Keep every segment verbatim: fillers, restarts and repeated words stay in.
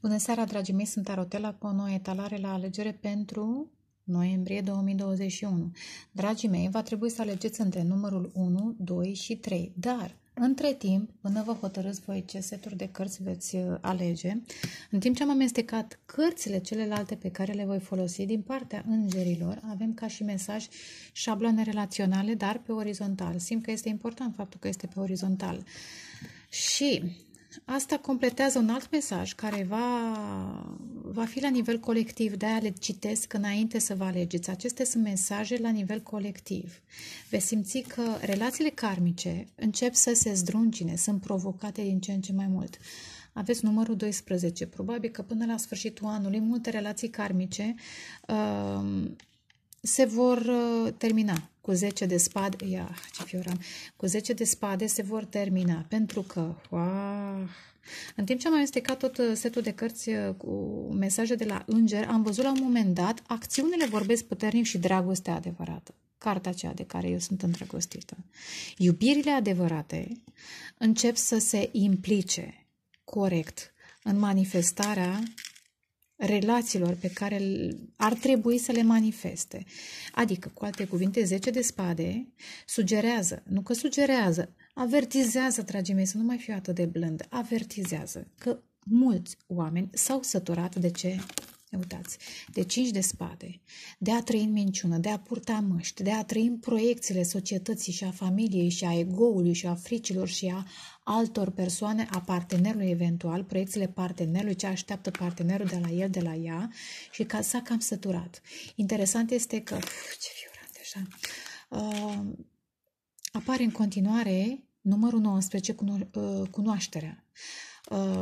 Bună seara, dragii mei, sunt Tarotela cu o nouă etalare la alegere pentru noiembrie două mii douăzeci și unu. Dragii mei, va trebui să alegeți între numărul unu, doi și trei, dar între timp, până vă hotărâți voi ce seturi de cărți veți alege, în timp ce am amestecat cărțile celelalte pe care le voi folosi din partea îngerilor, avem ca și mesaj șabloane relaționale, dar pe orizontal. Simt că este important faptul că este pe orizontal. Și asta completează un alt mesaj care va, va fi la nivel colectiv, de-aia le citesc înainte să vă alegeți. Acestea sunt mesaje la nivel colectiv. Veți simți că relațiile karmice încep să se zdruncine, sunt provocate din ce în ce mai mult. Aveți numărul doisprezece. Probabil că până la sfârșitul anului multe relații karmice uh, se vor uh, termina. Cu zece de spade, ia, ce fioram, cu zece de spade se vor termina, pentru că, wow, în timp ce am amestecat tot setul de cărți cu mesaje de la înger, am văzut la un moment dat, acțiunile vorbesc puternic și dragostea adevărată. Cartea aceea de care eu sunt îndrăgostită. Iubirile adevărate încep să se implice corect în manifestarea relațiilor pe care ar trebui să le manifeste. Adică, cu alte cuvinte, zece de spade sugerează, nu că sugerează, avertizează, dragii mei, să nu mai fiu atât de blândă, avertizează că mulți oameni s-au săturat de ce? Uitați, de cinci de spade, de a trăi în minciună, de a purta măști, de a trăi în proiecțiile societății și a familiei și a egoului și a fricilor și a altor persoane, a partenerului eventual, proiecțiile partenerului, ce așteaptă partenerul de la el, de la ea și că s-a cam săturat. Interesant este că, uf, ce fioran deja, uh, apare în continuare numărul nouăsprezece, cuno uh, cunoașterea. Uh,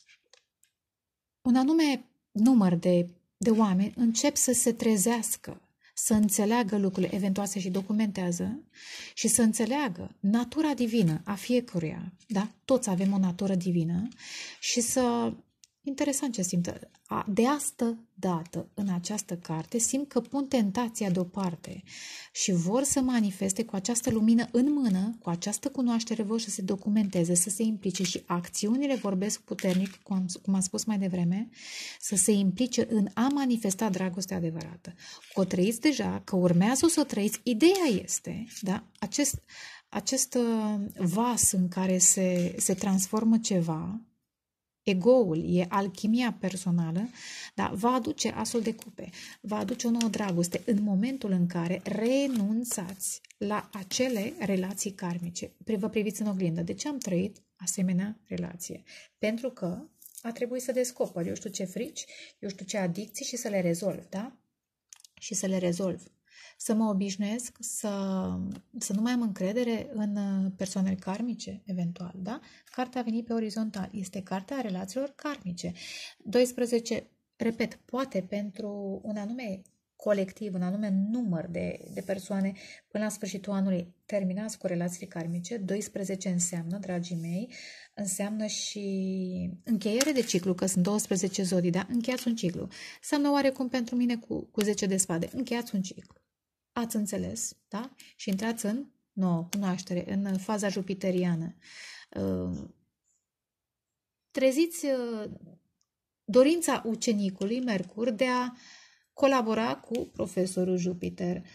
un anume număr de, de oameni încep să se trezească, să înțeleagă lucrurile, eventual să și documentează și să înțeleagă natura divină a fiecăruia, da? Toți avem o natură divină și să... Interesant ce simt. De asta dată, în această carte, simt că pun tentația deoparte și vor să manifeste cu această lumină în mână, cu această cunoaștere, vor să se documenteze, să se implice și acțiunile vorbesc puternic, cum am, cum am spus mai devreme, să se implice în a manifesta dragostea adevărată. Că o trăiți deja, că urmează să o trăiți, ideea este, da? Acest, acest vas în care se, se transformă ceva, egoul, e alchimia personală, dar va aduce asul de cupe, va aduce o nouă dragoste în momentul în care renunțați la acele relații karmice. Vă priviți în oglindă. De ce am trăit asemenea relație? Pentru că a trebuit să descoper, eu știu ce frici, eu știu ce adicții și să le rezolv, da? Și să le rezolv. Să mă obișnuiesc să, să nu mai am încredere în persoanele karmice, eventual, da? Cartea a venit pe orizontal. Este cartea relațiilor karmice. doisprezece, repet, poate pentru un anume colectiv, un anume număr de, de persoane până la sfârșitul anului terminați cu relațiile karmice. doisprezece înseamnă, dragii mei, înseamnă și încheiere de ciclu, că sunt douăsprezece zodii, da? Încheiați un ciclu. Înseamnă oarecum pentru mine cu, cu zece de spade. Încheiați un ciclu. Ați înțeles, da? Și intrați în nouă cunoaștere, în faza jupiteriană. Treziți dorința ucenicului Mercur de a colabora cu profesorul Jupiter.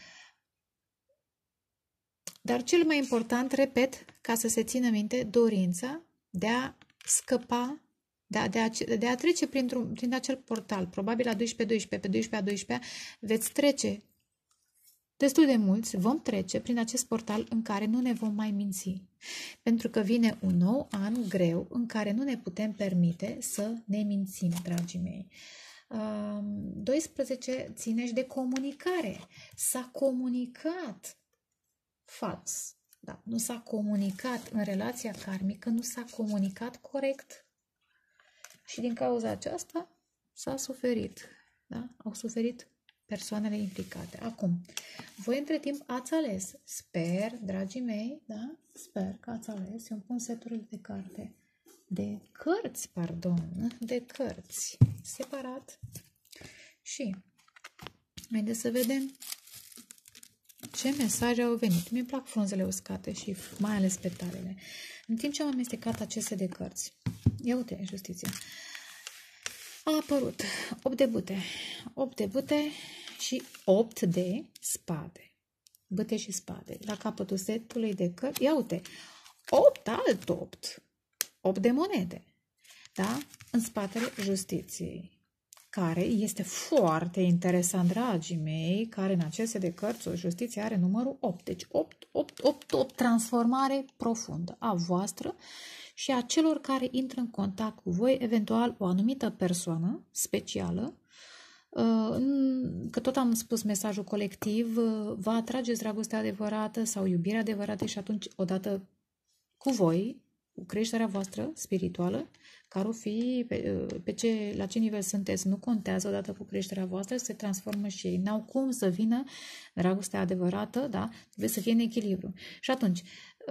Dar cel mai important, repet, ca să se țină minte, dorința de a scăpa, de a, de a, de a trece printr-un, prin acel portal. Probabil la doisprezece doisprezece, pe doisprezece a doisprezecea veți trece. Destul de mulți vom trece prin acest portal în care nu ne vom mai minți. Pentru că vine un nou an greu în care nu ne putem permite să ne mințim, dragii mei. doisprezece ține și de comunicare. S-a comunicat fals. Da, nu s-a comunicat în relația karmică, nu s-a comunicat corect. Și din cauza aceasta s-a suferit. Da? Au suferit persoanele implicate. Acum, voi între timp ați ales, sper, dragii mei, da? Sper că ați ales, eu îmi pun seturile de carte, de cărți, pardon, de cărți, separat. Și, haideți să vedem ce mesaje au venit. Mi-e plac frunzele uscate și mai ales petalele. În timp ce am amestecat aceste de cărți, ia uite, justiția. A apărut opt de bâte, opt de bâte și opt de spade. Bâte și spade. La capătul setului de cărți, ia uite, opt, alt opt, opt de monede. Da? În spatele justiției, care este foarte interesant, dragii mei, care în aceste de cărți, o justiție are numărul opt. Deci opt, opt, opt, opt, transformare profundă a voastră și a celor care intră în contact cu voi, eventual o anumită persoană specială, că tot am spus mesajul colectiv, va atrageți dragostea adevărată sau iubirea adevărată și atunci, odată cu voi, cu creșterea voastră spirituală, care o fi, pe, pe ce, la ce nivel sunteți, nu contează, odată cu creșterea voastră, se transformă și ei. N-au cum să vină dragostea adevărată, da? Trebuie să fie în echilibru. Și atunci,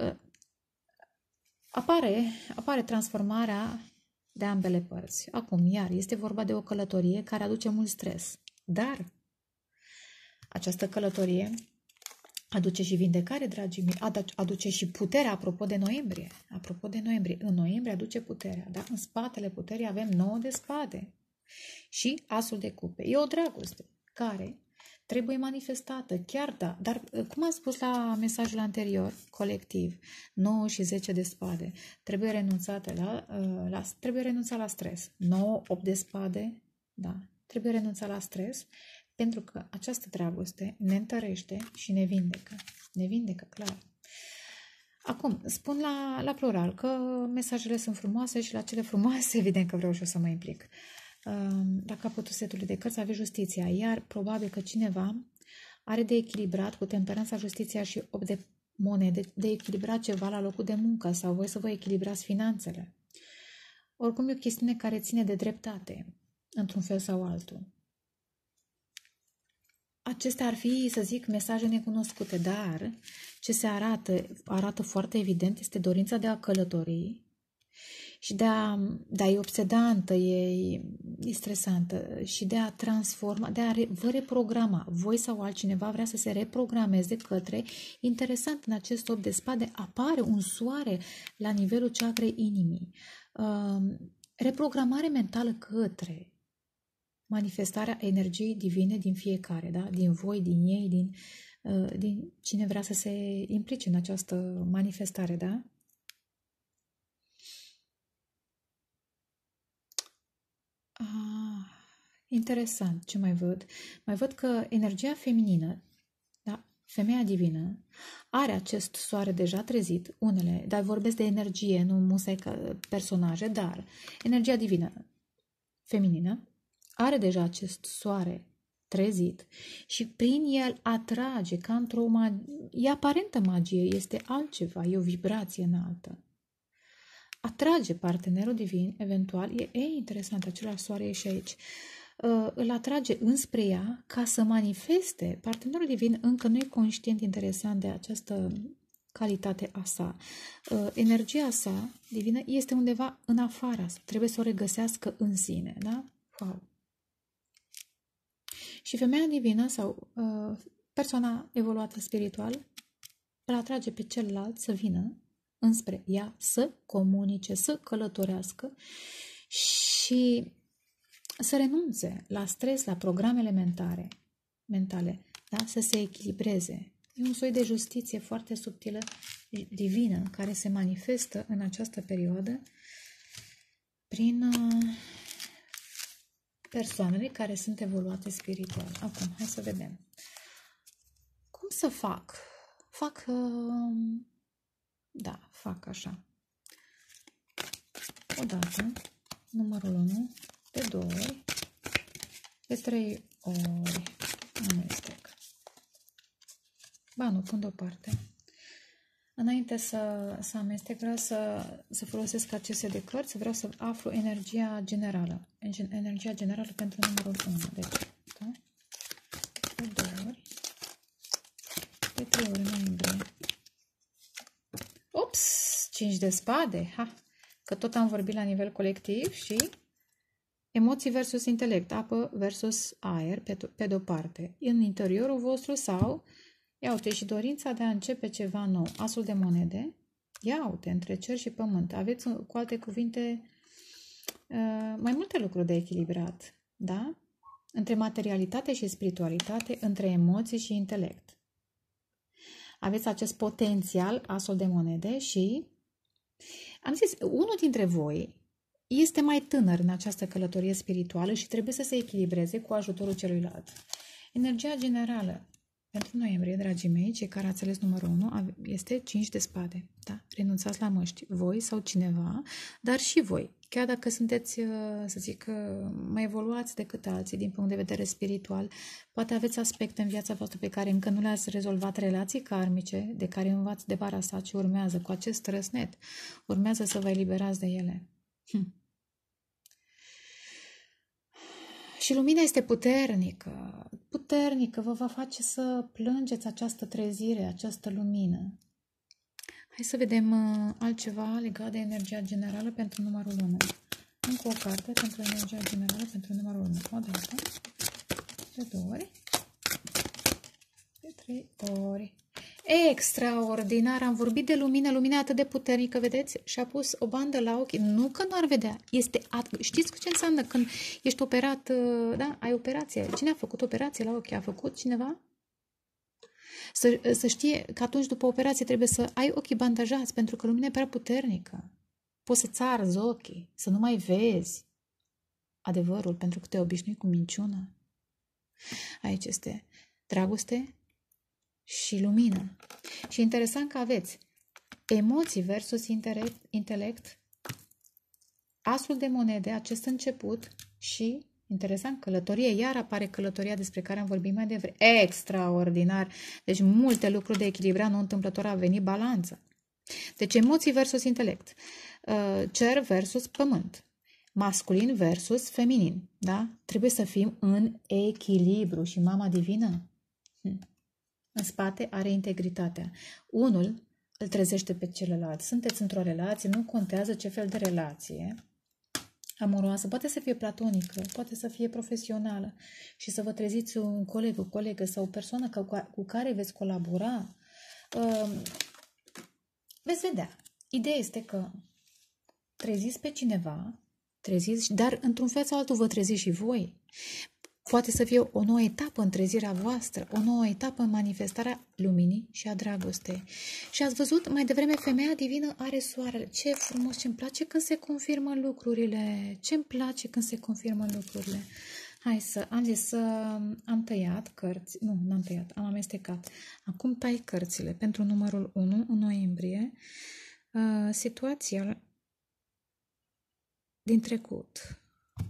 apare, apare transformarea de ambele părți. Acum, iar, este vorba de o călătorie care aduce mult stres. Dar această călătorie aduce și vindecare, dragii mei, aduce și puterea, apropo de noiembrie. Apropo de noiembrie, în noiembrie aduce puterea, da? În spatele puterii avem nouă de spade și asul de cupe. E o dragoste care trebuie manifestată, chiar da, dar cum am spus la mesajul anterior, colectiv, nouă și zece de spade, trebuie renunțate la, la trebuie renunțat la stres. nouă, opt de spade, da, trebuie renunțat la stres, pentru că această dragoste ne întărește și ne vindecă. Ne vindecă, clar. Acum, spun la, la plural că mesajele sunt frumoase și la cele frumoase, evident că vreau și eu să mă implic. La capătul setului de cărți aveți justiția, iar probabil că cineva are de echilibrat cu temperanța, justiția și opt de monede, de echilibrat ceva la locul de muncă sau voi să vă echilibrați finanțele. Oricum e o chestiune care ține de dreptate, într-un fel sau altul. Acestea ar fi, să zic, mesaje necunoscute, dar ce se arată, arată foarte evident, este dorința de a călători și de a, da, e obsedantă, e, e stresantă și de a transforma, de a re, vă reprograma. Voi sau altcineva vrea să se reprogrameze către, interesant, în acest opt de spade apare un soare la nivelul ceacrei inimii. Uh, reprogramare mentală către manifestarea energiei divine din fiecare, da? Din voi, din ei, din, uh, din cine vrea să se implice în această manifestare, da? Ah, interesant, ce mai văd? Mai văd că energia feminină, da? Femeia divină, are acest soare deja trezit, unele, dar vorbesc de energie, nu musai personaje, dar energia divină feminină are deja acest soare trezit și prin el atrage ca într-o magie, e aparentă magie, este altceva, e o vibrație înaltă. Atrage partenerul divin, eventual, e, e interesant, același soare e și aici, uh, îl atrage înspre ea ca să manifeste, partenerul divin încă nu e conștient, interesant, de această calitate a sa. Uh, energia sa divină este undeva în afara, trebuie să o regăsească în sine, da? Wow! Și femeia divină sau uh, persoana evoluată spiritual îl atrage pe celălalt să vină înspre ea, să comunice, să călătorească și să renunțe la stres, la programele mentale, mentale, da? Să se echilibreze. E un soi de justiție foarte subtilă, divină, care se manifestă în această perioadă prin uh, persoanele care sunt evoluate spiritual. Acum, hai să vedem. Cum să fac? Fac... Uh, Da, fac așa. Odată, numărul unu, de două ori, de trei ori, amestec. Ba nu, pun deoparte. Înainte să, să amestec, vreau să, să folosesc aceste de cărți, vreau să aflu energia generală. Energia generală pentru numărul unu. Deci, da? De două ori, de trei ori, noiembrie. Ups, cinci de spade, ha, că tot am vorbit la nivel colectiv și emoții versus intelect, apă versus aer, pe, pe de-o parte, în interiorul vostru sau, ia uite, și dorința de a începe ceva nou, asul de monede, ia uite, între cer și pământ, aveți, cu alte cuvinte, uh, mai multe lucruri de echilibrat, da? Între materialitate și spiritualitate, între emoții și intelect. Aveți acest potențial, asul de monede, și am zis, unul dintre voi este mai tânăr în această călătorie spirituală și trebuie să se echilibreze cu ajutorul celuilalt. Energia generală pentru noiembrie, dragii mei, cei care ați ales numărul unu, este cinci de spade. Da? Renunțați la măști, voi sau cineva, dar și voi. Chiar dacă sunteți, să zic, mai evoluați decât alții din punct de vedere spiritual, poate aveți aspecte în viața voastră pe care încă nu le-ați rezolvat, relații karmice de care v-ați debarasat și urmează cu acest răsnet. Urmează să vă eliberați de ele. Hm. Și lumina este puternică, puternică, vă va face să plângeți această trezire, această lumină. Hai să vedem uh, altceva legat de energia generală pentru numărul unu. Încă o carte pentru energia generală pentru numărul unu. O dată, de două ori, de trei ori. Extraordinar! Am vorbit de lumină, lumina atât de puternică, vedeți? Și-a pus o bandă la ochi. Nu că nu ar vedea. Este at- Știți ce înseamnă când ești operat, da? Ai operație. Cine a făcut operație la ochi? A făcut cineva? Să, să știe că atunci după operație trebuie să ai ochii bandajați, pentru că lumina e prea puternică. Poți să-ți arzi ochii, să nu mai vezi adevărul, pentru că te obișnui cu minciuna. Aici este dragoste și lumină. Și interesant că aveți emoții versus intelect, asul de monede, acest început și, interesant, călătorie. Iar apare călătoria despre care am vorbit mai devreme. Extraordinar! Deci multe lucruri de echilibrat, nu întâmplător a venit balanță. Deci emoții versus intelect, cer versus pământ, masculin versus feminin. Da? Trebuie să fim în echilibru. Și mama divină hm. în spate are integritatea. Unul îl trezește pe celălalt. Sunteți într-o relație, nu contează ce fel de relație amoroasă, poate să fie platonică, poate să fie profesională și să vă treziți un coleg, o colegă sau o persoană cu care veți colabora. Veți vedea. Ideea este că treziți pe cineva, treziți, dar într-un fel sau altul vă treziți și voi. Poate să fie o nouă etapă în trezirea voastră, o nouă etapă în manifestarea luminii și a dragostei. Și ați văzut, mai devreme, femeia divină are soarele. Ce frumos, ce-mi place când se confirmă lucrurile. Ce-mi place când se confirmă lucrurile. Hai să, am zis să am tăiat cărți, nu, n-am tăiat, am amestecat. Acum tai cărțile pentru numărul unu în noiembrie. Uh, situația din trecut.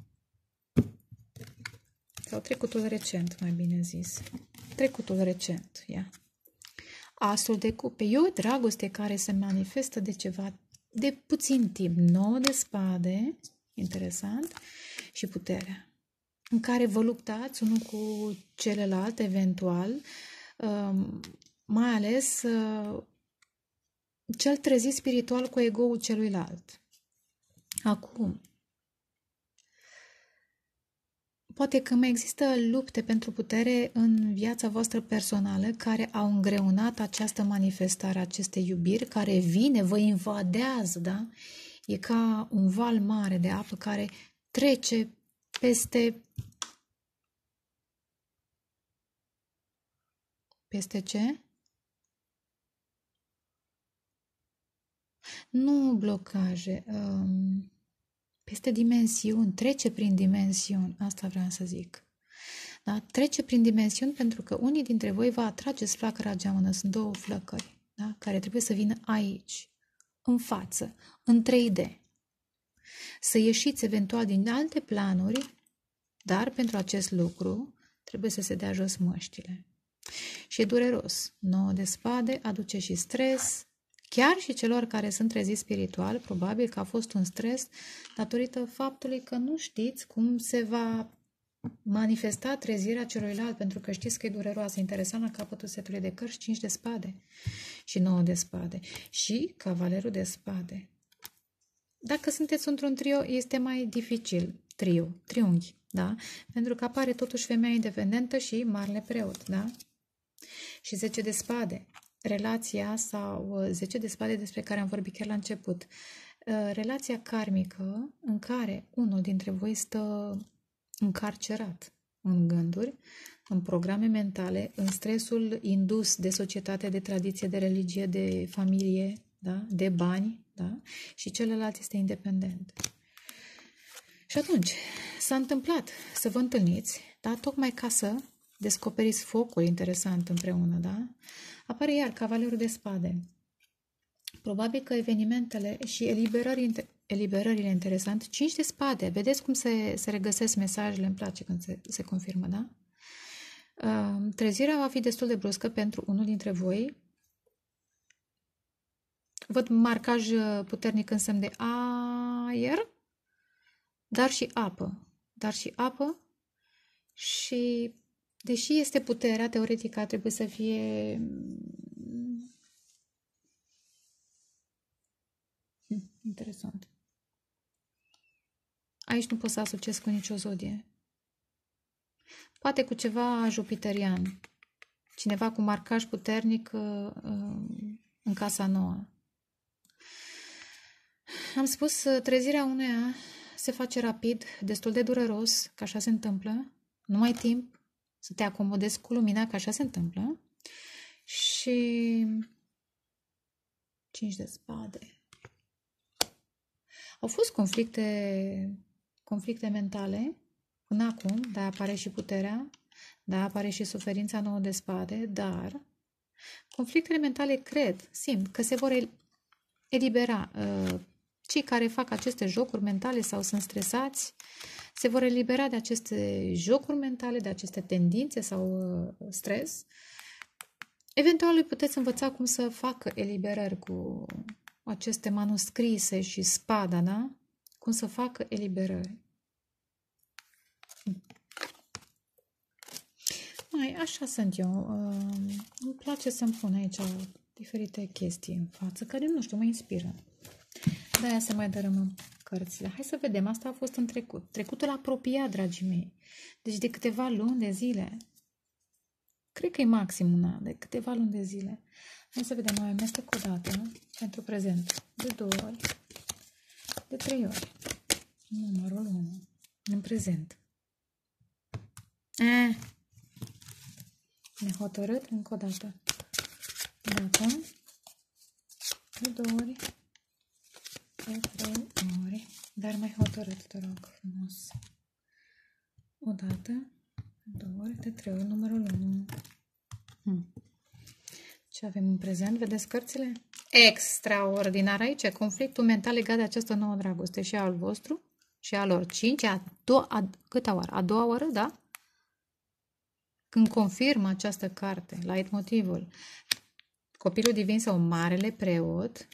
Sau trecutul recent, mai bine zis. Trecutul recent, ia. Asul de cupe. E o dragoste care se manifestă de ceva, de puțin timp. nouă de spade, interesant, și puterea. În care vă luptați unul cu celălalt, eventual, mai ales cel trezit spiritual cu ego-ul celuilalt. Acum, poate că mai există lupte pentru putere în viața voastră personală care au îngreunat această manifestare, aceste iubiri, care vine, vă invadează, da? E ca un val mare de apă care trece peste... Peste ce? Nu blocaje, um, peste dimensiuni, trece prin dimensiuni, asta vreau să zic. Da? Trece prin dimensiuni pentru că unii dintre voi vă atrageți flacăra geamănă, sunt două flăcări, da? Care trebuie să vină aici, în față, în trei D. Să ieșiți eventual din alte planuri, dar pentru acest lucru trebuie să se dea jos măștile. Și e dureros. nouă de spade aduce și stres, chiar și celor care sunt treziți spiritual, probabil că a fost un stres datorită faptului că nu știți cum se va manifesta trezirea celuilalt, pentru că știți că e dureroasă. Interesant, la capătul setului de cărți, cinci de spade și nouă de spade și cavalerul de spade. Dacă sunteți într-un trio, este mai dificil. Trio, triunghi, da? Pentru că apare totuși femeia independentă și marele preot, da? Și zece de spade. Relația sau zece de spade despre care am vorbit chiar la început. relația karmică în care unul dintre voi stă încarcerat în gânduri, în programe mentale, în stresul indus de societate, de tradiție, de religie, de familie, da? De bani, da? Și celălalt este independent. Și atunci s-a întâmplat să vă întâlniți, da? Tocmai ca să descoperiți focul interesant împreună, da? Apare iar Cavalerul de Spade. Probabil că evenimentele și eliberări, eliberările interesante, cinci de spade, vedeți cum se, se regăsesc mesajele, îmi place când se, se confirmă, da? Uh, trezirea va fi destul de bruscă pentru unul dintre voi. Văd marcaj puternic în semn de aer, dar și apă. Dar și apă și, deși este puterea, teoretic trebuie să fie... Hm, interesant. Aici nu pot să asociez cu nicio zodie. Poate cu ceva jupiterian. Cineva cu marcaj puternic uh, uh, în casa nouă. Am spus, trezirea uneia se face rapid, destul de dureros, că așa se întâmplă. Nu ai timp să te acomodezi cu lumina, că așa se întâmplă. Și cinci de spade. Au fost conflicte, conflicte mentale până acum, dar apare și puterea, dar apare și suferința nouă de spade, dar conflictele mentale cred, simt că se vor elibera. Cei care fac aceste jocuri mentale sau sunt stresați se vor elibera de aceste jocuri mentale, de aceste tendințe sau stres. Eventual îi puteți învăța cum să facă eliberări cu aceste manuscrise și spada, da? Cum să facă eliberări. Mai, așa sunt eu. Uh, îmi place să-mi pun aici diferite chestii în față, care, nu știu, mă inspiră. De-aia se mai dărâmă cărțile. Hai să vedem, asta a fost în trecut. Trecutul apropiat, dragii mei. Deci de câteva luni de zile. Cred că e maxim un an, de câteva luni de zile. Hai să vedem, mai amestec o dată pentru prezent. De două ori. De trei ori. Numărul unu. În prezent. Eh. Nehotărât încă o dată. Dată. De două ori. De trei ori. Dar mai hotărât, te rog frumos. O dată. De două ori. De trei ori. Numărul unu. Hmm. Ce avem în prezent? Vedeți cărțile? Extraordinar aici. Conflictul mental legat de această nouă dragoste. Și al vostru și al lor. Cinci. A doua, a, câta oară? A doua oară, da? Când confirmă această carte, light motivul, copilul divin sau marele preot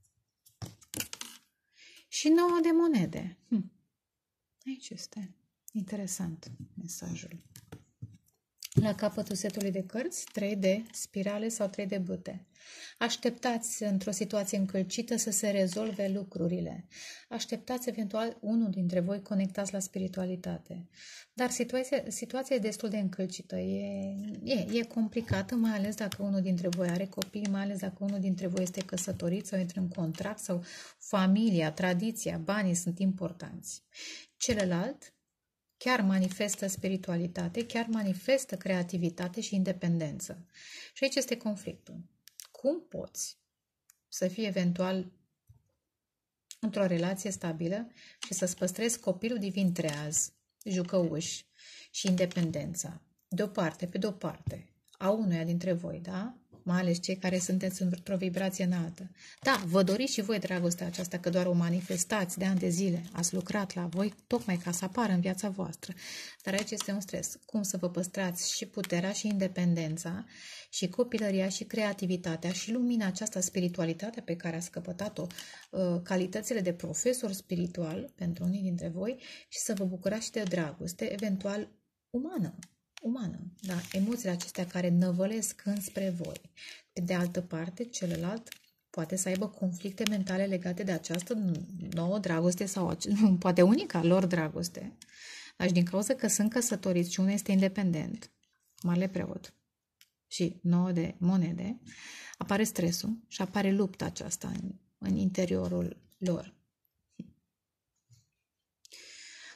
și nouă de monede. Hm. Aici este interesant mesajul. La capătul setului de cărți, trei de spirale sau trei de bâte. Așteptați într-o situație încălcită să se rezolve lucrurile. Așteptați eventual unul dintre voi conectați la spiritualitate. Dar situația, situația e destul de încălcită. E, e, e complicată, mai ales dacă unul dintre voi are copii, mai ales dacă unul dintre voi este căsătorit sau intră în contract sau familia, tradiția, banii sunt importanți. Celălalt chiar manifestă spiritualitate, chiar manifestă creativitate și independență. Și aici este conflictul. Cum poți să fii eventual într-o relație stabilă și să-ți păstrezi copilul divin treaz, jucăuș și independența? De o parte, pe de-o parte, a unuia dintre voi, da? Mai ales cei care sunteți într-o vibrație înaltă. Da, vă doriți și voi dragostea aceasta, că doar o manifestați de ani de zile, ați lucrat la voi tocmai ca să apară în viața voastră. Dar aici este un stres. Cum să vă păstrați și puterea și independența și copilăria și creativitatea și lumina aceasta, spiritualitatea pe care ați căpătat-o, calitățile de profesor spiritual pentru unii dintre voi și să vă bucurați și de dragoste, eventual umană. Umană, da, emoțiile acestea care năvălesc înspre voi. Pe de altă parte, celălalt poate să aibă conflicte mentale legate de această nouă dragoste sau poate unica lor dragoste. Deci din cauza că sunt căsătoriți și unul este independent, marele preot și nouă de monede, apare stresul și apare lupta aceasta în, în interiorul lor.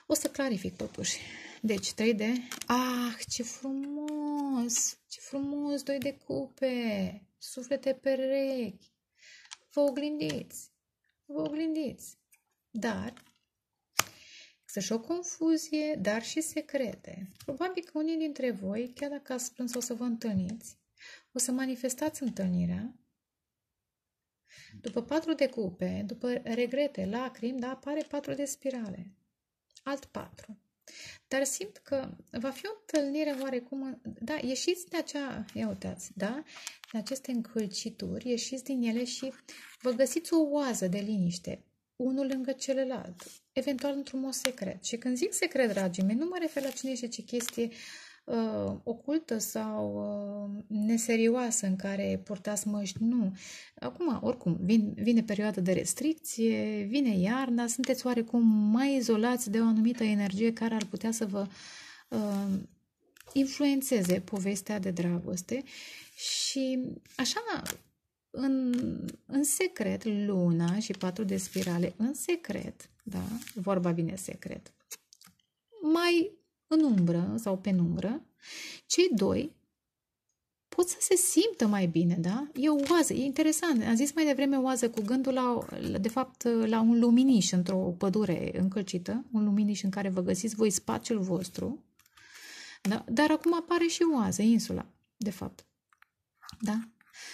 O să clarific totuși. Deci, trei de... Ah, ce frumos! Ce frumos! Doi de cupe! Suflete perechi! Vă oglindiți! Vă oglindiți! Dar, există și o confuzie, dar și secrete. Probabil că unii dintre voi, chiar dacă ați plâns, o să vă întâlniți, o să manifestați întâlnirea. După patru de cupe, după regrete, lacrimi, da, apare patru de spirale. Alt patru. Dar simt că va fi o întâlnire oarecum, da, ieșiți de acea, ia uitați, da, de aceste încălcituri, ieșiți din ele și vă găsiți o oază de liniște, unul lângă celălalt, eventual într-un mod secret. Și când zic secret, dragii mei, nu mă refer la cine știe ce chestie uh, ocultă sau uh, neserioasă în care purtați măști, nu. Acum, oricum, vin, vine perioada de restricție, vine iarna, sunteți oarecum mai izolați de o anumită energie care ar putea să vă uh, influențeze povestea de dragoste și așa, în, în secret, luna și patru de spirale, în secret, da, vorba vine secret, mai în umbră sau penumbră, cei doi pot să se simtă mai bine, da? E o oază, e interesant. Am zis mai devreme oază cu gândul la, de fapt, la un luminiș într-o pădure încălcită, un luminiș în care vă găsiți voi spațiul vostru, da? Dar acum apare și oază, insula, de fapt. Da?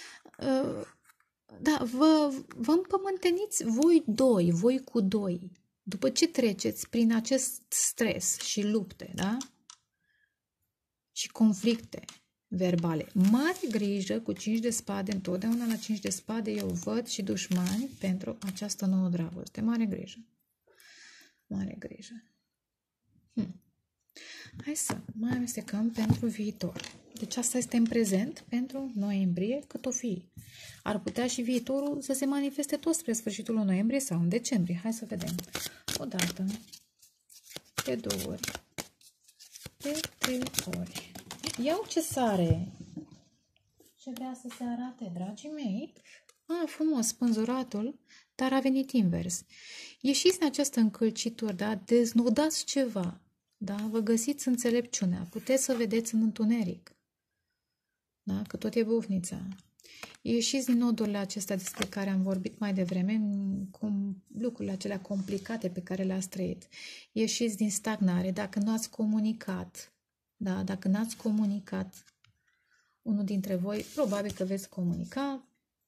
Da, vă, vă împământeniți voi doi, voi cu doi, după ce treceți prin acest stres și lupte, da? Și conflicte verbale. Mare grijă cu cinci de spade, întotdeauna la cinci de spade eu văd și dușmani pentru această nouă dragoste. Mare grijă. Mare grijă. Hm. Hai să mai amestecăm pentru viitor. Deci asta este în prezent pentru noiembrie, cât o fi. Ar putea și viitorul să se manifeste tot spre sfârșitul noiembrie sau în decembrie. Hai să vedem. O dată, de două ori, de trei ori. Iau ce sare. Ce vrea să se arate, dragii mei? Ah, frumos, spânzuratul, dar a venit invers. Ieșiți în această încălcitură, da? Deznudați ceva. Da? Vă găsiți înțelepciunea. Puteți să vedeți în întuneric. Da? Că tot e bufnița. Ieșiți din nodurile acestea despre care am vorbit mai devreme, cum lucrurile acelea complicate pe care le-ați trăit. Ieșiți din stagnare. Dacă nu ați comunicat, da? Dacă n-ați comunicat unul dintre voi, probabil că veți comunica.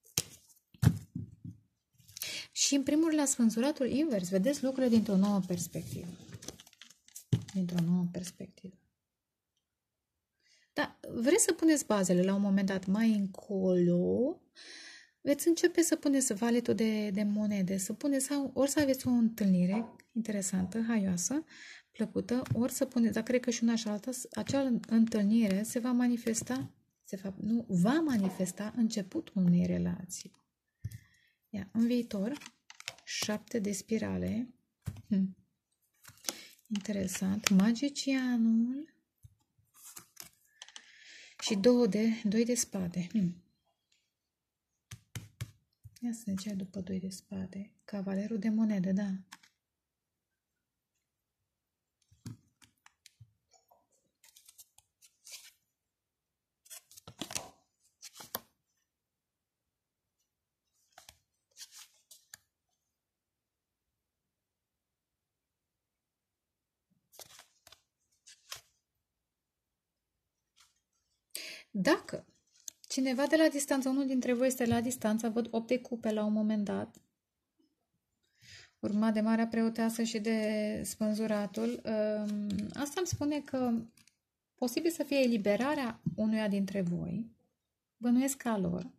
Și în primul rând la spânzuratul invers, vedeți lucrurile dintr-o nouă perspectivă. Dintr-o nouă perspectivă. Dar vreți să puneți bazele la un moment dat mai încolo, veți începe să puneți valetul de, de monede, să puneți, ori să aveți o întâlnire interesantă, haioasă, plăcută, ori să puneți, dar cred că și una și alta, acea întâlnire se va manifesta, se va, nu, va manifesta începutul unei relații. Ia, în viitor, șapte de spirale, hm. Interesant, magicianul și două de, doi de spade. Hmm. Ia să ne ce după doi de spade. Cavalerul de monede, da. Dacă cineva de la distanță, unul dintre voi este la distanță, văd opt de cupe la un moment dat, urmat de Marea Preoteasă și de spânzuratul, asta îmi spune că posibil să fie eliberarea unuia dintre voi, bănuiesc ca lor,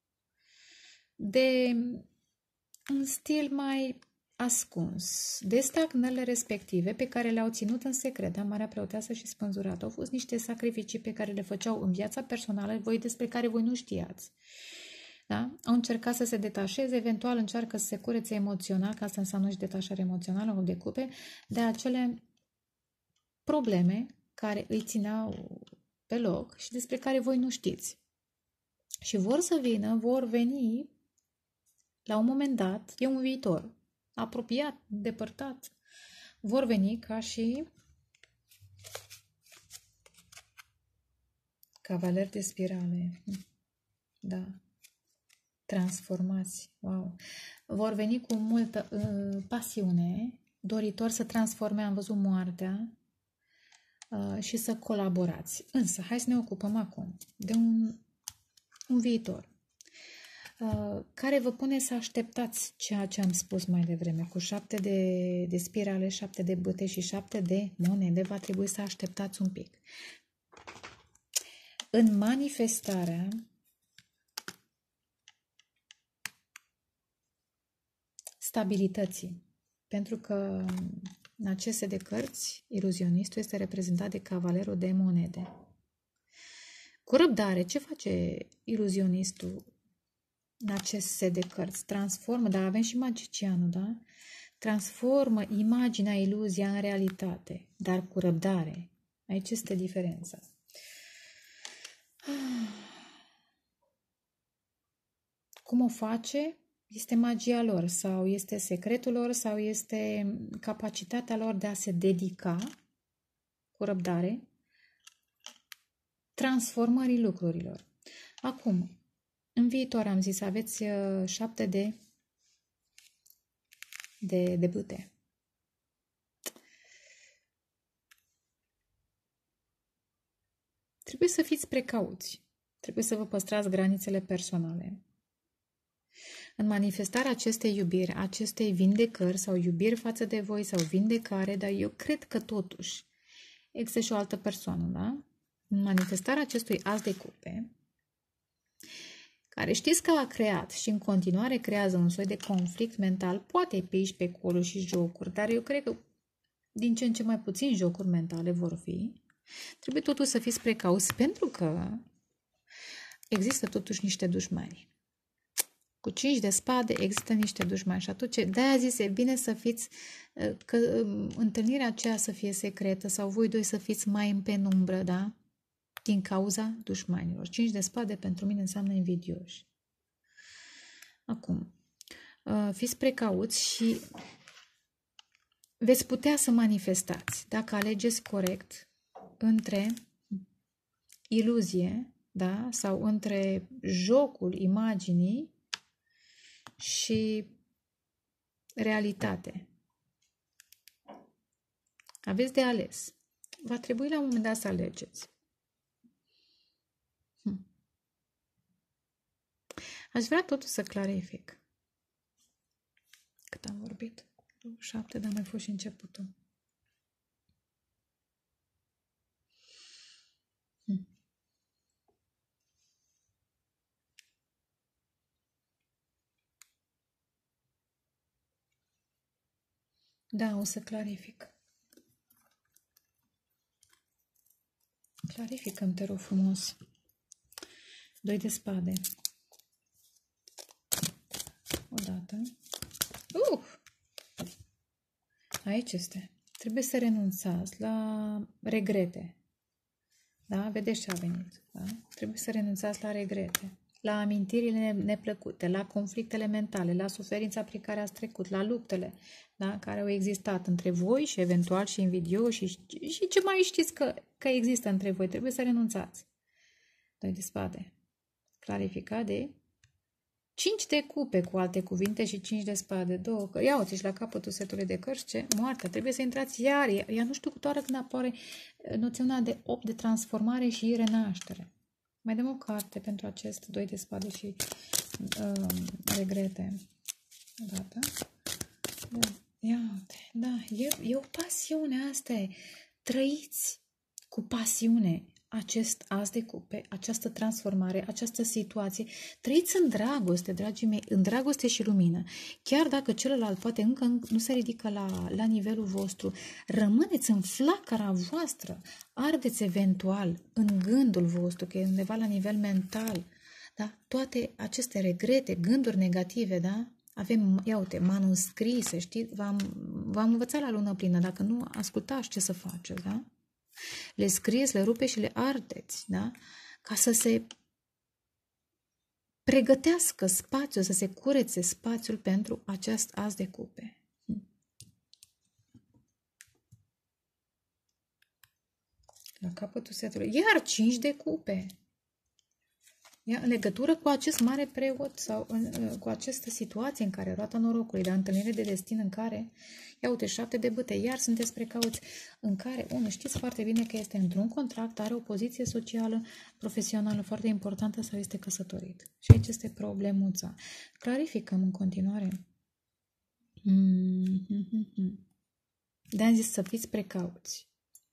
de un stil mai ascuns, de stagnările respective pe care le-au ținut în secret, da? Marea Preoteasă și spânzuratul. Au fost niște sacrificii pe care le făceau în viața personală, voi despre care voi nu știați. Da? Au încercat să se detașeze, eventual încearcă să se curețe emoțional, că asta înseamnă și detașare emoțională, o de cupe, de acele probleme care îi țineau pe loc și despre care voi nu știți. Și vor să vină, vor veni la un moment dat, e un viitor, apropiat, depărtat, vor veni ca și cavaler de spirale. Da. Transformați. Wow. Vor veni cu multă uh, pasiune, doritor să transforme, am văzut, moartea uh, și să colaborați. Însă, hai să ne ocupăm acum de un, un viitor uh, care vă pune să așteptați ceea ce am spus mai devreme, cu șapte de, de spirale, șapte de bâte și șapte de monede. Va trebui să așteptați un pic. În manifestarea stabilității, pentru că în aceste de cărți, iluzionistul este reprezentat de cavalerul de monede. Cu răbdare, ce face iluzionistul în acest set de cărți? Transformă, dar avem și magicianul, da? Transformă imaginea, iluzia în realitate, dar cu răbdare. Aici este diferența. Cum o face? Este magia lor sau este secretul lor sau este capacitatea lor de a se dedica cu răbdare transformării lucrurilor. Acum, în viitor am zis, aveți șapte de, de, de bâte. Trebuie să fiți precauți. Trebuie să vă păstrați granițele personale. În manifestarea acestei iubiri, acestei vindecări sau iubiri față de voi sau vindecare, dar eu cred că totuși există și o altă persoană, da? În manifestarea acestui as de cupe, care știți că a creat și în continuare creează un soi de conflict mental, poate pe aici, pe acolo și jocuri, dar eu cred că din ce în ce mai puțin jocuri mentale vor fi. Trebuie totuși să fiți precauți pentru că există totuși niște dușmani. Cu cinci de spade există niște dușmani și atunci de-aia zis, e bine să fiți, că întâlnirea aceea să fie secretă sau voi doi să fiți mai în penumbră, da? Din cauza dușmanilor. Cinci de spade pentru mine înseamnă invidioși. Acum, fiți precauți și veți putea să manifestați, dacă alegeți corect, între iluzie, da? Sau între jocul imaginii și realitate. Aveți de ales. Va trebui la un moment dat să alegeți. Hm. Aș vrea totuși să clarific. Cât am vorbit? Șapte, dar mai fost și începutul. Hm. Da, o să clarific. Clarificăm, te rog frumos. Doi de spade. Odată. Uh! Aici este. Trebuie să renunțați la regrete. Da? Vedeți ce a venit. Da? Trebuie să renunțați la regrete. La amintirile neplăcute, la conflictele mentale, la suferința prin care ați trecut, la luptele, da? Care au existat între voi și eventual și invidioși și, și ce mai știți că, că există între voi. Trebuie să renunțați. Doi de spade. Clarificat de cinci de cupe, cu alte cuvinte, și cinci de spade. Două. Că ia uite și la capătul setului de cărți, ce? Moartea. Trebuie să intrați iar. Ea nu știu cu toată când apare noțiunea de opt de transformare și renaștere. Mai dăm o carte pentru acest doi de spade și uh, regrete. Odată. Da. Ia uite. Da, e, e o pasiune asta. E. Trăiți cu pasiune acest as de cupe, această transformare, această situație. Trăiți în dragoste, dragii mei, în dragoste și lumină. Chiar dacă celălalt poate încă nu se ridică la, la nivelul vostru, rămâneți în flacăra voastră, ardeți eventual în gândul vostru, că e undeva la nivel mental. Da? Toate aceste regrete, gânduri negative, da? Avem, ia uite, manuscrise, știți? V-am, v-am învățat la lună plină, dacă nu ascultați ce să faceți, da? Le scrieți, le rupeți și le ardeți, da? Ca să se pregătească spațiul, să se curețe spațiul pentru acest as de cupe. La capătul setului. Iar cinci de cupe. În legătură cu acest mare preot sau în, cu această situație în care roata norocului, dar întâlnire de destin în care, ia uite, șapte de bâte, iar sunteți precauți, în care, unul, știți foarte bine că este într-un contract, are o poziție socială, profesională foarte importantă sau este căsătorit. Și aici este problemuța. Clarificăm în continuare. Mm-hmm. De-am zis să fiți precauți.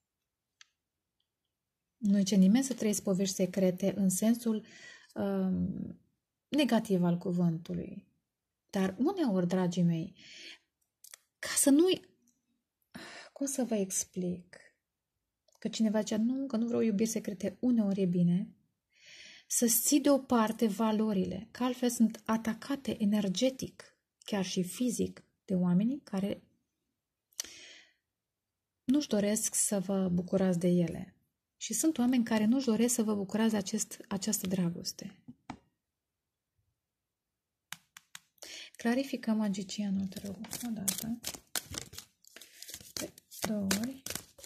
Nu ce nimeni să trăiesc povești secrete în sensul um, negativ al cuvântului. Dar uneori, dragii mei, ca să nu-i... Cum să vă explic? Că cineva zicea, nu, că nu vreau iubiri secrete. Uneori e bine să-ți ții deoparte valorile, că altfel sunt atacate energetic, chiar și fizic, de oamenii care nu-și doresc să vă bucurați de ele. Și sunt oameni care nu-și doresc să vă bucurați de acest, această dragoste. Clarificăm magicianul, te rog, o dată, de două ori,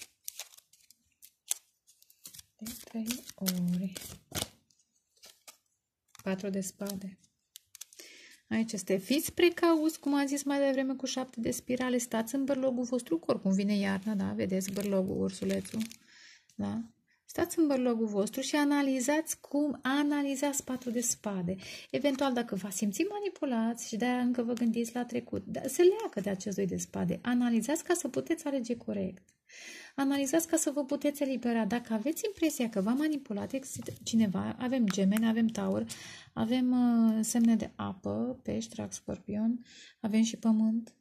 de trei ori, patru de spade. Aici este, fiți precauți, cum am zis mai devreme, cu șapte de spirale, stați în bărlogul vostru, oricum vine iarna, da, vedeți bărlogul, ursulețul, da? Stați în bărlogul vostru și analizați cum analizați patru de spade. Eventual, dacă vă simțiți manipulați și de-aia încă vă gândiți la trecut, se leagă de acest doi de spade. Analizați ca să puteți alege corect. Analizați ca să vă puteți elibera. Dacă aveți impresia că v-a manipulat cineva, avem gemeni, avem taur, avem uh, semne de apă, pești, drac, scorpion, avem și pământ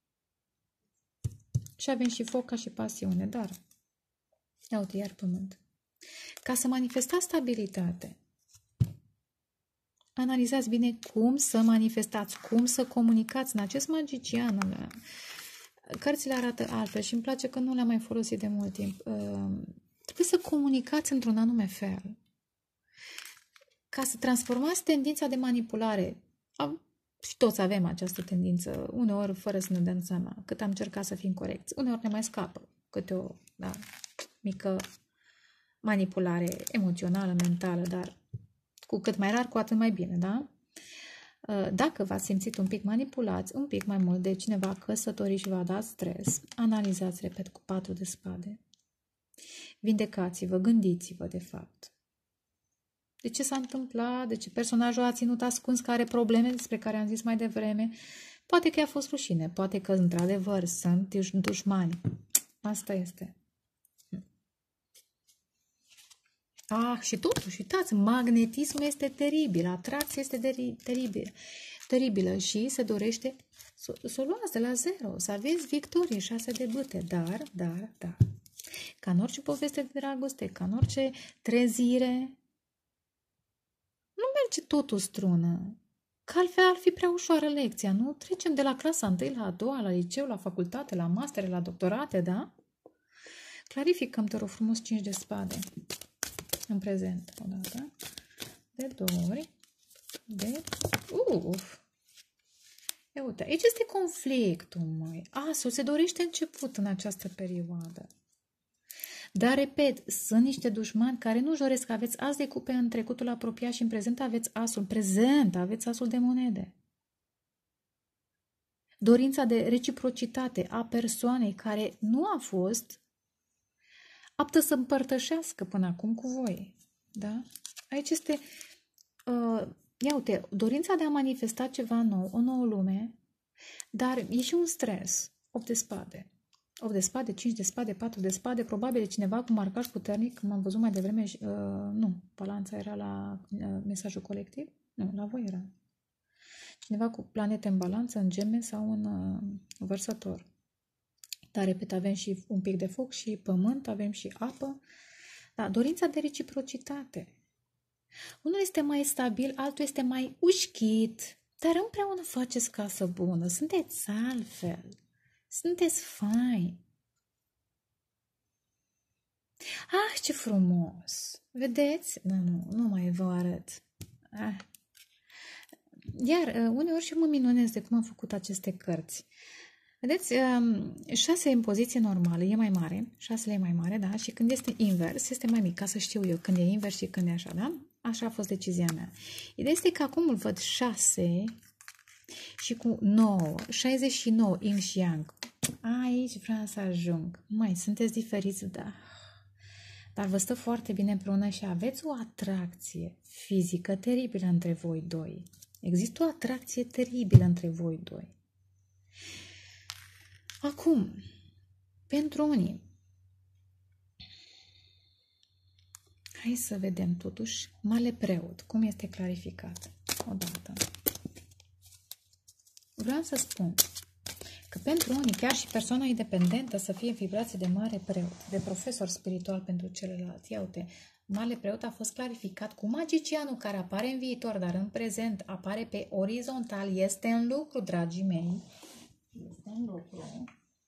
și avem și foc ca și pasiune, dar ia uite, iar pământ. Ca să manifestați stabilitate, analizați bine cum să manifestați, cum să comunicați în acest magician. Cărțile arată altfel și îmi place că nu le-am mai folosit de mult timp. Trebuie să comunicați într-un anume fel. Ca să transformați tendința de manipulare, și toți avem această tendință, uneori fără să ne dăm seama, cât am încercat să fim corecți, uneori ne mai scapă câte o da, mică manipulare emoțională, mentală, dar cu cât mai rar, cu atât mai bine, da? Dacă v-ați simțit un pic manipulați, un pic mai mult de cineva căsătorit și v-a dat stres, analizați, repet, cu patru de spade. Vindecați-vă, gândiți-vă, de fapt. De ce s-a întâmplat? De ce personajul a ținut ascuns, că are probleme despre care am zis mai devreme? Poate că a fost rușine, poate că, într-adevăr, sunt dușmani. Asta este. Ah, și totuși, uitați, magnetismul este teribil, atracția este teribil, teribilă și se dorește să, să o luați de la zero, să aveți victorie, șase de bâte, dar, dar, dar, ca în orice poveste de dragoste, ca în orice trezire, nu merge totul strună, că altfel ar fi prea ușoară lecția, nu? Trecem de la clasa întâi la a doua, la liceu, la facultate, la mastere, la doctorate, da? Clarificăm, te rog frumos, cinci de spade. În prezent, o dată, de două ori, de... Uf! Ia uite, aici este conflictul, măi. Asul se dorește început în această perioadă. Dar, repet, sunt niște dușmani care nu-și doresc, că aveți as de cupe în trecutul apropiat și în prezent aveți asul. În prezent aveți asul de monede. Dorința de reciprocitate a persoanei care nu a fost aptă să împărtășească până acum cu voi. Da? Aici este, uh, ia uite, dorința de a manifesta ceva nou, o nouă lume, dar e și un stres. opt de spade. opt de spade, cinci de spade, patru de spade, probabil de cineva cu marcaj puternic, cum am văzut mai devreme, uh, nu, balanța era la uh, mesajul colectiv, nu, la voi era. Cineva cu planete în balanță, în geme sau în uh, vărsător. Dar, repet, avem și un pic de foc și pământ, avem și apă. Da, dorința de reciprocitate. Unul este mai stabil, altul este mai ușchit, dar împreună faceți casă bună. Sunteți altfel. Sunteți faini. Ah, ce frumos! Vedeți? Nu, nu, nu mai vă arăt. Ah. Iar uneori și mă minunez de cum am făcut aceste cărți. Vedeți, șase în poziție normală, e mai mare, șasele e mai mare, da? Și când este invers, este mai mic, ca să știu eu când e invers și când e așa, da? Așa a fost decizia mea. Ideea este că acum îl văd șase și cu nouă, șaizeci și nouă, yin și yang. Aici vreau să ajung. Măi, sunteți diferiți, da? Dar vă stă foarte bine împreună și aveți o atracție fizică teribilă între voi doi. Există o atracție teribilă între voi doi. Acum, pentru unii, hai să vedem totuși Marele Preot, cum este clarificat. Odată. Vreau să spun că pentru unii, chiar și persoana independentă să fie vibrație de Mare Preot, de profesor spiritual pentru celălalt. Ia uite, Marele Preot a fost clarificat cu magicianul care apare în viitor, dar în prezent apare pe orizontal, este în lucru, dragii mei. Este în lucru.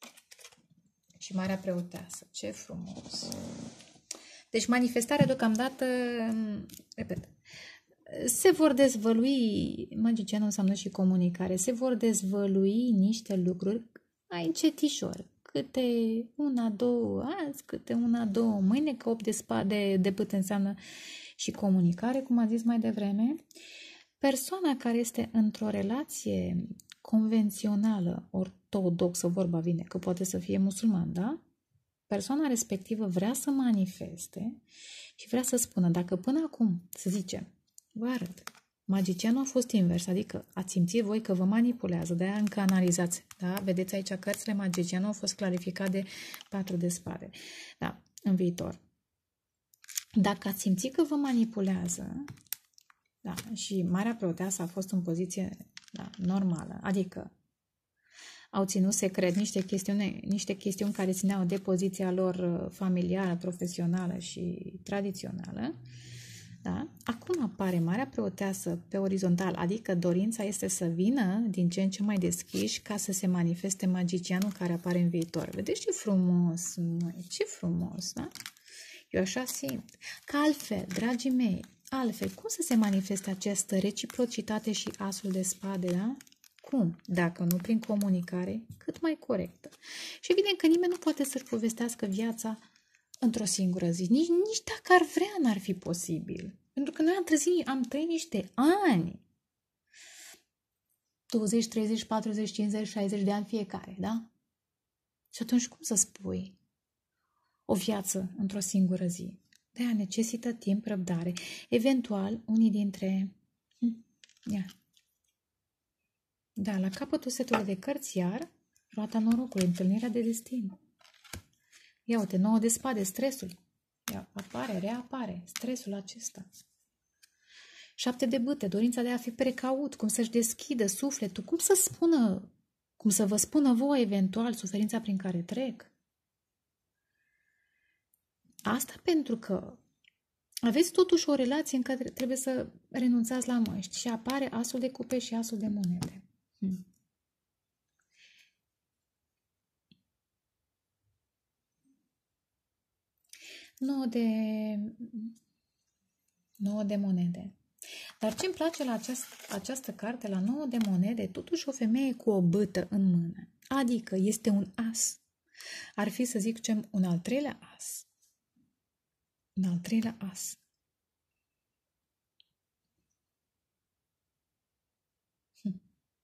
Și Marea Preoteasă. Ce frumos! Deci manifestarea deocamdată, repet, se vor dezvălui, magicianul înseamnă și comunicare, se vor dezvălui niște lucruri mai încetișor. Câte una, două azi, câte una, două mâine, că opt de, spa, de, de pât înseamnă și comunicare, cum am zis mai devreme. Persoana care este într-o relație convențională, ortodoxă, vorba vine, că poate să fie musulman, da? Persoana respectivă vrea să manifeste și vrea să spună, dacă până acum, să zicem, vă arăt, magicianul a fost invers, adică ați simțit voi că vă manipulează, de-aia încă analizați, da? Vedeți aici cărțile, magicianul a fost clarificat de patru de spade, da, în viitor. Dacă ați simțit că vă manipulează, da, și Marea Preoteasă a fost în poziție, da, normală, adică au ținut secret niște chestiuni, niște chestiuni care țineau de poziția lor familială, profesională și tradițională. Da? Acum apare Marea Preoteasă pe orizontal, adică dorința este să vină din ce în ce mai deschiși ca să se manifeste magicianul care apare în viitor. Vedeți ce frumos, măi, ce frumos, da? Eu așa simt. Că altfel, dragii mei, altfel, cum să se manifeste această reciprocitate și asul de spade, da? Cum? Dacă nu prin comunicare cât mai corectă. Și evident că nimeni nu poate să-și povestească viața într-o singură zi. Nici, nici dacă ar vrea, n-ar fi posibil. Pentru că noi am trăit, am trăit niște ani. douăzeci, treizeci, patruzeci, cincizeci, șaizeci de ani fiecare, da? Și atunci cum să spui o viață într-o singură zi? De-aia necesită timp, răbdare. Eventual, unii dintre... Ia. Da, la capătul setului de cărți, iar, roata norocului, întâlnirea de destin. Ia uite, nouă de spade, stresul. Ia, apare, reapare, stresul acesta. Șapte de bâte, dorința de a fi precaut, cum să-și deschidă sufletul, cum să spună, cum să vă spună voi eventual suferința prin care trec. Asta pentru că aveți totuși o relație în care trebuie să renunțați la măști și apare asul de cupe și asul de monede. Hmm. nouă de, nouă de monede. Dar ce îmi place la această, această carte, la nouă de monede, totuși o femeie cu o bâtă în mână. Adică este un as. Ar fi, să zicem, un al treilea as. Un al treilea as. Hm.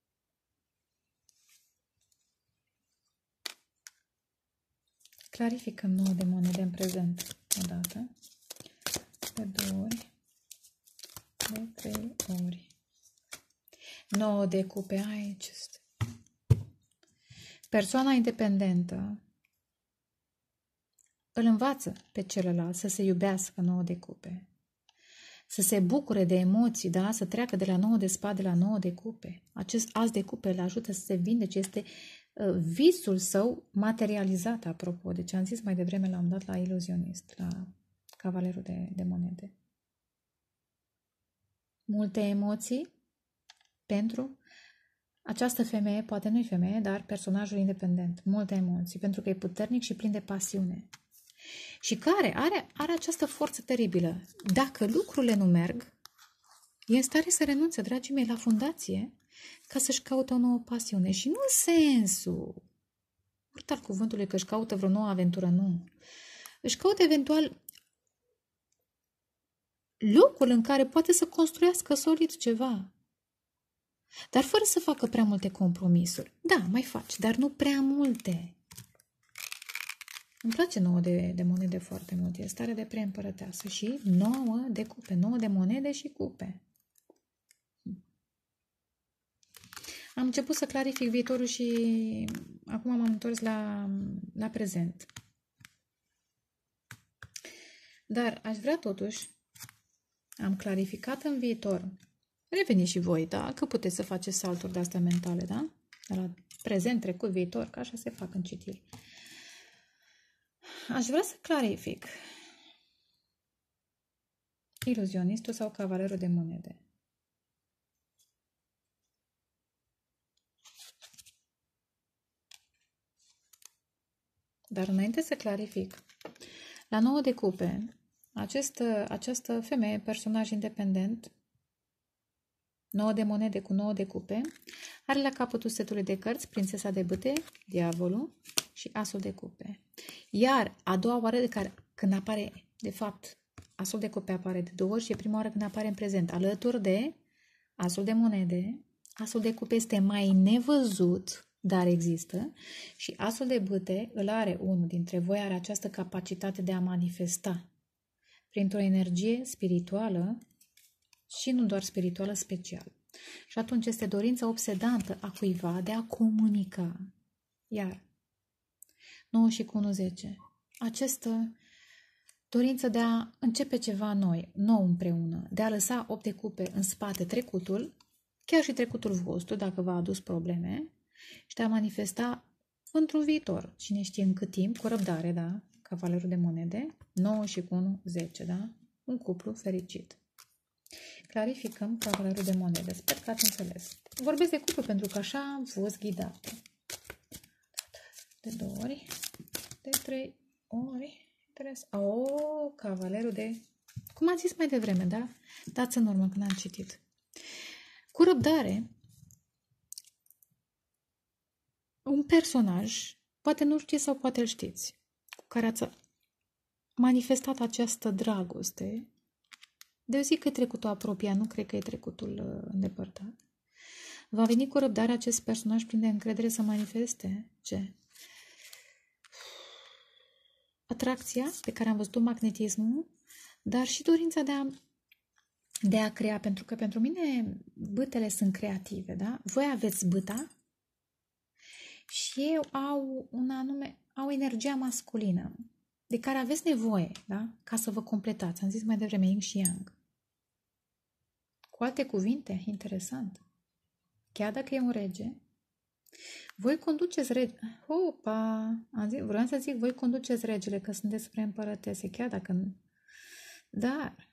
Clarificăm nouă de monede în prezent. Odată, de două ori, de trei ori. nouă de cupe aici este. Persoana independentă îl învață pe celălalt să se iubească, nouă de cupe. Să se bucure de emoții, da? Să treacă de la nouă de spade la nouă de cupe. Acest as de cupe îl ajută să se vindece, este uh, visul său materializat, apropo. Deci am zis mai devreme, l-am dat la iluzionist, la cavalerul de, de monede. Multe emoții pentru această femeie, poate nu-i femeie, dar personajul independent. Multe emoții, pentru că e puternic și plin de pasiune. Și care are, are această forță teribilă. Dacă lucrurile nu merg, e în stare să renunțe, dragii mei, la fundație ca să-și caute o nouă pasiune. Și nu în sensul urât al cuvântului că își caută vreo nouă aventură, nu. Își caută eventual locul în care poate să construiască solid ceva. Dar fără să facă prea multe compromisuri. Da, mai faci, dar nu prea multe. Îmi place nouă de, de monede foarte mult. E stare de preîmpărăteasă și nouă de cupe. Nouă de monede și cupe. Am început să clarific viitorul și acum m-am întors la, la prezent. Dar aș vrea totuși, am clarificat în viitor. Reveniți și voi, da? Că puteți să faceți salturi de-astea mentale, da? De la prezent, trecut, viitor, că așa se fac în citiri. Aș vrea să clarific. Iluzionistul sau cavalerul de monede. Dar înainte să clarific, la nouă de cupe, acest, această femeie, personaj independent, nouă de monede cu nouă de cupe, are la capătul setului de cărți prințesa de bâte, diavolul și asul de cupe. Iar a doua oară de care, când apare, de fapt, asul de cupe apare de două ori și e prima oară când apare în prezent, alături de asul de monede. Asul de cupe este mai nevăzut, dar există, și asul de bâte îl are unul dintre voi, are această capacitate de a manifesta printr-o energie spirituală și nu doar spirituală, specială. Și atunci este dorința obsedantă a cuiva de a comunica. Iar nouă și cu unu zece. Această dorință de a începe ceva noi, nou împreună, de a lăsa opt de cupe în spate trecutul, chiar și trecutul vostru, dacă v-a adus probleme, și de a manifesta într-un viitor. Cine știe în cât timp, cu răbdare, da? Cavalerul de monede, nouă și cu unu, zece, da? Un cuplu fericit. Clarificăm cavalerul de monede. Sper că ați înțeles. Vorbesc de cuplu pentru că așa am fost ghidată. De două ori, de trei ori. Interes. O, cavalerul de... Cum am zis mai devreme, da? Dați în urmă când am citit. Cu răbdare, un personaj, poate nu știți sau poate îl știți, cu care ați manifestat această dragoste, de o zi că e trecutul apropiat, nu cred că e trecutul uh, îndepărtat. Va veni cu răbdare acest personaj plin de încredere să manifeste ce? Atracția pe care am văzut-o, magnetismul, dar și dorința de a, de a crea, pentru că pentru mine bâtele sunt creative, da? Voi aveți bâta și ei au un anume, au energia masculină de care aveți nevoie, da? Ca să vă completați. Am zis mai devreme yin și yang. Cu alte cuvinte, interesant. Chiar dacă e un rege, voi conduceți rege. Opa! Am zis, vreau să zic, voi conduceți regele, că sunteți spre împărătese, chiar dacă... Dar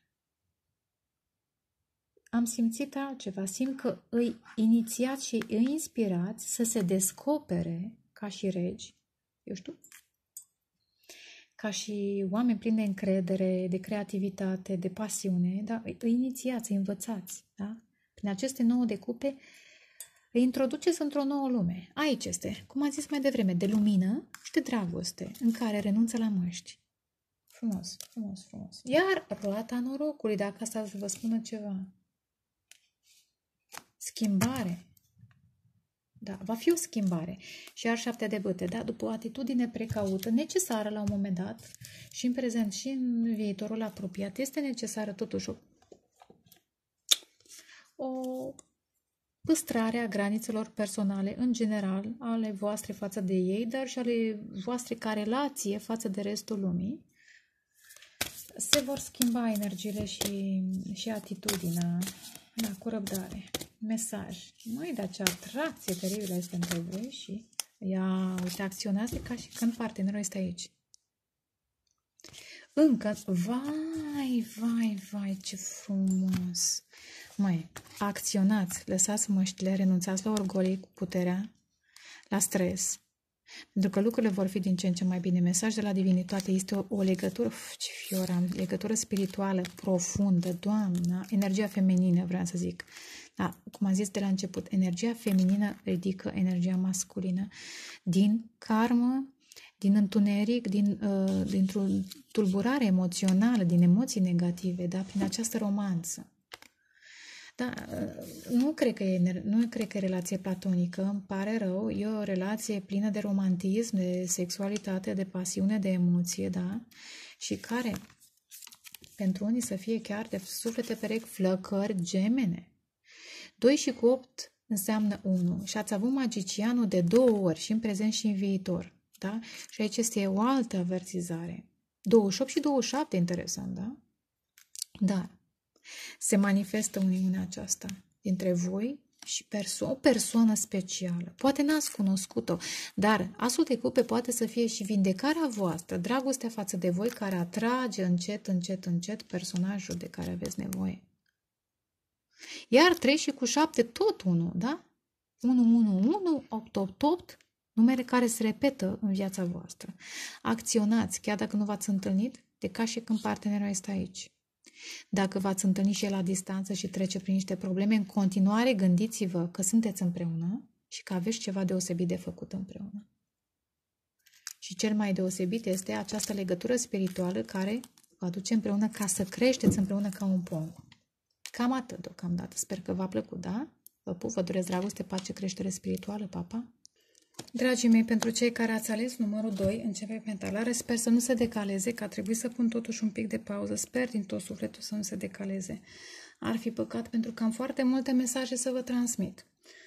am simțit altceva. Simt că îi inițiați și îi inspirați să se descopere ca și regi, eu știu, ca și oameni plini de încredere, de creativitate, de pasiune, da? Îi inițiați, îi învățați, da? Prin aceste nouă de cupe îi introduceți într-o nouă lume. Aici este, cum am zis mai devreme, de lumină și de dragoste, în care renunță la măști. Frumos, frumos, frumos. Iar roata norocului, dacă asta să vă spună ceva. Schimbare. Da, va fi o schimbare. Și iar șapte de bâte, da? După o atitudine precaută, necesară la un moment dat, și în prezent și în viitorul apropiat, este necesară totuși o, o păstrare a granițelor personale, în general, ale voastre față de ei, dar și ale voastre ca relație față de restul lumii. Se vor schimba energiile și, și atitudinea, da, cu răbdare. Mesaj. Măi, dar ce atracție teribilă este între voi și ia, uite, acționați ca și când partenerul este aici. Încă, vai, vai, vai, ce frumos. Măi, acționați, lăsați măștile, renunțați la orgolii cu puterea, la stres, pentru că lucrurile vor fi din ce în ce mai bine. Mesaj de la divinitate este o, o legătură, uf, ce fior am, legătură spirituală profundă, Doamna, energia feminină, vreau să zic. Da, cum am zis de la început, energia feminină ridică energia masculină din karmă, din întuneric, din, uh, dintr-o tulburare emoțională, din emoții negative, da, prin această romanță. Da, nu cred că e, nu cred că e relație platonică, îmi pare rău, e o relație plină de romantism, de sexualitate, de pasiune, de emoție, da, și care, pentru unii să fie chiar de suflete perechi, flăcări, gemene. doi și cu opt înseamnă unu și ați avut magicianul de două ori, și în prezent și în viitor, da? Și aici este o altă avertizare. douăzeci și opt și douăzeci și șapte, interesant, da? Dar se manifestă uniunea aceasta dintre voi și perso- o persoană specială. Poate n-ați cunoscut-o, dar asul de cupe poate să fie și vindecarea voastră, dragostea față de voi care atrage încet, încet, încet personajul de care aveți nevoie. Iar trei și cu șapte tot unu, da? unu, unu, unu, opt, opt, opt, numere care se repetă în viața voastră. Acționați, chiar dacă nu v-ați întâlnit, de ca și când partenerul este aici. Dacă v-ați întâlnit și el la distanță și trece prin niște probleme, în continuare gândiți-vă că sunteți împreună și că aveți ceva deosebit de făcut împreună. Și cel mai deosebit este această legătură spirituală care vă aduce împreună ca să creșteți împreună ca un pom. Cam atât deocamdată. Sper că v-a plăcut, da? Vă pup, vă doresc dragoste, pace, creștere spirituală, pa, pa! Dragii mei, pentru cei care ați ales numărul doi, începe pentalare, sper să nu se decaleze, că a trebuit să pun totuși un pic de pauză. Sper din tot sufletul să nu se decaleze. Ar fi păcat pentru că am foarte multe mesaje să vă transmit.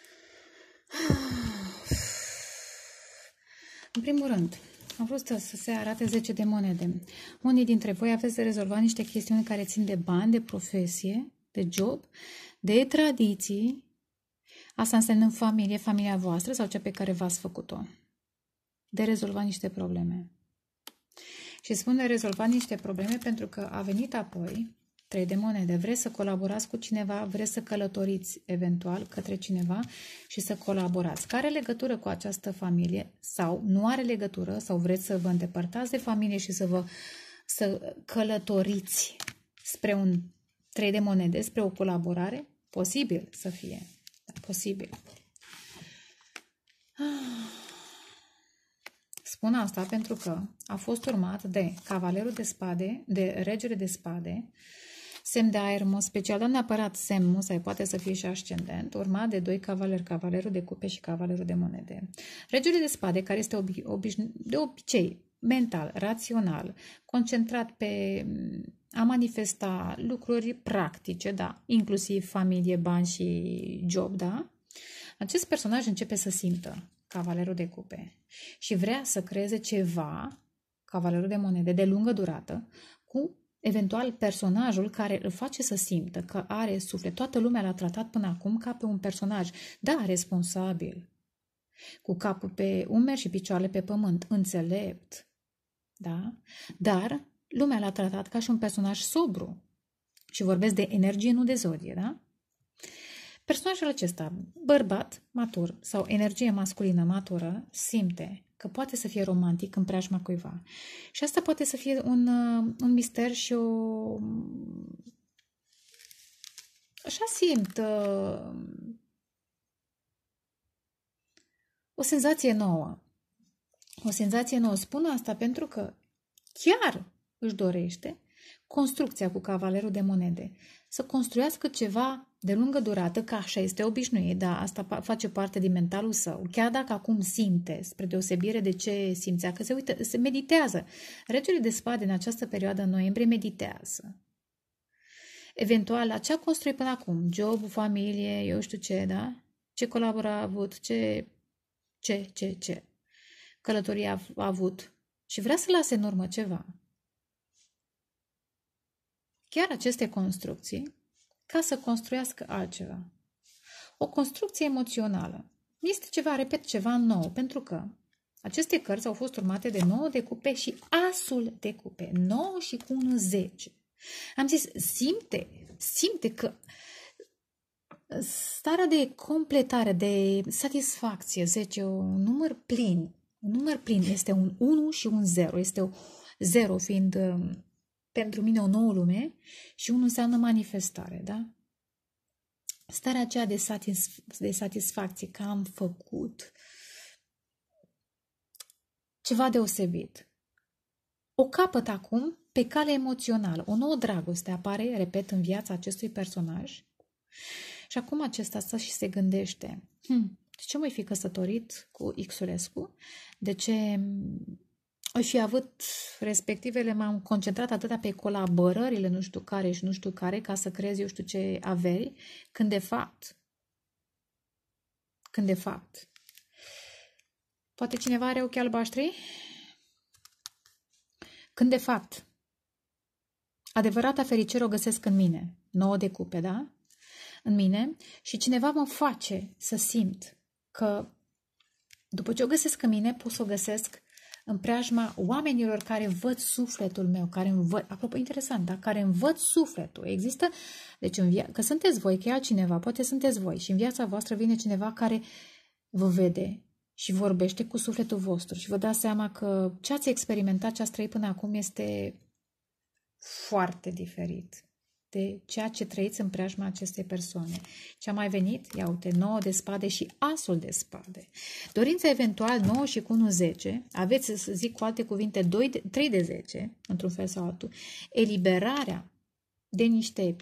În primul rând, am vrut să se arate zece de monede. Unii dintre voi aveți de rezolvat niște chestiuni care țin de bani, de profesie, de job, de tradiții. Asta înseamnă în familie, familia voastră sau cea pe care v-ați făcut-o. De rezolvat niște probleme. Și spun de rezolvat niște probleme pentru că a venit apoi trei de monede. Vreți să colaborați cu cineva, vreți să călătoriți eventual către cineva și să colaborați. Care are legătură cu această familie sau nu are legătură sau vreți să vă îndepărtați de familie și să vă să călătoriți spre un trei de monede, spre o colaborare? Posibil să fie. Da, posibil. Spun asta pentru că a fost urmat de cavalerul de spade, de regele de spade, semn de aer, în mod special, dar neapărat semn, musai, poate să fie și ascendent, urmat de doi cavaleri, cavalerul de cupe și cavalerul de monede. Regele de spade, care este obi, obișnu, de obicei mental, rațional, concentrat pe a manifesta lucruri practice, da, inclusiv familie, bani și job, da? Acest personaj începe să simtă, cavalerul de cupe, și vrea să creeze ceva, cavalerul de monede, de lungă durată, cu eventual personajul care îl face să simtă că are suflet. Toată lumea l-a tratat până acum ca pe un personaj, da, responsabil, cu capul pe umeri și picioarele pe pământ, înțelept, da? Dar lumea l-a tratat ca și un personaj sobru. Și vorbesc de energie, nu de zodie, da? Personajul acesta, bărbat matur sau energie masculină matură, simte că poate să fie romantic în preajma cuiva. Și asta poate să fie un, un mister și o... Așa simt... O senzație nouă. O senzație nouă. Spun asta pentru că chiar își dorește construcția cu cavalerul de monede. Să construiască ceva de lungă durată, că așa este obișnuit, dar asta face parte din mentalul său. Chiar dacă acum simte, spre deosebire de ce simțea, că se uită, se meditează. Regele de spade în această perioadă, în noiembrie, meditează. Eventual, la ce a construit până acum? Job, familie, eu știu ce, da? Ce colaborare a avut, ce, ce, ce, ce. Călătorie a, a avut. Și vrea să lase în urmă ceva. Chiar aceste construcții, ca să construiască altceva. O construcție emoțională. Este ceva, repet, ceva nou, pentru că aceste cărți au fost urmate de nouă de cupe și asul de cupe. nouă și cu unu, zece. Am zis, simte, simte că starea de completare, de satisfacție, zece, un număr plin, un număr plin este un unu și un zero. Este o zero fiind pentru mine o nouă lume și unu înseamnă manifestare, da? starea aceea de, satisf- de satisfacție că am făcut ceva deosebit. O capăt acum pe cale emoțională. O nouă dragoste apare, repet, în viața acestui personaj. Și acum acesta stă și se gândește. Hm, de ce m-ai fi căsătorit cu Xulescu? De ce ai fi avut respectivele, m-am concentrat atâta pe colaborările nu știu care și nu știu care ca să creez eu știu ce averi, când de fapt, când de fapt, poate cineva are ochii albaștri? Când de fapt, adevărata fericire o găsesc în mine, nouă de cupe, da? În mine și cineva mă face să simt că după ce o găsesc în mine, pot să o găsesc în preajma oamenilor care văd sufletul meu, care îmi văd, apropo, interesant, da? Care îmi văd sufletul. Există, deci în via- că sunteți voi, că e altcineva, poate sunteți voi și în viața voastră vine cineva care vă vede și vorbește cu sufletul vostru și vă dați seama că ce ați experimentat, ce ați trăit până acum este foarte diferit de ceea ce trăiți în preajma acestei persoane. Ce a mai venit? Ia uite, nouă de spade și asul de spade. Dorința eventual nouă și cu unu zece, aveți să zic cu alte cuvinte doi de, trei de zece, într-un fel sau altul, eliberarea de niște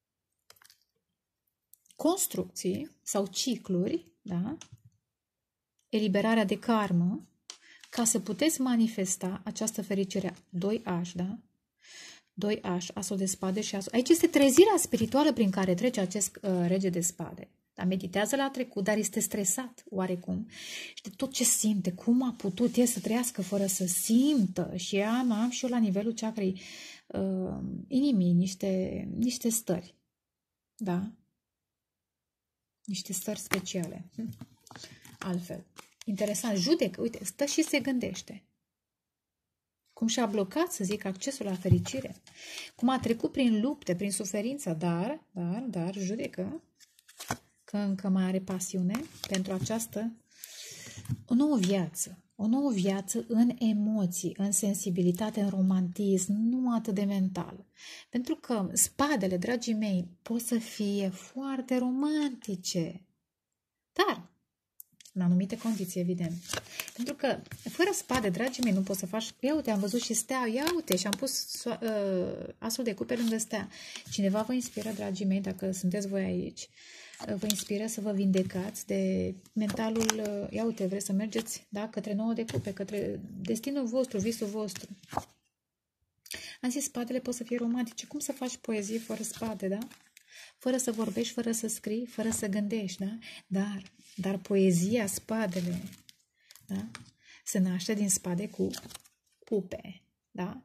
construcții sau cicluri, da? Eliberarea de karmă, ca să puteți manifesta această fericire. doi H, da? doi H, asul de spade și asul. Aici este trezirea spirituală prin care trece acest uh, rege de spade. Dar meditează la trecut, dar este stresat oarecum. Și de tot ce simte, cum a putut el să trăiască fără să simtă. Și am, am și eu la nivelul chakrei uh, inimii niște, niște stări. Da? Niște stări speciale. Altfel. Interesant. Judecă, uite, stă și se gândește. Cum și-a blocat, să zic, accesul la fericire. Cum a trecut prin lupte, prin suferință, dar, dar, dar, judecă că încă mai are pasiune pentru această o nouă viață. O nouă viață în emoții, în sensibilitate, în romantism, nu atât de mental. Pentru că spadele, dragii mei, pot să fie foarte romantice. Dar în anumite condiții, evident. Pentru că, fără spade, dragii mei, nu poți să faci... Ia uite, am văzut și stea, ia uite, și am pus uh, asul de cupe lângă stea. Cineva vă inspiră, dragii mei, dacă sunteți voi aici, uh, vă inspiră să vă vindecați de mentalul... Uh, ia uite, vreți să mergeți, da, către nouă de cupe, către destinul vostru, visul vostru. Am zis, spadele pot să fie romantice. Cum să faci poezie fără spade, da? Fără să vorbești, fără să scrii, fără să gândești, da? Dar, dar poezia, spadele, da? Se naște din spade cu cupe, da?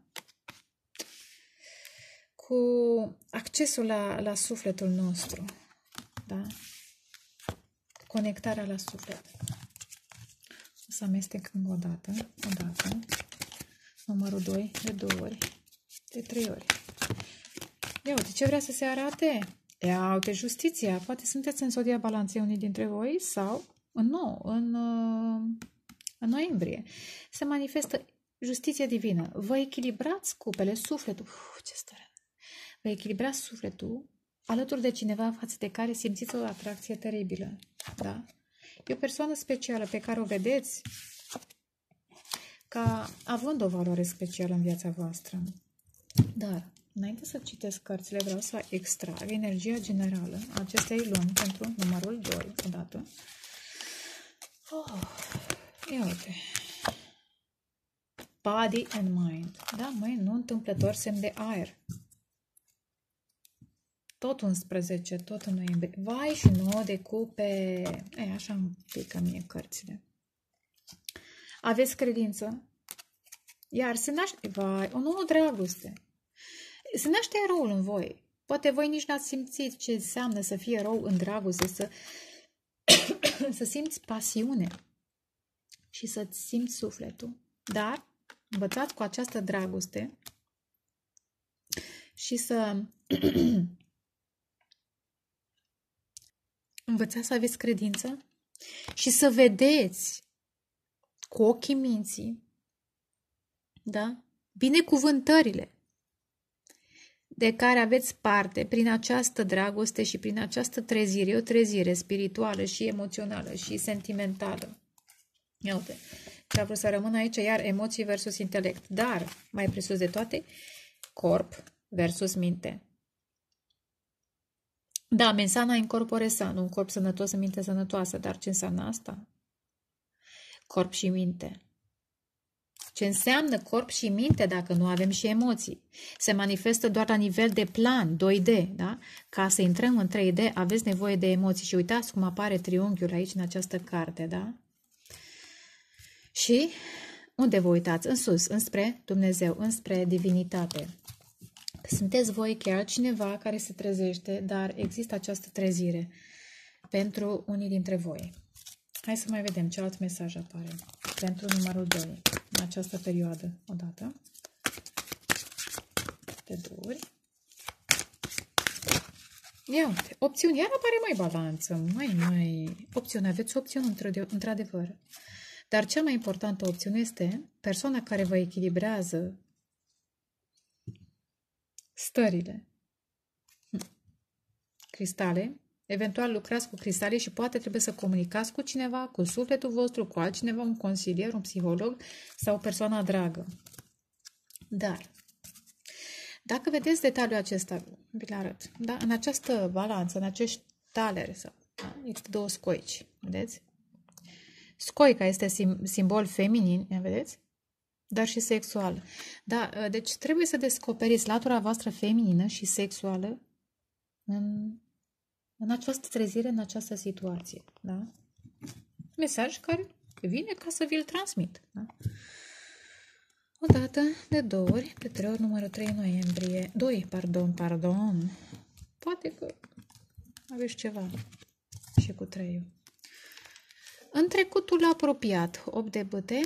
Cu accesul la, la sufletul nostru, da? Conectarea la suflet. O să amestec încă o dată, o dată, numărul doi, de două ori, de trei ori. Ia uite, ce vrea să se arate? Ia uite, justiția. Poate sunteți în zodia balanței unii dintre voi sau în nou, în, în noiembrie. Se manifestă justiția divină. Vă echilibrați cupele, sufletul. Uf, ce stare! Vă echilibrați sufletul alături de cineva față de care simțiți o atracție teribilă. Da? E o persoană specială pe care o vedeți ca având o valoare specială în viața voastră. Dar înainte să citesc cărțile, vreau să extrag energia generală a acestei luni pentru numărul doi, odată. Oh, ia uite. Body and mind. Da, măi, nu întâmplător, semn de aer. Tot unsprezece, tot în noiembrie. Vai și nouă de cupe. E, așa îmi pică mie cărțile. Aveți credință? Iar se naște, vai, o nouă dragoste. Se naște eroul în voi. Poate voi nici n-ați simțit ce înseamnă să fii erou în dragoste, să, să simți pasiune și să-ți simți sufletul. Dar învățați cu această dragoste și să învățați să aveți credință și să vedeți cu ochii minții, da? Binecuvântările de care aveți parte prin această dragoste și prin această trezire, e o trezire spirituală și emoțională și sentimentală. Ia uite, ce a vrut să rămână aici, iar emoții versus intelect, dar, mai presus de toate, corp versus minte. Da, mensana in corpore sano, un corp sănătos în minte sănătoasă, dar ce înseamnă asta? Corp și minte. Ce înseamnă corp și minte dacă nu avem și emoții? Se manifestă doar la nivel de plan, doi D, da? Ca să intrăm în trei D, aveți nevoie de emoții. Și uitați cum apare triunghiul aici în această carte, da? Și unde vă uitați? În sus, înspre Dumnezeu, înspre divinitate. Sunteți voi chiar cineva care se trezește, dar există această trezire pentru unii dintre voi. Hai să mai vedem ce alt mesaj apare pentru numărul doi în această perioadă. Odată, de două ori. Ia uite, opțiuni. Iar apare mai balanță, mai, mai... Opțiuni, aveți opțiuni într-adevăr. Dar cea mai importantă opțiune este persoana care vă echilibrează stările. Cristale. Eventual lucrați cu cristale și poate trebuie să comunicați cu cineva, cu sufletul vostru, cu altcineva, un consilier, un psiholog sau o persoană dragă. Dar, dacă vedeți detaliul acesta, vi-l arăt, da? În această balanță, în acești taleri, da? Există două scoici, vedeți? Scoica este sim simbol feminin, vedeți? Dar și sexual. Da, deci trebuie să descoperiți latura voastră feminină și sexuală în, în această trezire, în această situație. Da? Mesaj care vine ca să vi-l transmit. Da? O dată, de două ori, de trei ori, numărul trei noiembrie. doi, pardon, pardon. Poate că aveți ceva și cu trei. În trecutul apropiat, opt de bâte,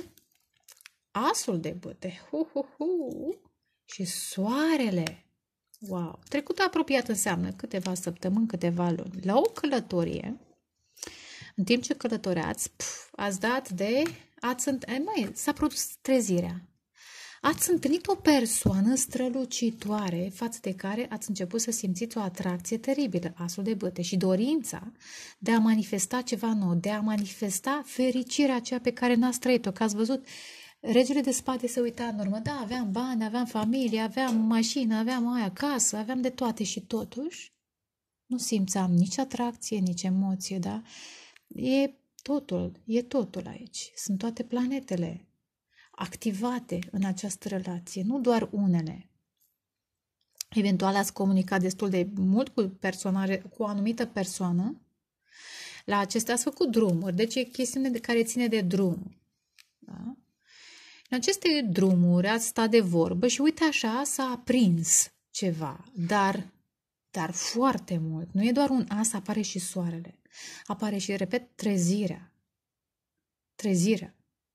asul de bâte, hu, hu, hu, și soarele. Wow! Trecutul apropiat înseamnă câteva săptămâni, câteva luni. La o călătorie, în timp ce călătoreați, pf, ați dat de... Ați, mai, s-a produs trezirea. Ați întâlnit o persoană strălucitoare față de care ați început să simțiți o atracție teribilă, asul de bâte, și dorința de a manifesta ceva nou, de a manifesta fericirea aceea pe care n-ați trăit-o. Că ați văzut, regele de spade se uita în urmă, da, aveam bani, aveam familie, aveam mașină, aveam aia casă, aveam de toate și totuși nu simțeam nici atracție, nici emoție, da? E totul, e totul aici. Sunt toate planetele activate în această relație, nu doar unele. Eventual ați comunicat destul de mult cu, persoanare, cu o anumită persoană, la acestea ați făcut drumuri, deci e chestiune de care ține de drum. Da? În aceste drumuri ați stat de vorbă și uite așa s-a aprins ceva, dar, dar foarte mult. Nu e doar un as, apare și soarele. Apare și, repet, trezirea. Trezirea.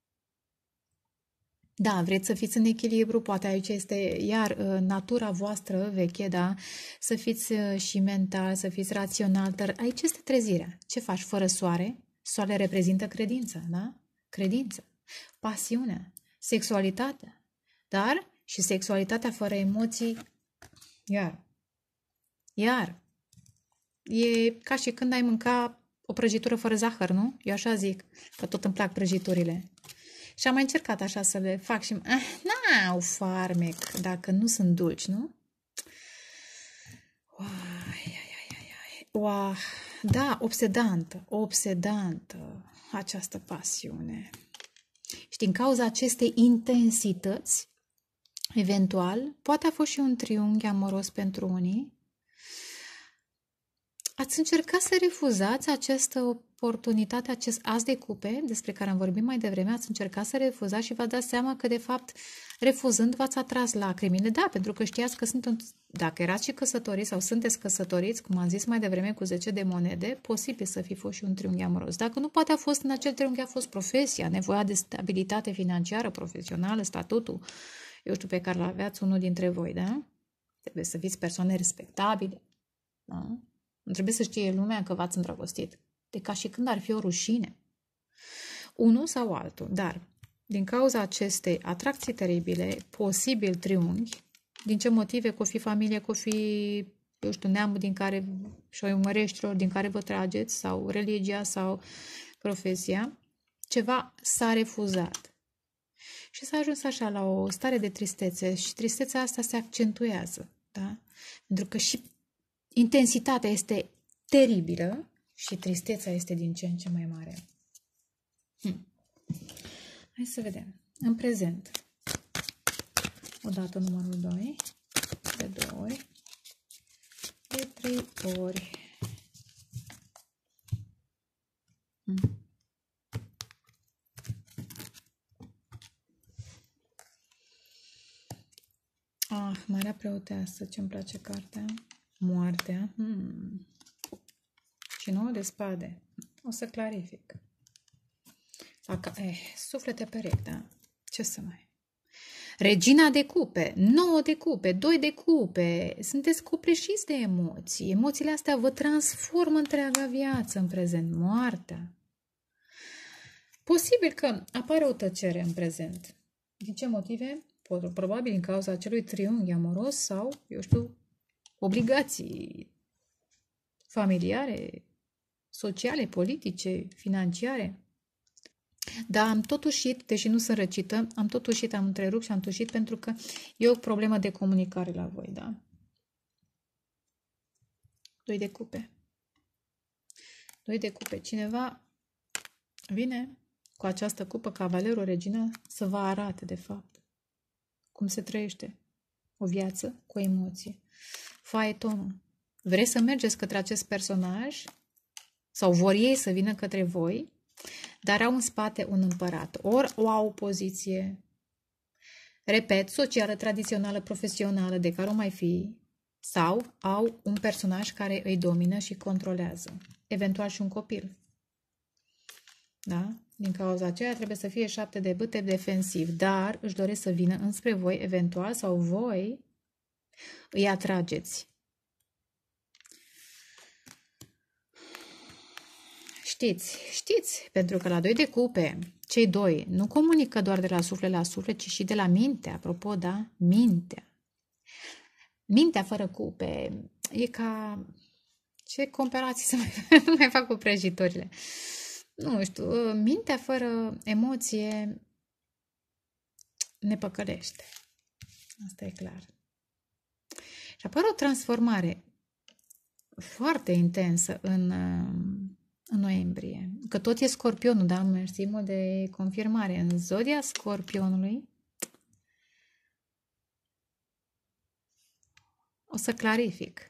Da, vreți să fiți în echilibru, poate aici este iar natura voastră veche, da? Să fiți și mental, să fiți rațional, dar aici este trezirea. Ce faci fără soare? Soarele reprezintă credința, da? Credința, pasiunea, sexualitatea, dar și sexualitatea fără emoții, iar, iar, e ca și când ai mânca o prăjitură fără zahăr, nu? Eu așa zic, că tot îmi plac prăjiturile. Și am mai încercat așa să le fac și ah, n-au farmec dacă nu sunt dulci, nu? Uai, ai, ai, ai. Uah, da, obsedantă, obsedantă această pasiune. Și din cauza acestei intensități, eventual, poate a fost și un triunghi amoros pentru unii, ați încercat să refuzați această oportunitate, acest as de cupe, despre care am vorbit mai devreme, ați încercat să refuzați și v-ați dat seama că, de fapt, refuzând, v-ați atras lacrimile. Da, pentru că știați că sunt, un... dacă erați și căsătoriți sau sunteți căsătoriți, cum am zis mai devreme, cu zece de monede, posibil să fi fost și un triunghi amoros. Dacă nu, poate a fost, în acel triunghi a fost profesia, nevoia de stabilitate financiară, profesională, statutul, eu știu, pe care l-aveați unul dintre voi, da? Trebuie să fiți persoane respectabile, da? Nu trebuie să știe lumea că v-ați îndrăgostit. De ca și când ar fi o rușine. Unul sau altul. Dar, din cauza acestei atracții teribile, posibil triunghi, Din ce motive? Că o fi familie, că o fi, eu știu, neamul din care și o măreștilor din care vă trageți, sau religia, sau profesia. Ceva s-a refuzat. Și s-a ajuns așa la o stare de tristețe și tristețea asta se accentuează. Da? Pentru că și intensitatea este teribilă și tristețea este din ce în ce mai mare. Hm. Hai să vedem. În prezent. Odată numărul doi, de două ori, de trei ori. Hm. Ah, Marea Preoteasă, ce-mi place cartea. Moartea. Hmm. Și nouă de spade. O să clarific. Aca, eh, suflete perechi, da? Ce să mai... Regina de cupe, nouă de cupe, doi de cupe. Sunteți copleșiți de emoții. Emoțiile astea vă transformă întreaga viață în prezent. Moartea. Posibil că apare o tăcere în prezent. Din ce motive? Probabil din cauza acelui triunghi amoros sau, eu știu, obligații familiare, sociale, politice, financiare. Dar am tot ușit, deși nu sunt răcită, am tot ușit, am întrerupt și am tușit pentru că e o problemă de comunicare la voi, da? Doi de cupe. Doi de cupe. Cineva vine cu această cupă, cavalerul, regină, să vă arate, de fapt, cum se trăiește o viață cu emoție. Faetonul. Vreți să mergeți către acest personaj sau vor ei să vină către voi, dar au în spate un împărat. Ori o au o poziție, repet, socială, tradițională, profesională, de care o mai fi, sau au un personaj care îi domină și controlează. Eventual și un copil. Da? Din cauza aceea trebuie să fie șapte de bâte defensiv, dar își doresc să vină înspre voi, eventual, sau voi îi atrageți. Știți, știți, pentru că la doi de cupe, cei doi nu comunică doar de la suflet la suflet, ci și de la minte, apropo, da? Mintea. Mintea fără cupe e ca... Ce comparații să mai, nu mai fac cu prăjitorile. Nu știu, mintea fără emoție ne păcălește. Asta e clar. Și apare o transformare foarte intensă în, în noiembrie. Că tot e Scorpionul, da? Mersi mult de confirmare. În zodia Scorpionului o să clarific.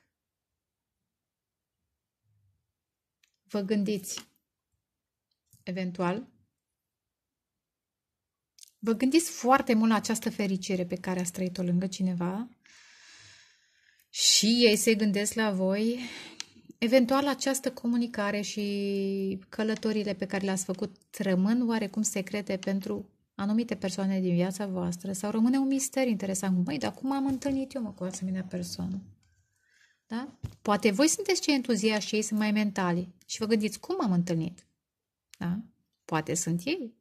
Vă gândiți eventual, vă gândiți foarte mult la această fericire pe care ați trăit-o lângă cineva și ei se gândesc la voi, eventual această comunicare și călătorile pe care le-ați făcut rămân oarecum secrete pentru anumite persoane din viața voastră sau rămâne un mister interesant. Măi, dar cum am întâlnit eu mă cu o asemenea persoană? Da? Poate voi sunteți cei entuziaști și ei sunt mai mentali și vă gândiți cum am întâlnit. Da? Poate sunt ei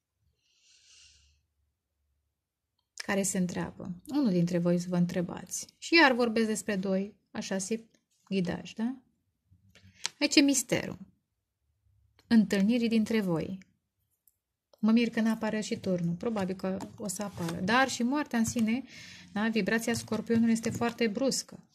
care se întreabă. Unul dintre voi să vă întrebați. Și iar vorbesc despre doi, așa se ghidaj, da? Aici e misterul. Întâlnirii dintre voi. Mă mir că n-apare și turnul. Probabil că o să apară. Dar și moartea în sine, da? Vibrația Scorpionului este foarte bruscă.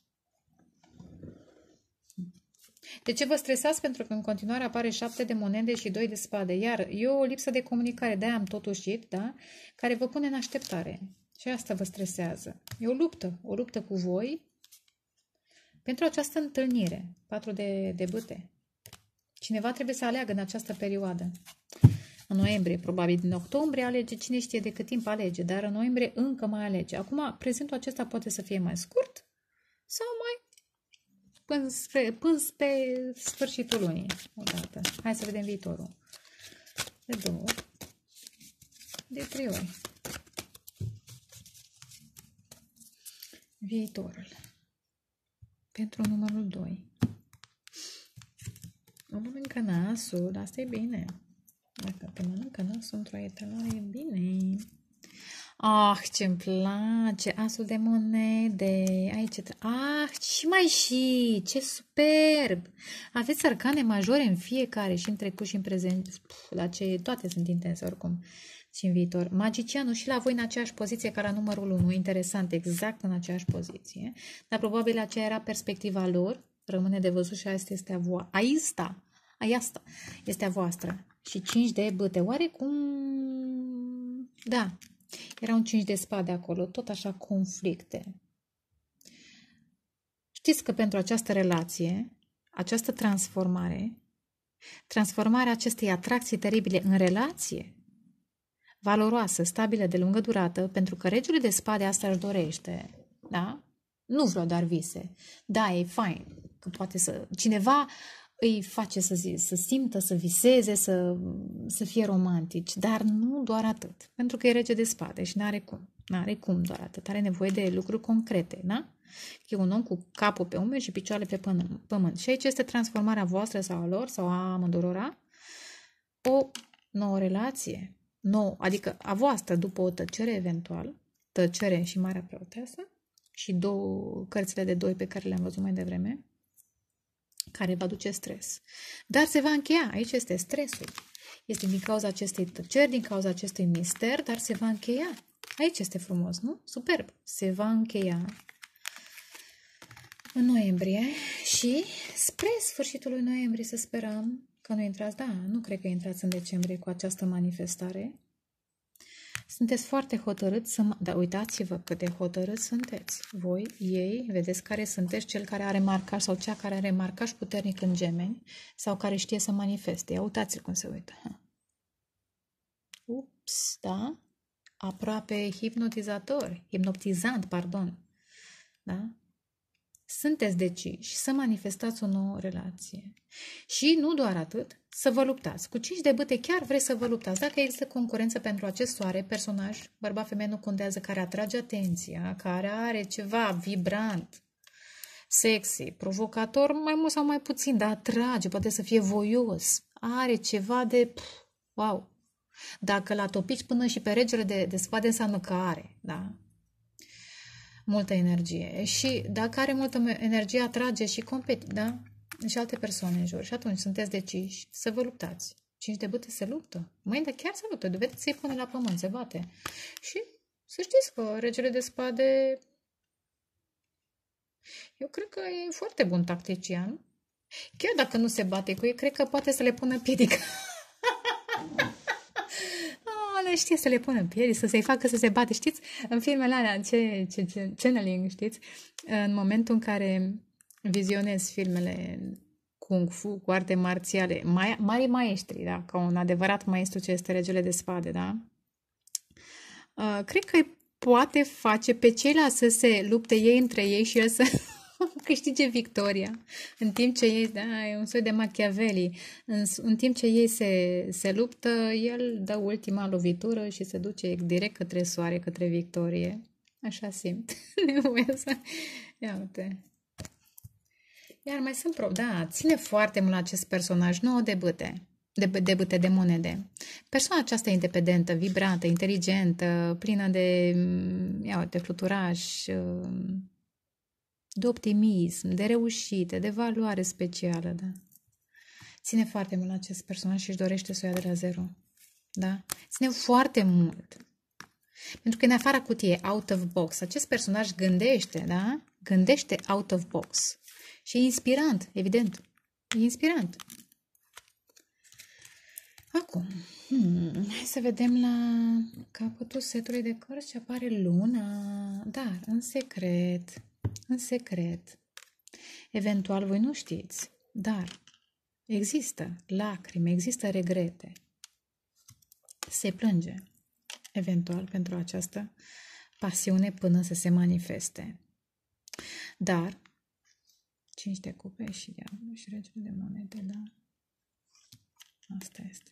De ce vă stresați? Pentru că în continuare apare șapte de monede și doi de spade. Iar e o lipsă de comunicare, de-aia am tot ușit, da? Care vă pune în așteptare. Și asta vă stresează. E o luptă, o luptă cu voi pentru această întâlnire. Patru de, de bâte. Cineva trebuie să aleagă în această perioadă. În noiembrie, probabil din octombrie alege, cine știe de cât timp alege, dar în noiembrie încă mai alege. Acum, prezentul acesta poate să fie mai scurt sau mai până, spre, până pe sfârșitul lunii. Odată. Hai să vedem viitorul. De două ori. De trei ori. Viitorul. Pentru numărul doi. Nu mănâncă nasul, asta e bine. Dacă te mănâncă nasul într-o etalare, e bine. Ah, ce-mi place! Asul de monede. Aici. Ah, și mai și! Ce superb! Aveți arcane majore în fiecare, și în trecut și în prezent. La ce toate sunt intense oricum. Și în viitor. Magicianul și la voi în aceeași poziție ca la numărul unu. Interesant, exact în aceeași poziție. Dar probabil aceea era perspectiva lor. Rămâne de văzut și asta este a voastră. Aista! Aiasta este a voastră. Și cinci de bâte. Oarecum... Da. Era un cinci de spade acolo. Tot așa conflicte. Știți că pentru această relație, această transformare, transformarea acestei atracții teribile în relație, valoroasă, stabilă, de lungă durată, pentru că regele de spade asta își dorește, da? Nu vreau doar vise. Da, e fain, că poate să... Cineva îi face să, zi, să simtă, să viseze, să, să fie romantici, dar nu doar atât. Pentru că e rege de spade și n-are cum. N-are cum doar atât. Are nevoie de lucruri concrete, da? E un om cu capul pe umeri și picioarele pe pământ. Și aici este transformarea voastră sau a lor sau a amândurora o nouă relație. Nou, adică a voastră după o tăcere eventual, tăcere și Marea Preoteasă și două cărțile de doi pe care le-am văzut mai devreme, care va duce stres. Dar se va încheia. Aici este stresul. Este din cauza acestei tăceri, din cauza acestui mister, dar se va încheia. Aici este frumos, nu? Superb. Se va încheia în noiembrie și spre sfârșitul lui noiembrie să sperăm că nu intrați. Da, nu cred că intrați în decembrie cu această manifestare. Sunteți foarte hotărâți să... Dar uitați-vă cât de hotărâți sunteți. Voi, ei, vedeți care sunteți, cel care are marcaj sau cea care are marcaj puternic în gemeni sau care știe să manifeste. Ia uitați-l cum se uită. Ups, da? Aproape hipnotizator, hipnotizant, pardon. Da? Sunteți deciși să manifestați o nouă relație. Și nu doar atât, să vă luptați. Cu cinci de bâte chiar vreți să vă luptați. Dacă există concurență pentru acest soare, personaj, bărbat, femeie, nu contează, care atrage atenția, care are ceva vibrant, sexy, provocator, mai mult sau mai puțin, dar atrage, poate să fie voios, are ceva de... Pf, wow! Dacă l-a topit până și pe regele de, de spade, înseamnă că are, da? Multă energie. Și dacă are multă energie, atrage și competi, da? Și alte persoane în jur. Și atunci sunteți deciși să vă luptați. Cinci de bâte se luptă. Măi, dar chiar se luptă. Vedeți, să-i pune la pământ, se bate. Și să știți că regele de spade, eu cred că e foarte bun tactician. Chiar dacă nu se bate cu ei, cred că poate să le pună piedică. Le știe să le pună în piedi, să se-i facă să se bate. Știți, în filmele alea, ce, ce, ce, channeling, știți? În momentul în care vizionez filmele Kung Fu, cu arte marțiale, mai, mari maestri, da? Ca un adevărat maestru ce este regele de spade, da? Uh, cred că poate face pe ceilalți să se lupte ei între ei și el să câștige victoria. În timp ce ei, da, e un soi de Machiavelli, în, în timp ce ei se, se luptă, el dă ultima lovitură și se duce direct către soare, către victorie. Așa simt nevoia să... Ia uite. Iar mai sunt pro... Da, ține foarte mult la acest personaj, nouă de bâte. De, de bâte, de monede. Persoana aceasta independentă, vibrantă, inteligentă, plină de, ia uite, fluturaș, de optimism, de reușite, de valoare specială, da. Ține foarte mult la acest personaj și își dorește să o ia de la zero. Da? Ține foarte mult. Pentru că în afara cutiei, out of box, acest personaj gândește, da? Gândește out of box. Și e inspirant, evident. E inspirant. Acum, hmm, hai să vedem la capătul setului de cărți ce apare luna. Dar, în secret, în secret, eventual voi nu știți, dar există lacrimi, există regrete. Se plânge, eventual, pentru această pasiune până să se manifeste. Dar, cinci de cupe și diavolul și regele de monede, da? Asta este.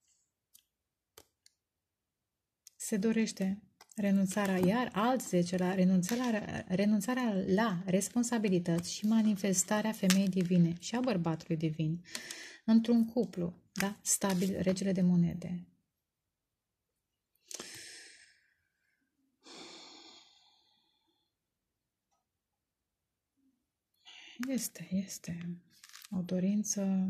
Se dorește renunțarea, iar alt zece la renunțarea, renunțarea la responsabilități și manifestarea femeii divine și a bărbatului divin într-un cuplu, da? Stabil, regele de monede. Este, este o dorință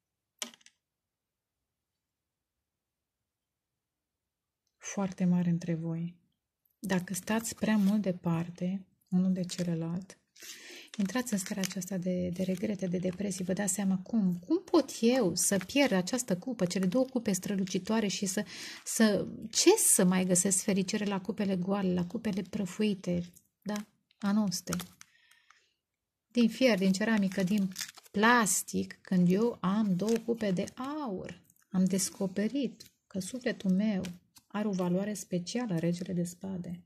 foarte mare între voi. Dacă stați prea mult departe, unul de celălalt, intrați în starea aceasta de, de regrete, de depresii, vă dați seama cum, cum pot eu să pierd această cupă, cele două cupe strălucitoare și să, să ce să mai găsesc fericire la cupele goale, la cupele prăfuite, da, anoste, din fier, din ceramică, din plastic, când eu am două cupe de aur, am descoperit că sufletul meu are o valoare specială, regele de spade.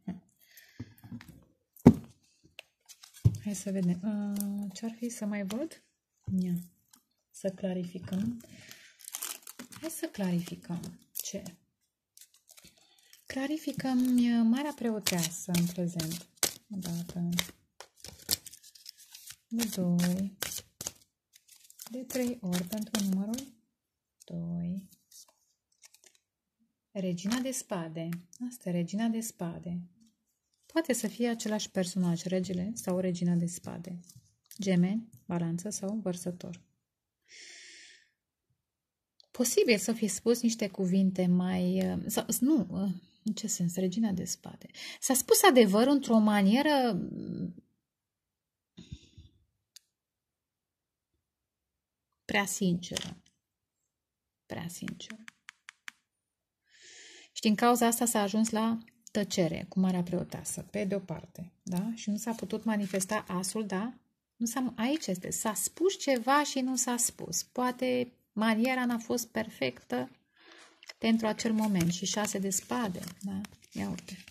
Hai să vedem. Ce-ar fi să mai văd? Ia. Să clarificăm. Hai să clarificăm. Ce? Clarificăm Marea Preoteasă în prezent. O dată. De doi. De trei ori pentru numărul doi. Regina de spade. Asta e Regina de spade. Poate să fie același personaj, regele sau regina de spade. Gemeni, balanță sau vărsător. Posibil să fi spus niște cuvinte mai... Sau, nu, în ce sens? Regina de spade. S-a spus adevăr într-o manieră... prea sinceră. Prea sinceră. Și din cauza asta s-a ajuns la tăcere cu Marea Preoteasă, pe de o parte, da? Și nu s-a putut manifesta asul, da? Nu s-a, aici este, s-a spus ceva și nu s-a spus. Poate maniera n-a fost perfectă pentru acel moment. Și șase de spade, da? Ia uite.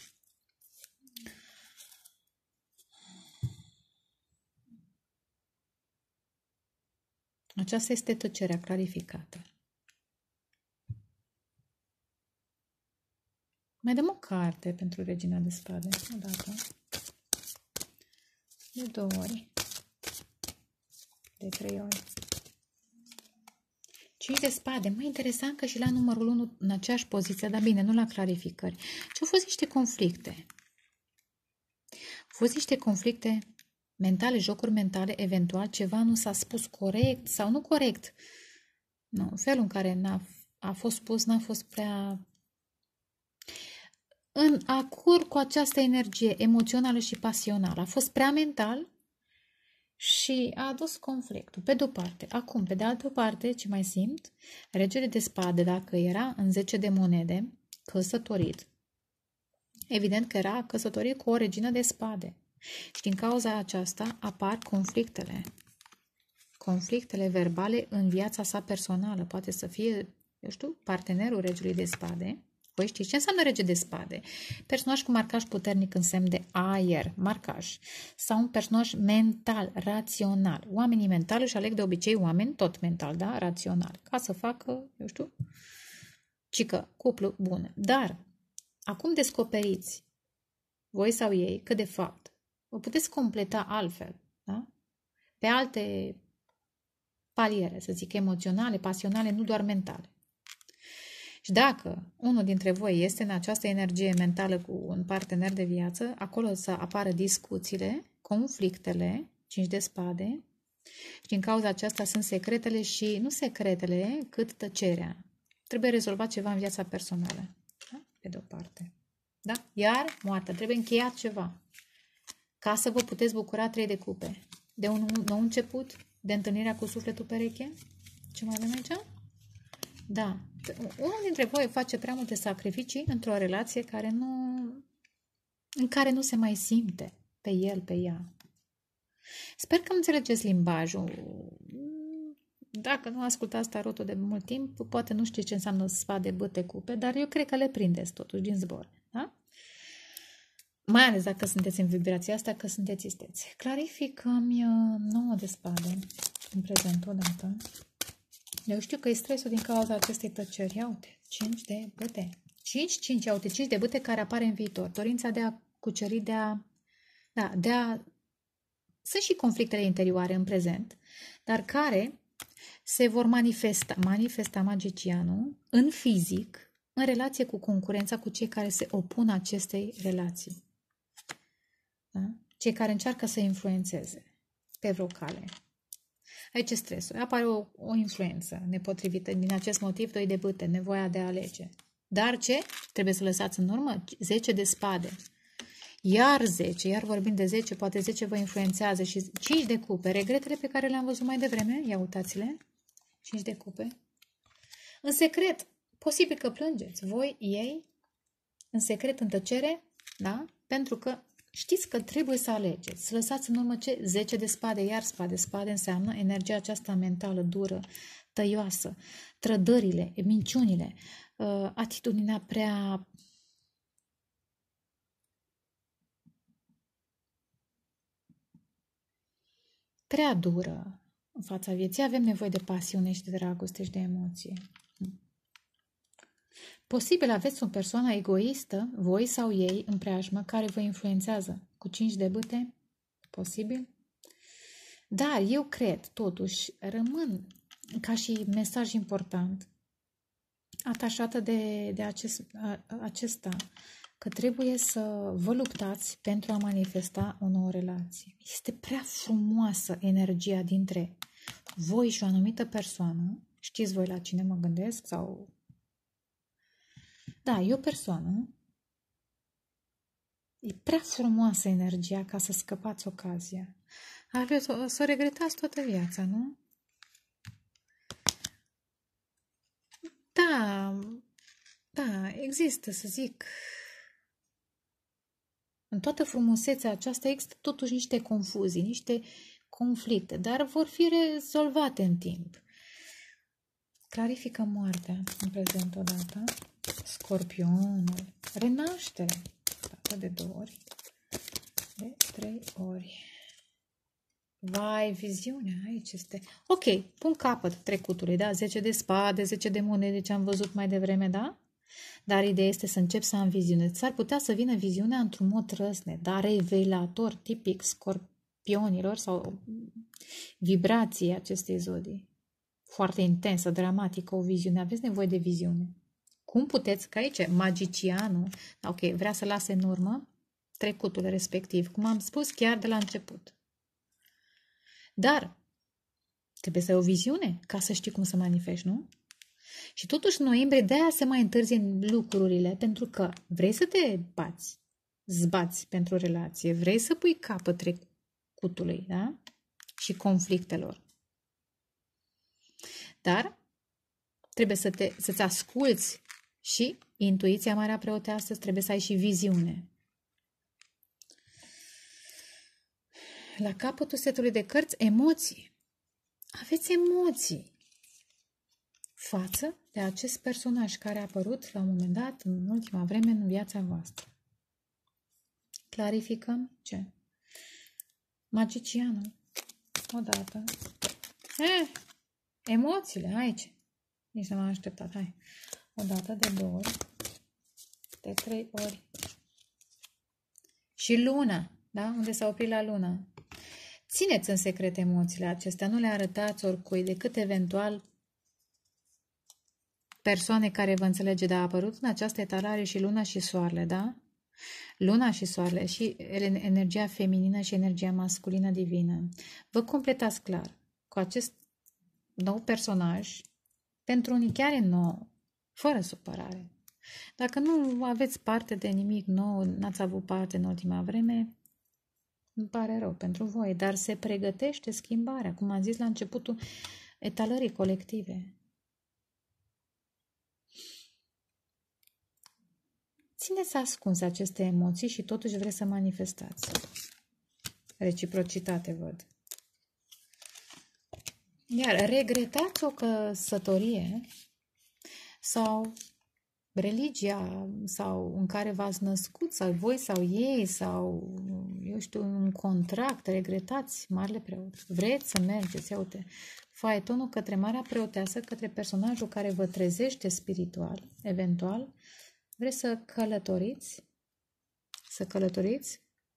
Aceasta este tăcerea clarificată. Mai dăm o carte pentru Regina de spade. O dată. De două ori. De trei ori. cinci de spade. Mai interesant că și la numărul unu în aceeași poziție, dar bine, nu la clarificări. Și au fost niște conflicte. Au fost niște conflicte mentale, jocuri mentale, eventual ceva nu s-a spus corect sau nu corect. Nu, felul în care n-a, a fost spus n-a fost prea... în acord cu această energie emoțională și pasională. A fost prea mental și a adus conflictul, pe de-o parte. Acum, pe de altă parte, ce mai simt? Regele de spade, dacă era în zece de monede, căsătorit, evident că era căsătorit cu o regină de spade. Și din cauza aceasta apar conflictele. Conflictele verbale în viața sa personală. Poate să fie, eu știu, partenerul regelui de spade. Voi știți ce înseamnă rege de spade? Personaj cu marcaj puternic în semn de aer, marcaj. Sau un personaj mental, rațional. Oamenii mentali își aleg de obicei oameni tot mental, da? Rațional. Ca să facă, eu știu, cică, cuplu bun. Dar, acum descoperiți, voi sau ei, că de fapt vă puteți completa altfel, da? Pe alte paliere, să zic, emoționale, pasionale, nu doar mentale. Și dacă unul dintre voi este în această energie mentală cu un partener de viață, acolo să apară discuțiile, conflictele, cinci de spade, și din cauza aceasta sunt secretele și nu secretele, cât tăcerea. Trebuie rezolvat ceva în viața personală. Da? Pe de o parte. Da? Iar moartea. Trebuie încheiat ceva. Ca să vă puteți bucura trei de cupe. De un nou început, de întâlnirea cu sufletul pereche. Ce mai avem aici? Da. Unul dintre voi face prea multe sacrificii într-o relație care nu, în care nu se mai simte pe el, pe ea. Sper că înțelegeți limbajul. Dacă nu ascultați tarotul de mult timp, poate nu știți ce înseamnă spade, bâte, cupe, dar eu cred că le prindeți totuși din zbor. Da? Mai ales dacă sunteți în vibrația asta, că sunteți isteți. Clarificăm nouă de spade în prezent odată. Eu știu că e stresul din cauza acestei tăceri. Ia uite, cinci de bâte. cinci, cinci, ia uite, cinci de bâte care apare în viitor. Dorința de a cuceri, de a... Da, de a... Sunt și conflictele interioare în prezent, dar care se vor manifesta, manifesta magicianul în fizic, în relație cu concurența, cu cei care se opun acestei relații. Da? Cei care încearcă să influențeze. pe vreo cale. Aici e stresul. Apare o, o influență nepotrivită. Din acest motiv, doi de bâte, nevoia de a alege. Dar ce? Trebuie să lăsați în urmă? zece de spade. Iar zece, iar vorbim de zece, poate zece vă influențează și cinci de cupe. Regretele pe care le-am văzut mai devreme, ia uitați-le. cinci de cupe. În secret, posibil că plângeți. Voi, ei, în secret, în tăcere, da? Pentru că știți că trebuie să alegeți. Să lăsați în urmă ce? zece de spade, iar spade. Spade înseamnă energia aceasta mentală, dură, tăioasă, trădările, minciunile, atitudinea prea... prea dură în fața vieții. Avem nevoie de pasiune și de dragoste și de emoție. Posibil aveți o persoană egoistă, voi sau ei, în preajmă, care vă influențează. Cu cinci de bâte? Posibil. Dar eu cred, totuși, rămân ca și mesaj important, atașată de, de acest, a, acesta, că trebuie să vă luptați pentru a manifesta o nouă relație. Este prea frumoasă energia dintre voi și o anumită persoană. Știți voi la cine mă gândesc? Sau... Da, e o persoană. E prea frumoasă energia ca să scăpați ocazia. Aveți, o, să o regretați toată viața, nu? Da, da, există, să zic... În toată frumusețea aceasta există totuși niște confuzii, niște conflicte, dar vor fi rezolvate în timp. Clarifică moartea în prezent odată. Scorpionul. Renaștere. Dată de două ori. De trei ori. Vai, viziunea aici este. Ok, pun capăt trecutului, da? zece de spade, zece de monede, ce am văzut mai devreme, da? Dar ideea este să încep să am viziune. S-ar putea să vină viziunea într-un mod răsne, dar revelator, tipic scorpionilor sau vibrație acestei zodii. Foarte intensă, dramatică o viziune. Aveți nevoie de viziune. Cum puteți, că aici magicianul, ok, vrea să lase în urmă trecutul respectiv, cum am spus chiar de la început. Dar trebuie să ai o viziune ca să știi cum să manifesti, nu? Și totuși în noiembrie de-aia se mai întârzie lucrurile, pentru că vrei să te bați, zbați pentru relație, vrei să pui capăt trecutului, da? Și conflictelor. Dar trebuie să te, să-ți asculți și intuiția Marea Preoteasă, trebuie să ai și viziune. La capătul setului de cărți, emoții. Aveți emoții față de acest personaj care a apărut la un moment dat, în ultima vreme, în viața voastră. Clarificăm ce? Magicianul. Odată. Eh, emoțiile, aici. Nici nu m-am așteptat. Hai. Odată, de două ori, de trei ori. Și luna, da? Unde s-a oprit la lună. Țineți în secret emoțiile acestea, nu le arătați oricui, decât eventual persoane care vă înțelege, dar a apărut în această etalare și luna și soarele, da? Luna și soarele și energia feminină și energia masculină divină. Vă completați clar cu acest nou personaj, pentru unii chiar e nou, fără supărare. Dacă nu aveți parte de nimic nou, n-ați avut parte în ultima vreme, îmi pare rău pentru voi, dar se pregătește schimbarea, cum am zis la începutul etalării colective. Țineți ascunse aceste emoții și totuși vreți să manifestați. Reciprocitate, văd. Iar regretați o căsătorie sau religia sau în care v-ați născut, sau voi sau ei, sau, eu știu, un contract, regretați, Marele Preot. Vreți să mergeți, ia uite, faetonul către Marea Preoteasă, către personajul care vă trezește spiritual, eventual. Vreți să călătoriți? Să călătoriți?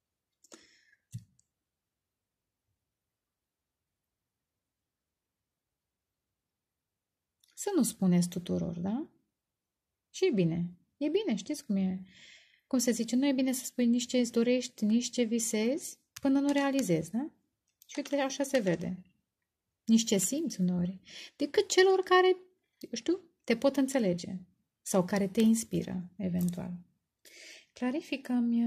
Să nu spuneți tuturor, da? Și e bine. E bine, știți cum e. Cum se zice, nu e bine să spui nici ce îți dorești, nici ce visezi, până nu realizezi, da? Și uite, așa se vede. Nici ce simți uneori, decât celor care, eu știu, te pot înțelege sau care te inspiră, eventual. Clarificăm-mi...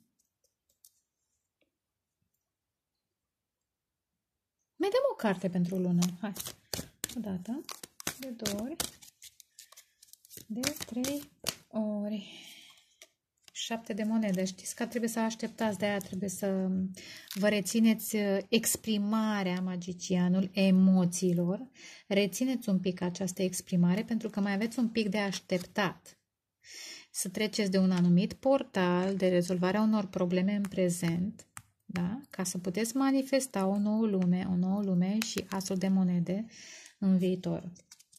Mai dăm o carte pentru lună. Hai. O dată, de două ori, de trei ori. Șapte de monede. Știți că trebuie să așteptați, de aia trebuie să vă rețineți exprimarea magicianul emoțiilor. Rețineți un pic această exprimare pentru că mai aveți un pic de așteptat. Să treceți de un anumit portal de rezolvarea unor probleme în prezent, da? Ca să puteți manifesta o nouă lume, o nouă lume și asul de monede în viitor.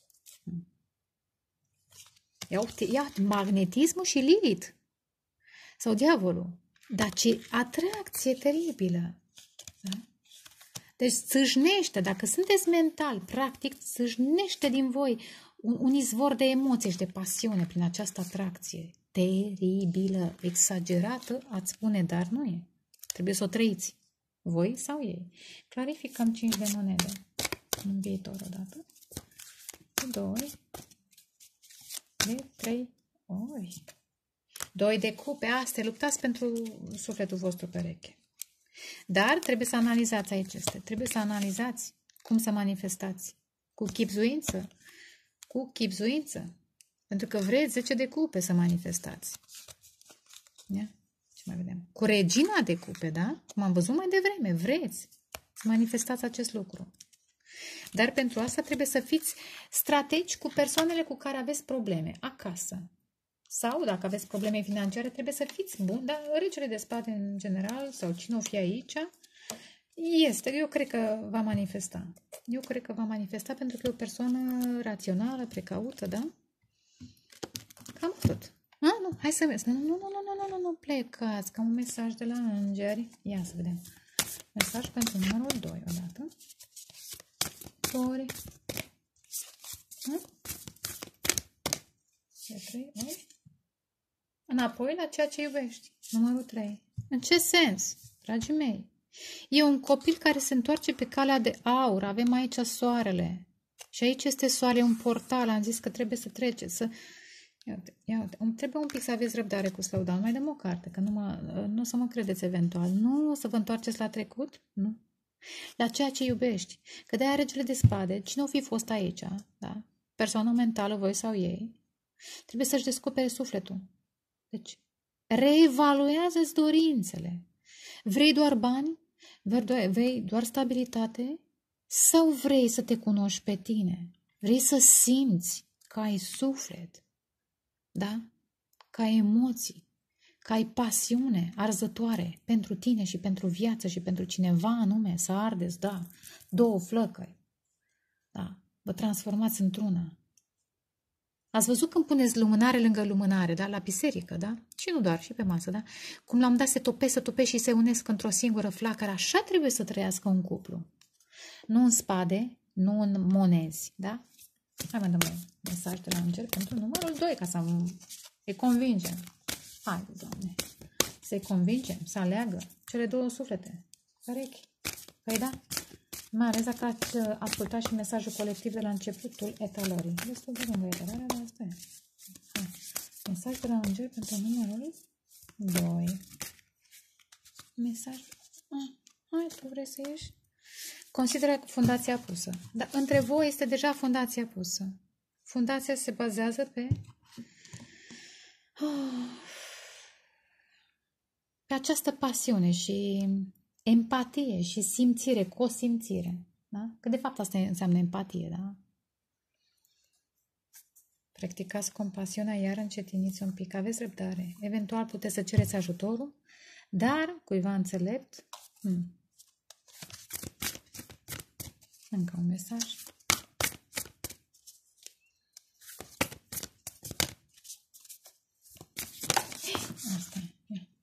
Ia, ia magnetismul și Lilith. Sau diavolul. Dar ce atracție teribilă. Da? Deci țâșnește, dacă sunteți mental, practic, țâșnește din voi un, un izvor de emoție și de pasiune prin această atracție. Teribilă, exagerată, ați spune, dar nu e. Trebuie să o trăiți. Voi sau ei. Clarificăm cinci de monede. În viitor odată. De două ori. De trei ori. Doi de cupe, astea, luptați pentru sufletul vostru pereche. Dar trebuie să analizați aici este. Trebuie să analizați cum să manifestați. Cu chipzuință. Cu chipzuință. Pentru că vreți zece de cupe să manifestați. Ia? Ce mai vedem? Cu regina de cupe, da? Cum am văzut mai devreme. Vreți să manifestați acest lucru. Dar pentru asta trebuie să fiți strategi cu persoanele cu care aveți probleme acasă. Sau, dacă aveți probleme financiare, trebuie să fiți buni, dar regele de spade în general, sau cine o fi aici, este, eu cred că va manifesta. Eu cred că va manifesta pentru că e o persoană rațională, precaută, da? Cam atât. A, nu, hai să vezi. Nu, nu, nu, nu, nu, nu, nu, plecați, ca un mesaj de la îngeri. Ia să vedem. Mesaj pentru numărul doi, odată. Ori. De trei ori. Înapoi la ceea ce iubești. Numărul trei. În ce sens, dragii mei? E un copil care se întoarce pe calea de aur. Avem aici soarele. Și aici este soare, un portal. Am zis că trebuie să treceți. Să... Ia uite, ia uite. Trebuie un pic să aveți răbdare cu slowdown. Mai dăm o carte, că nu, mă, nu o să mă credeți eventual. Nu o să vă întoarceți la trecut? Nu. La ceea ce iubești. Că de-aia regele de spade, cine o fi fost aici, da? Persoană mentală, voi sau ei, trebuie să-și descopere sufletul. Deci, reevaluează-ți dorințele. Vrei doar bani? Vrei doar stabilitate? Sau vrei să te cunoști pe tine? Vrei să simți că ai suflet? Da? Că ai emoții? Că ai pasiune arzătoare pentru tine și pentru viață și pentru cineva anume? Să ardeți, da? Două flăcări. Da? Vă transformați într-una. Ați văzut când puneți lumânare lângă lumânare, da? La biserică, da? Și nu doar, și pe masă, da? Cum l-am dat se topesc, se topesc și se unesc într-o singură flacără. Așa trebuie să trăiască un cuplu. Nu în spade, nu în monezi, da? Hai, mă dăm un mesaj de la înger pentru numărul doi, ca să îi convingem. Hai, Doamne, să-i convingem, să aleagă cele două suflete. Perechi. Păi da? Mai ales dacă ați ascultat și mesajul colectiv de la începutul etalării. Destul de lungă etalarea, dar asta e. Hai. Mesaj de la înger pentru numărul doi. Mesaj. Ah, hai, tu vrei să ieși? Consideră fundația pusă. Dar între voi este deja fundația pusă. Fundația se bazează pe pe această pasiune și empatie și simțire, cosimțire. Da? Că de fapt asta înseamnă empatie, da? Practicați compasiunea, iar încetiniți un pic, aveți răbdare. Eventual puteți să cereți ajutorul, dar cuiva înțelept. Hmm. Încă un mesaj. Asta e.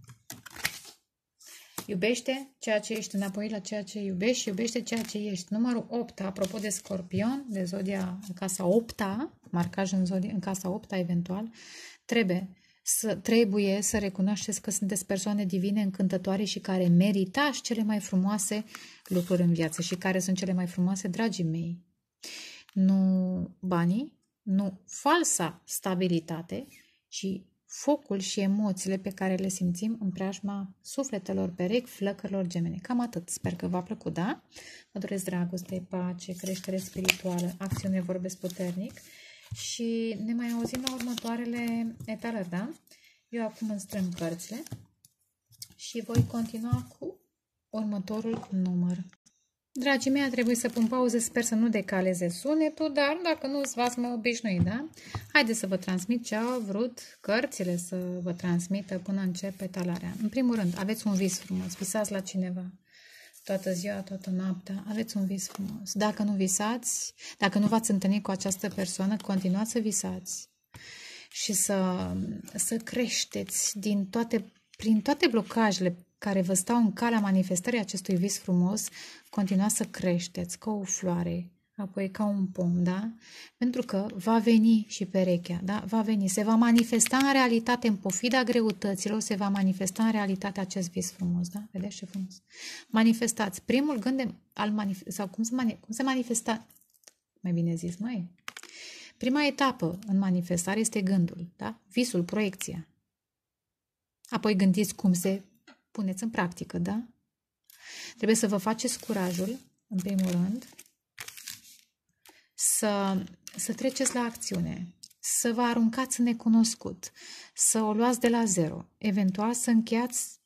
Iubește ceea ce ești, înapoi la ceea ce iubești și iubește ceea ce ești. Numărul opt, apropo de Scorpion, de zodia în casa opta, marcaj în, zodia, în casa opta eventual, trebuie să, trebuie să recunoașteți că sunteți persoane divine, încântătoare și care meritați cele mai frumoase lucruri în viață. Și care sunt cele mai frumoase, dragii mei? Nu banii, nu falsa stabilitate, ci focul și emoțiile pe care le simțim în preajma sufletelor perechi, flăcărilor gemene. Cam atât. Sper că v-a plăcut, da? Vă doresc dragoste, pace, creștere spirituală, acțiune, vorbesc puternic și ne mai auzim la următoarele etalări, da? Eu acum îmi strâng cărțile și voi continua cu următorul număr. Dragii mei, a trebuit să pun pauză, sper să nu decaleze sunetul, dar dacă nu, v-ați mai obișnuit, da? Haideți să vă transmit ce au vrut cărțile să vă transmită până începe etalarea. În primul rând, aveți un vis frumos, visați la cineva. Toată ziua, toată noaptea, aveți un vis frumos. Dacă nu visați, dacă nu v-ați întâlnit cu această persoană, continuați să visați și să, să creșteți din toate, prin toate blocajele care vă stau în calea manifestării acestui vis frumos, continuați să creșteți ca o floare, apoi ca un pom, da? Pentru că va veni și perechea, da? Va veni, se va manifesta în realitate, în pofida greutăților, se va manifesta în realitate acest vis frumos, da? Vedeți ce frumos? Manifestați. Primul gând de, al manif- sau cum se, mani- cum se manifesta, mai bine zis, mai prima etapă în manifestare este gândul, da? Visul, proiecția. Apoi gândiți cum se puneți în practică, da? Trebuie să vă faceți curajul, în primul rând, să, să treceți la acțiune, să vă aruncați în necunoscut, să o luați de la zero, eventual să încheiați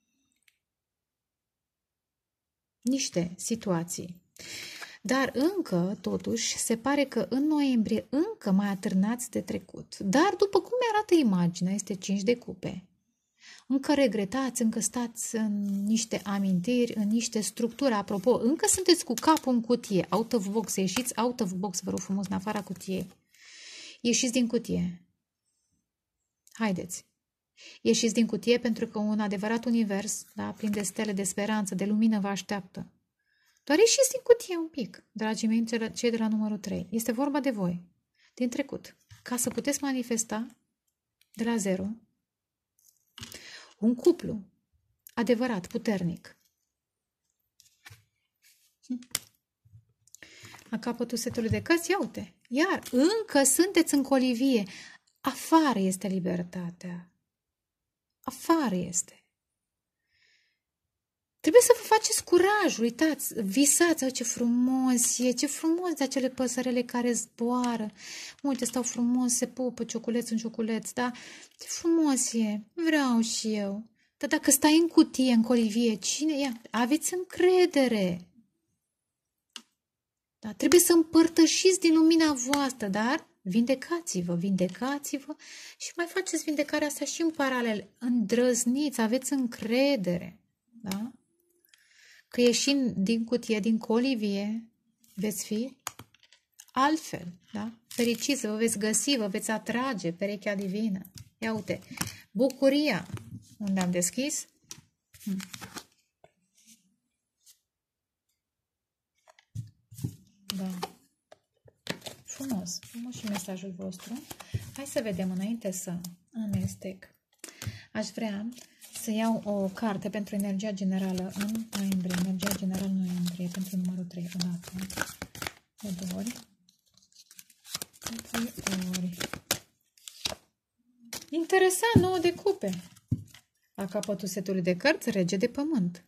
niște situații. Dar încă, totuși, se pare că în noiembrie încă mai atârnați de trecut. Dar după cum arată imaginea, este cinci de cupe. Încă regretați, încă stați în niște amintiri, în niște structuri. Apropo, încă sunteți cu capul în cutie. Out of box, ieșiți out of box, vă rog frumos, în afara cutiei. Ieșiți din cutie. Haideți. Ieșiți din cutie pentru că un adevărat univers, da, plin de stele, de speranță, de lumină vă așteaptă. Doar ieșiți din cutie un pic, dragii mei, cei de la numărul trei. Este vorba de voi, din trecut, ca să puteți manifesta de la zero un cuplu adevărat, puternic. La capătul setului de cărți, ia uite, iar încă sunteți în colivie. Afară este libertatea. Afară este. Trebuie să vă faceți curaj, uitați, visați, oh, ce frumos e, ce frumos de acele păsărele care zboară. Uite, stau frumos, se pupă cioculeț în cioculeț, da? Ce frumos e, vreau și eu. Dar dacă stai în cutie, în colivie, cine ia? Aveți încredere. Da? Trebuie să împărtășiți din lumina voastră, dar vindecați-vă, vindecați-vă și mai faceți vindecarea asta și în paralel. Îndrăzniți, aveți încredere, da? Că ieșind din cutie, din colivie, veți fi altfel, da? Fericiți, vă veți găsi, vă veți atrage perechea divină. Ia uite, bucuria, unde am deschis? Hmm. Da. Frumos, frumos și mesajul vostru. Hai să vedem înainte să amestec. Aș vrea să iau o carte pentru energia generală în noiembrie. Energia generală noiembrie pentru numărul trei. O dată. De două ori. De trei ori. Interesant, nouă de cupe. La capătul setului de cărți, rege de pământ.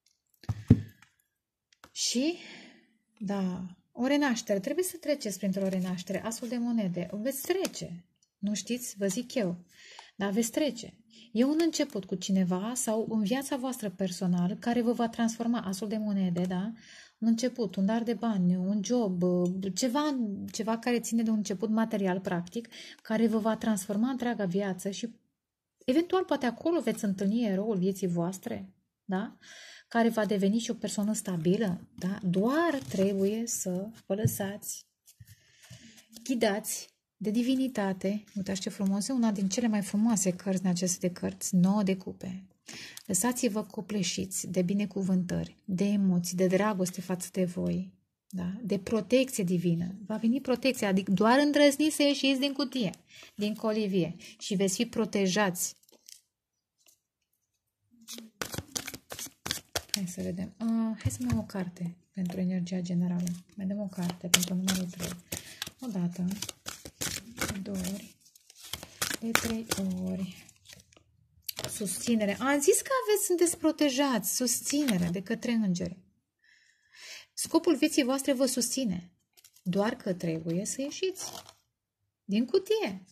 Și, da, o renaștere. Trebuie să treceți printr-o renaștere. Asul de monede. O veți trece. Nu știți? Vă zic eu. Dar veți trece. E un început cu cineva sau în viața voastră personală care vă va transforma, asul de monede, da? Un început, un dar de bani, un job, ceva, ceva care ține de un început material, practic, care vă va transforma întreaga viață și eventual poate acolo veți întâlni eroul vieții voastre, da? Care va deveni și o persoană stabilă, da? Doar trebuie să vă lăsați ghidați de divinitate. Uitați ce frumos e, una din cele mai frumoase cărți în aceste cărți, nouă de cupe. Lăsați-vă copleșiți de binecuvântări, de emoții, de dragoste față de voi, Da? De protecție divină. Va veni protecția, adică doar îndrăzniți să ieșiți din cutie, din colivie și veți fi protejați. Hai să vedem. Uh, hai să mai dăm o carte pentru energia generală. Mai dăm o carte pentru numărul trei. O dată, de două ori, de trei ori. Susținere. Am zis că aveți, sunteți protejați. Susținere de către îngeri. Scopul vieții voastre vă susține. Doar că trebuie să ieșiți din cutie.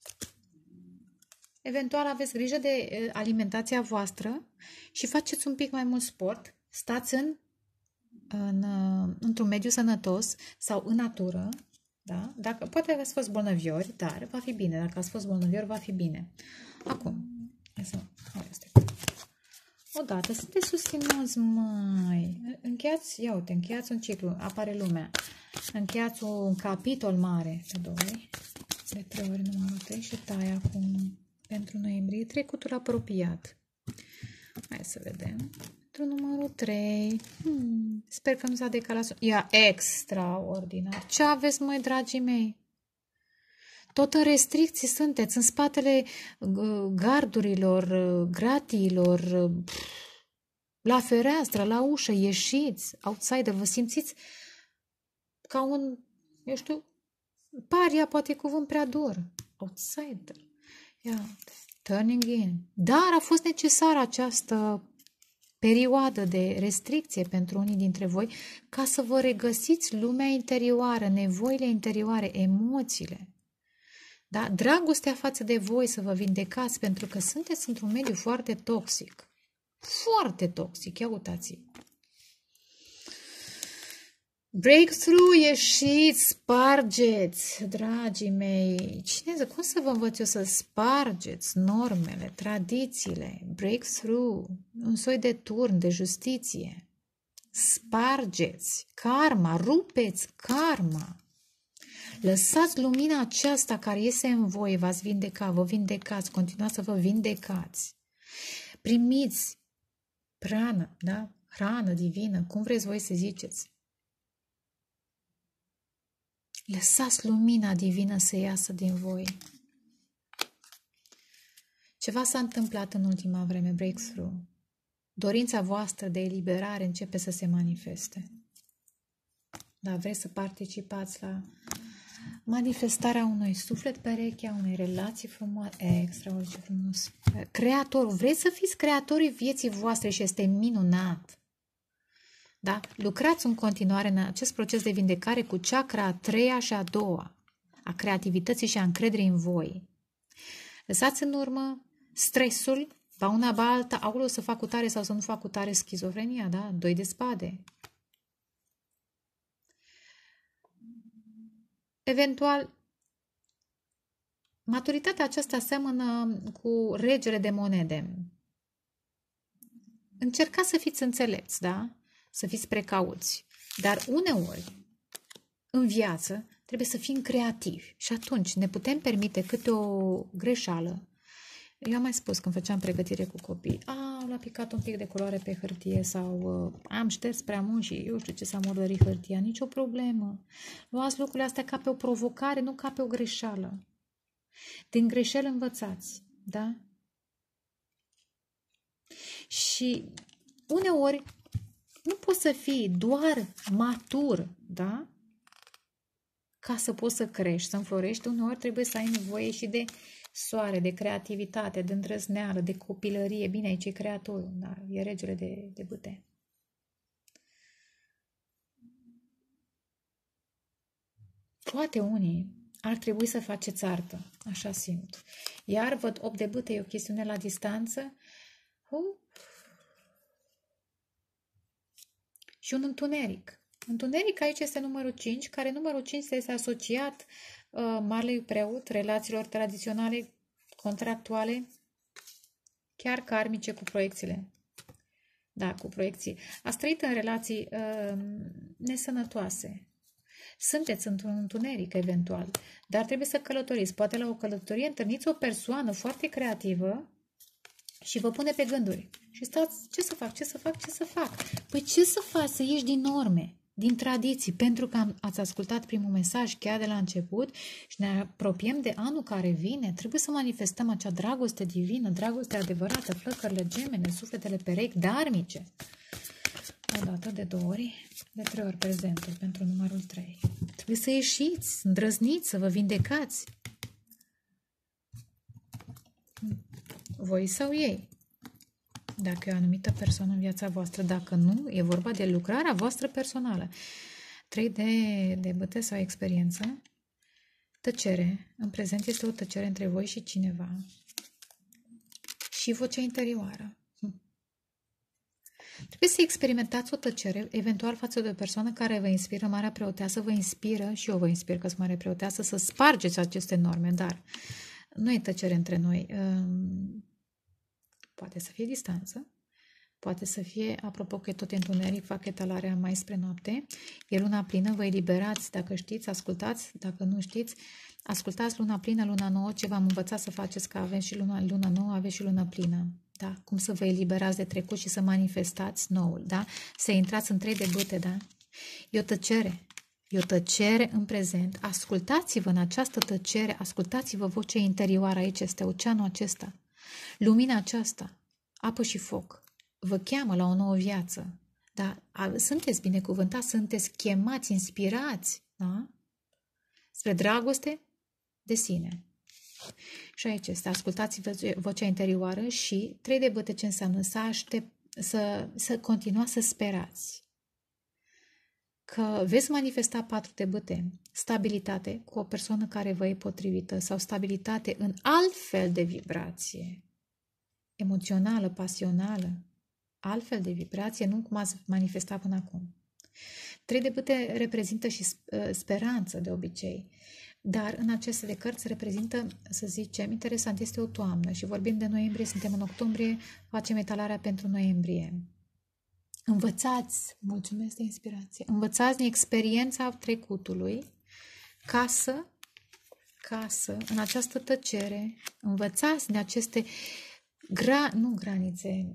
Eventual aveți grijă de alimentația voastră și faceți un pic mai mult sport. Stați în, în, într-un mediu sănătos sau în natură. Da? Dacă, poate ați fost bolnăviori, dar va fi bine. Dacă ați fost bolnăviori, va fi bine. Acum, hai să... Hai, este. Odată, sunteți susținuți, mai. Încheiați, ia uite, încheiați un ciclu, apare lumea. Încheiați un capitol mare, de două ori, de trei ori numărul trei și tai acum pentru noiembrie trecutul apropiat. Hai să vedem. Pentru numărul trei. Hmm, sper că nu s-a decalat. Ia, extraordinar. Ce aveți, măi, dragii mei? Tot în restricții sunteți, în spatele gardurilor, gratiilor, la fereastră, la ușă, ieșiți, outsider, vă simțiți ca un, eu știu, paria, poate cuvânt prea dur, outsider. Ia, turning in. Dar a fost necesară această perioadă de restricție pentru unii dintre voi ca să vă regăsiți lumea interioară, nevoile interioare, emoțiile. Da? Dragostea față de voi să vă vindecați, pentru că sunteți într-un mediu foarte toxic. Foarte toxic, ia uitați. Breakthrough, ieșiți, spargeți, dragii mei. Cine zice, cum să vă învăț eu să spargeți normele, tradițiile? Breakthrough, un soi de turn, de justiție. Spargeți karma, rupeți karma. Lăsați lumina aceasta care iese în voi, v-ați vindeca, vă vindecați, continuați să vă vindecați. Primiți prană, da? Hrană divină, cum vreți voi să ziceți. Lăsați lumina divină să iasă din voi. Ceva s-a întâmplat în ultima vreme, breakthrough. Dorința voastră de eliberare începe să se manifeste. Da, vreți să participați la manifestarea unui suflet pereche, a unei relații frumoase, extraordinar frumos. Creator, vreți să fiți creatorii vieții voastre și este minunat. Da? Lucrați în continuare în acest proces de vindecare cu chakra a treia și a doua, a creativității și a încrederii în voi. Lăsați în urmă stresul, ba una, ba alta, aulă, să fac cu tare sau să nu fac cu tare, schizofrenia, da? Doi de spade. Eventual, maturitatea aceasta seamănă cu regele de monede. Încercați să fiți înțelepți, da? Să fiți precauți. Dar uneori, în viață, trebuie să fim creativi. Și atunci ne putem permite câte o greșeală. Eu am mai spus când făceam pregătire cu copii, a, l-a picat un pic de culoare pe hârtie sau uh, am șters prea mult și eu știu ce s-a murdărit hârtia. Nicio problemă. Luați lucrurile astea ca pe o provocare, nu ca pe o greșeală. Din greșeli învățați, da? Și uneori nu poți să fii doar matur, da? Ca să poți să crești, să înflorești, uneori trebuie să ai nevoie și de soare, de creativitate, de îndrăzneală, de copilărie. Bine, aici e creatorul, da? E regele de, de bâte. Poate unii ar trebui să faceți artă, așa simt. Iar văd opt de bâte, e o chestiune la distanță. Uh. Și un întuneric. Întuneric aici este numărul cinci, care numărul cinci este asociat uh, marelui preot, relațiilor tradiționale, contractuale, chiar karmice cu proiecțiile. Da, cu proiecții. Ați trăit în relații uh, nesănătoase. Sunteți într-un întuneric, eventual, dar trebuie să călătoriți. Poate la o călătorie întâlniți o persoană foarte creativă și vă pune pe gânduri. Și stați, ce să fac, ce să fac, ce să fac? Păi ce să faci? Să ieși din norme. din tradiții, pentru că am, ați ascultat primul mesaj chiar de la început și ne apropiem de anul care vine, trebuie să manifestăm acea dragoste divină, dragoste adevărată, flăcările gemene, sufletele perechi, darmice. O dată, de două ori, de trei ori prezentul pentru numărul trei. Trebuie să ieșiți, îndrăzniți, să vă vindecați. Voi sau ei. Dacă e o anumită persoană în viața voastră, dacă nu, e vorba de lucrarea voastră personală. Trei de, de băte sau experiență. Tăcere. În prezent este o tăcere între voi și cineva. Și vocea interioară. Trebuie să experimentați o tăcere, eventual față de o persoană care vă inspiră, Marea Preoteasă vă inspiră, și eu vă inspir că sunt Mare Preoteasă, să spargeți aceste norme, dar nu e tăcere între noi. Poate să fie distanță, poate să fie, apropo că tot întuneric, fac etalarea mai spre noapte, e luna plină, vă eliberați, dacă știți, ascultați, dacă nu știți, ascultați luna plină, luna nouă, ce v-am învățat să faceți, că aveți și luna, luna nouă, aveți și luna plină, da? Cum să vă eliberați de trecut și să manifestați noul, da? Să intrați în trei de bâte, da? E o tăcere, e o tăcere în prezent, ascultați-vă în această tăcere, ascultați-vă vocea interioară, aici este oceanul acesta. Lumina aceasta, apă și foc, vă cheamă la o nouă viață, dar sunteți binecuvântați, sunteți chemați, inspirați, da? Spre dragoste de sine. Și aici este, ascultați vocea interioară și trei de bâte ce înseamnă să aștept, să, să continuați să sperați. Că veți manifesta patru de bâte, stabilitate cu o persoană care vă e potrivită sau stabilitate în alt fel de vibrație, emoțională, pasională, altfel de vibrație, nu cum ați manifestat până acum. Trei de bâte reprezintă și speranță de obicei, dar în aceste de cărți reprezintă, să zicem, interesant, este o toamnă și vorbim de noiembrie, suntem în octombrie, facem etalarea pentru noiembrie. Învățați, mulțumesc de inspirație, învățați din experiența trecutului ca să, ca să, în această tăcere, învățați din aceste, gra, nu granițe,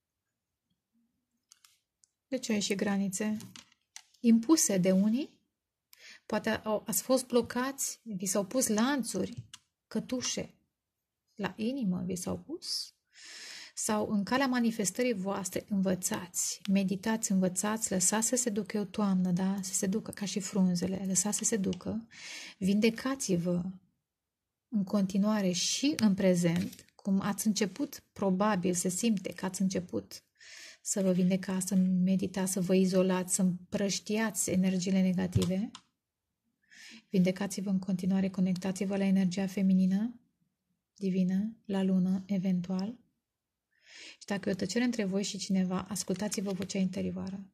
de ce și granițe? Impuse de unii, poate ați fost blocați, vi s-au pus lanțuri, cătușe, la inimă vi s-au pus, sau în calea manifestării voastre, învățați, meditați, învățați, lăsați să se ducă o toamnă, da? Să se ducă ca și frunzele, lăsați să se ducă, vindecați-vă în continuare și în prezent, cum ați început, probabil se simte că ați început să vă vindecați, să meditați, să vă izolați, să împrăștiați energiile negative. Vindecați-vă în continuare, conectați-vă la energia feminină, divină, la lună, eventual. Și dacă e o tăcere între voi și cineva, ascultați-vă vocea interioară.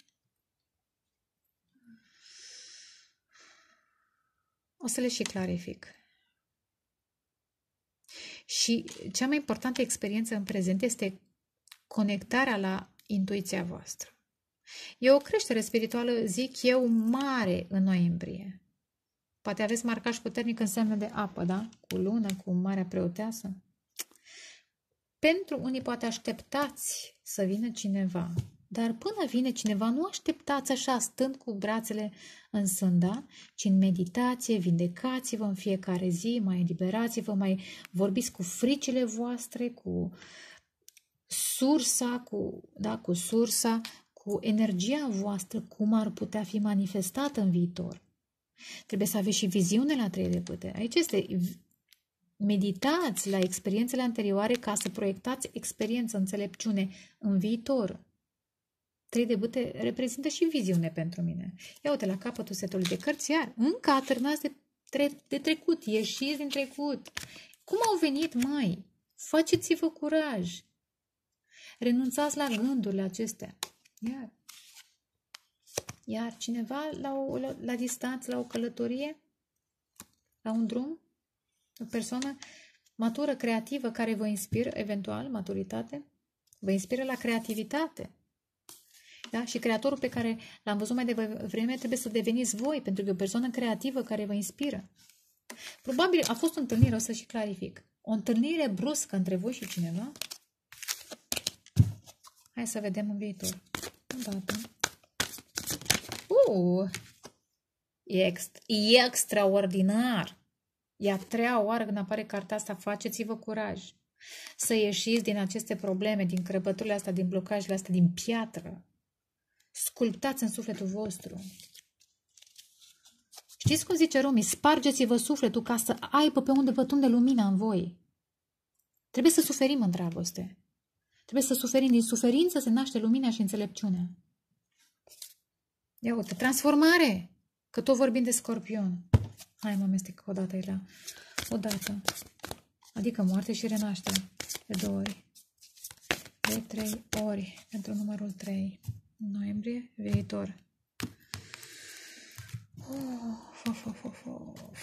O să le și clarific. Și cea mai importantă experiență în prezent este conectarea la intuiția voastră. E o creștere spirituală, zic eu, mare în noiembrie. Poate aveți marcaj puternic în semne de apă, da? Cu lună, cu Marea Preoteasă. Pentru unii poate așteptați să vină cineva, dar până vine cineva, nu așteptați așa, stând cu brațele în sân, da? Ci în meditație, vindecați-vă în fiecare zi, mai eliberați-vă, mai vorbiți cu fricile voastre, cu sursa, cu, da, cu sursa, cu energia voastră, cum ar putea fi manifestată în viitor. Trebuie să aveți și viziune la trei de bâte. Aici este, meditați la experiențele anterioare ca să proiectați experiență, înțelepciune în viitor. Trei de bâte reprezintă și viziune pentru mine. Ia uite la capătul setului de cărți, iar încă atârnați de, tre de trecut, ieșiți din trecut. Cum au venit, măi? Faceți-vă curaj. Renunțați la gândurile acestea. Iar, iar cineva la, o, la, la distanță, la o călătorie, la un drum, o persoană matură, creativă, care vă inspiră, eventual, maturitate, vă inspiră la creativitate. Da? Și creatorul pe care l-am văzut mai devreme trebuie să deveniți voi, pentru că e o persoană creativă care vă inspiră. Probabil a fost o întâlnire, o să și clarific. O întâlnire bruscă între voi și cineva. Hai să vedem în viitor. Odată. Uh, e, ext e extraordinar. E a treia oară când apare cartea asta, faceți-vă curaj să ieșiți din aceste probleme, din crăpăturile astea, din blocajele astea, din piatră. Sculptați în sufletul vostru. Știți cum zice Rumi? Spargeți-vă sufletul ca să aibă pe unde pătunde lumina în voi. Trebuie să suferim în dragoste. Trebuie să suferim. Din suferință se naște lumina și înțelepciunea. Ia uite, transformare! Că tot vorbim de Scorpion. Hai, mă amestec o dată la o dată. Adică moarte și renaștere. De două ori. De trei ori. Pentru numărul trei. Noiembrie viitor. Of, of, of, of, of.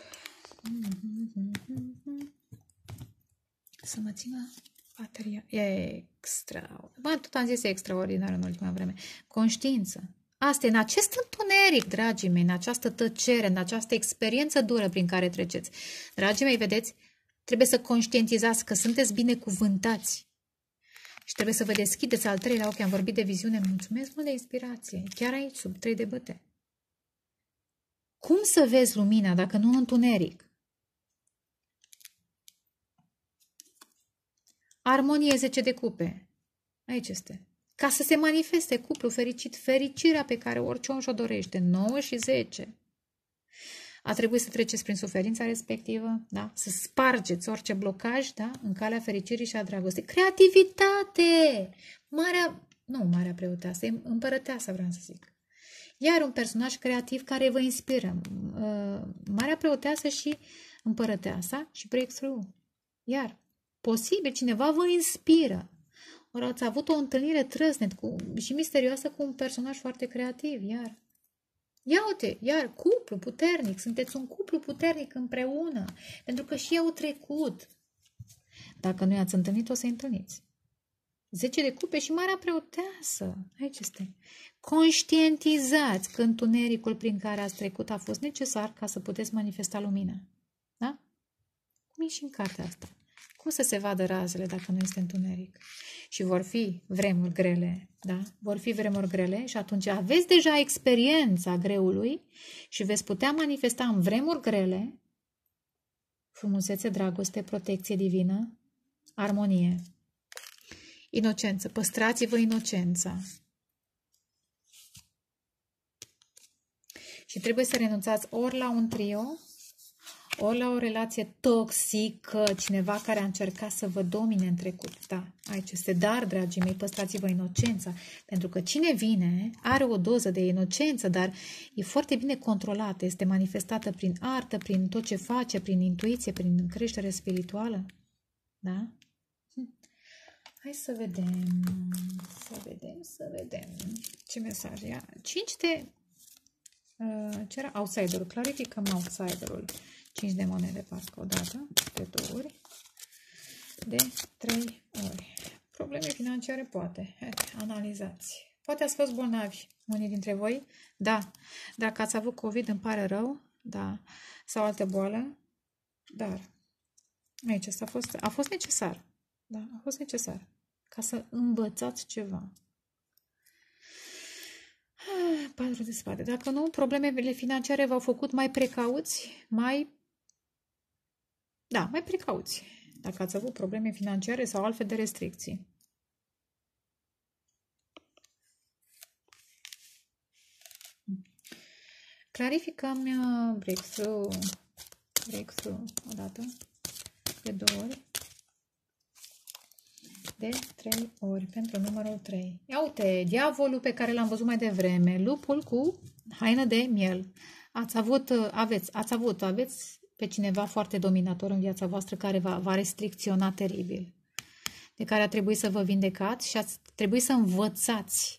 Să mă țină bateria. E extra. Bă, tot am zis e extraordinar în ultima vreme. Conștiință. Asta e în acest întuneric, dragii mei, în această tăcere, în această experiență dură prin care treceți. Dragii mei, vedeți, trebuie să conștientizați că sunteți binecuvântați. Și trebuie să vă deschideți al treilea ochi. Am vorbit de viziune. Mulțumesc mult de inspirație. Chiar aici, sub trei de bâte. Cum să vezi lumina dacă nu în întuneric? Armonie zece de cupe. Aici este. Ca să se manifeste cuplu fericit, fericirea pe care orice om și-o dorește. nouă și zece. A trebuit să treceți prin suferința respectivă, da? Să spargeți orice blocaj, da? În calea fericirii și a dragostei. Creativitate! Marea, nu marea preoteasă, împărăteasă vreau să zic. Iar un personaj creativ care vă inspiră. Marea preoteasă și împărăteasa și breakthrough. Iar, posibil, cineva vă inspiră. Ori ați avut o întâlnire trăsnet cu, și misterioasă cu un personaj foarte creativ, iar. Ia uite, iar, cuplu puternic, sunteți un cuplu puternic împreună, pentru că și au trecut. Dacă nu i-ați întâlnit, o să-i întâlniți. zece de cupe și marea preoteasă. Aici este. Conștientizați că întunericul prin care ați trecut a fost necesar ca să puteți manifesta lumina. Da? Cum e și în cartea asta. Cum să se vadă razele dacă nu este întuneric? Și vor fi vremuri grele, da? Vor fi vremuri grele și atunci aveți deja experiența greului și veți putea manifesta în vremuri grele frumusețe, dragoste, protecție divină, armonie. Inocență. Păstrați-vă inocența. Și trebuie să renunțați ori la un trio, ori la o relație toxică, cineva care a încercat să vă domine în trecut. Da, aici este. Dar, dragii mei, păstrați-vă inocența. Pentru că cine vine are o doză de inocență, dar e foarte bine controlată. Este manifestată prin artă, prin tot ce face, prin intuiție, prin creștere spirituală. Da? Hai să vedem, să vedem, să vedem. Ce mesaj ia? cinci de... Uh, ce era? Outsiderul. Clarificăm outsiderul. cinci de monede, parcă o dată, de două ori, de trei ori. Probleme financiare, poate. Hai, analizați. Poate ați fost bolnavi, unii dintre voi. Da. Dacă ați avut COVID, îmi pare rău. Da. Sau alte boală. Dar aici asta a fost, a fost necesar. Da, a fost necesar. Ca să învățați ceva. Patru de spade. Dacă nu, problemele financiare v-au făcut mai precauți, mai... Da, mai precauți. Dacă ați avut probleme financiare sau altfel de restricții. Clarificăm breakthrough. Breakthrough. O dată. De două ori. De trei ori. Pentru numărul trei. Ia uite, diavolul pe care l-am văzut mai devreme. Lupul cu haină de miel. Ați avut, aveți, ați avut, aveți pe cineva foarte dominator în viața voastră care v-a restricționat teribil. De care a trebuit să vă vindecați și ați trebuit să învățați.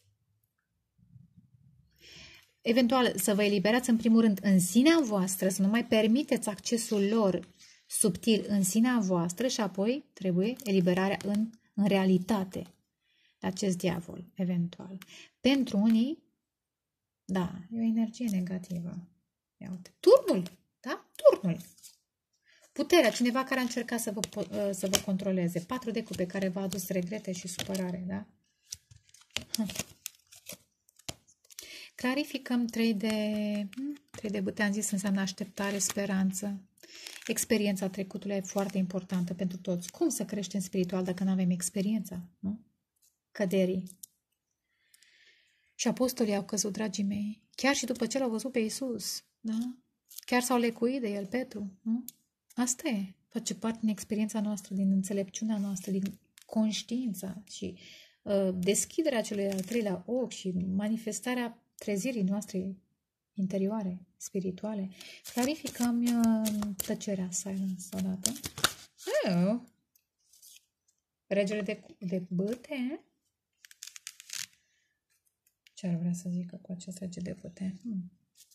Eventual să vă eliberați în primul rând în sinea voastră, să nu mai permiteți accesul lor subtil în sinea voastră și apoi trebuie eliberarea în, în realitate de acest diavol, eventual. Pentru unii, da, e o energie negativă. Ia uite. Turnul, da? Turnul. Puterea, cineva care a încercat să vă, să vă controleze. Patru de cupe care v-a adus regrete și supărare, da? Clarificăm trei de... trei de bâte, am zis, înseamnă așteptare, speranță. Experiența trecutului e foarte importantă pentru toți. Cum să creștem spiritual dacă nu avem experiența? Nu? Căderii. Și apostolii au căzut, dragii mei, chiar și după ce l-au văzut pe Iisus. Da? Chiar s-au lecuit de el, Petru. Nu? Asta e. Face parte din experiența noastră, din înțelepciunea noastră, din conștiința și uh, deschiderea celui al treilea ochi și manifestarea trezirii noastre interioare, spirituale. Clarificăm uh, tăcerea, silence, odată. Oh. Regele de, de bâte. Ce ar vrea să zică cu acest rege de bâte? Hmm.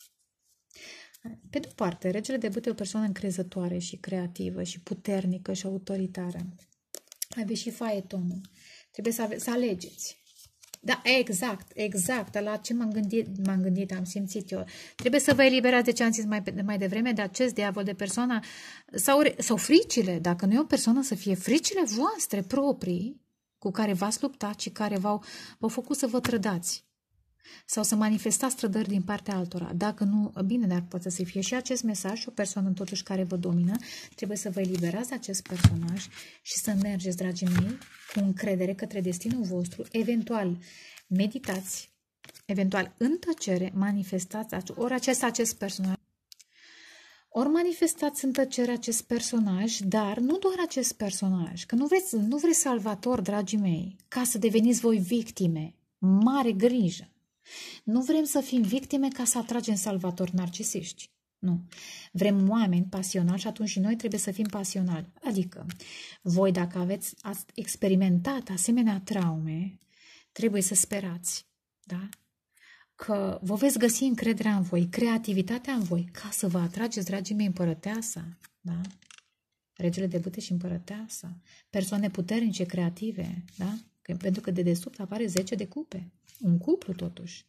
Pe de-o parte, regele de bâte e o persoană încrezătoare și creativă și puternică și autoritară. Aveți și faetonul. Trebuie să, ave- să alegeți. Da, exact, exact. La ce m-am gândit, m-am gândit, am simțit eu. Trebuie să vă eliberați de ce am zis mai, mai devreme, de acest diavol de persoană sau, sau fricile. Dacă nu e o persoană, să fie fricile voastre proprii cu care v-ați luptat și care v-au, v-au făcut să vă trădați. Sau să manifestați trădări din partea altora. Dacă nu, bine, dar poate să fie și acest mesaj și o persoană totuși care vă domină, trebuie să vă eliberați de acest personaj și să mergeți, dragii mei, cu încredere către destinul vostru, eventual meditați, eventual în tăcere manifestați ori acest, acest personaj, ori manifestați în tăcere acest personaj, dar nu doar acest personaj, că nu vreți, nu vreți salvator, dragii mei, ca să deveniți voi victime. Mare grijă! Nu vrem să fim victime ca să atragem salvatori narcisiști. Nu. Vrem oameni pasionali și atunci și noi trebuie să fim pasionali. Adică, voi dacă aveți ați experimentat asemenea traume, trebuie să sperați, da? Că vă veți găsi încrederea în voi, creativitatea în voi, ca să vă atrageți, dragii mei, împărăteasa, da? Regele de bâte și împărăteasa, persoane puternice, creative, da? Că, pentru că de desubt apare zece de cupe. Un cuplu, totuși.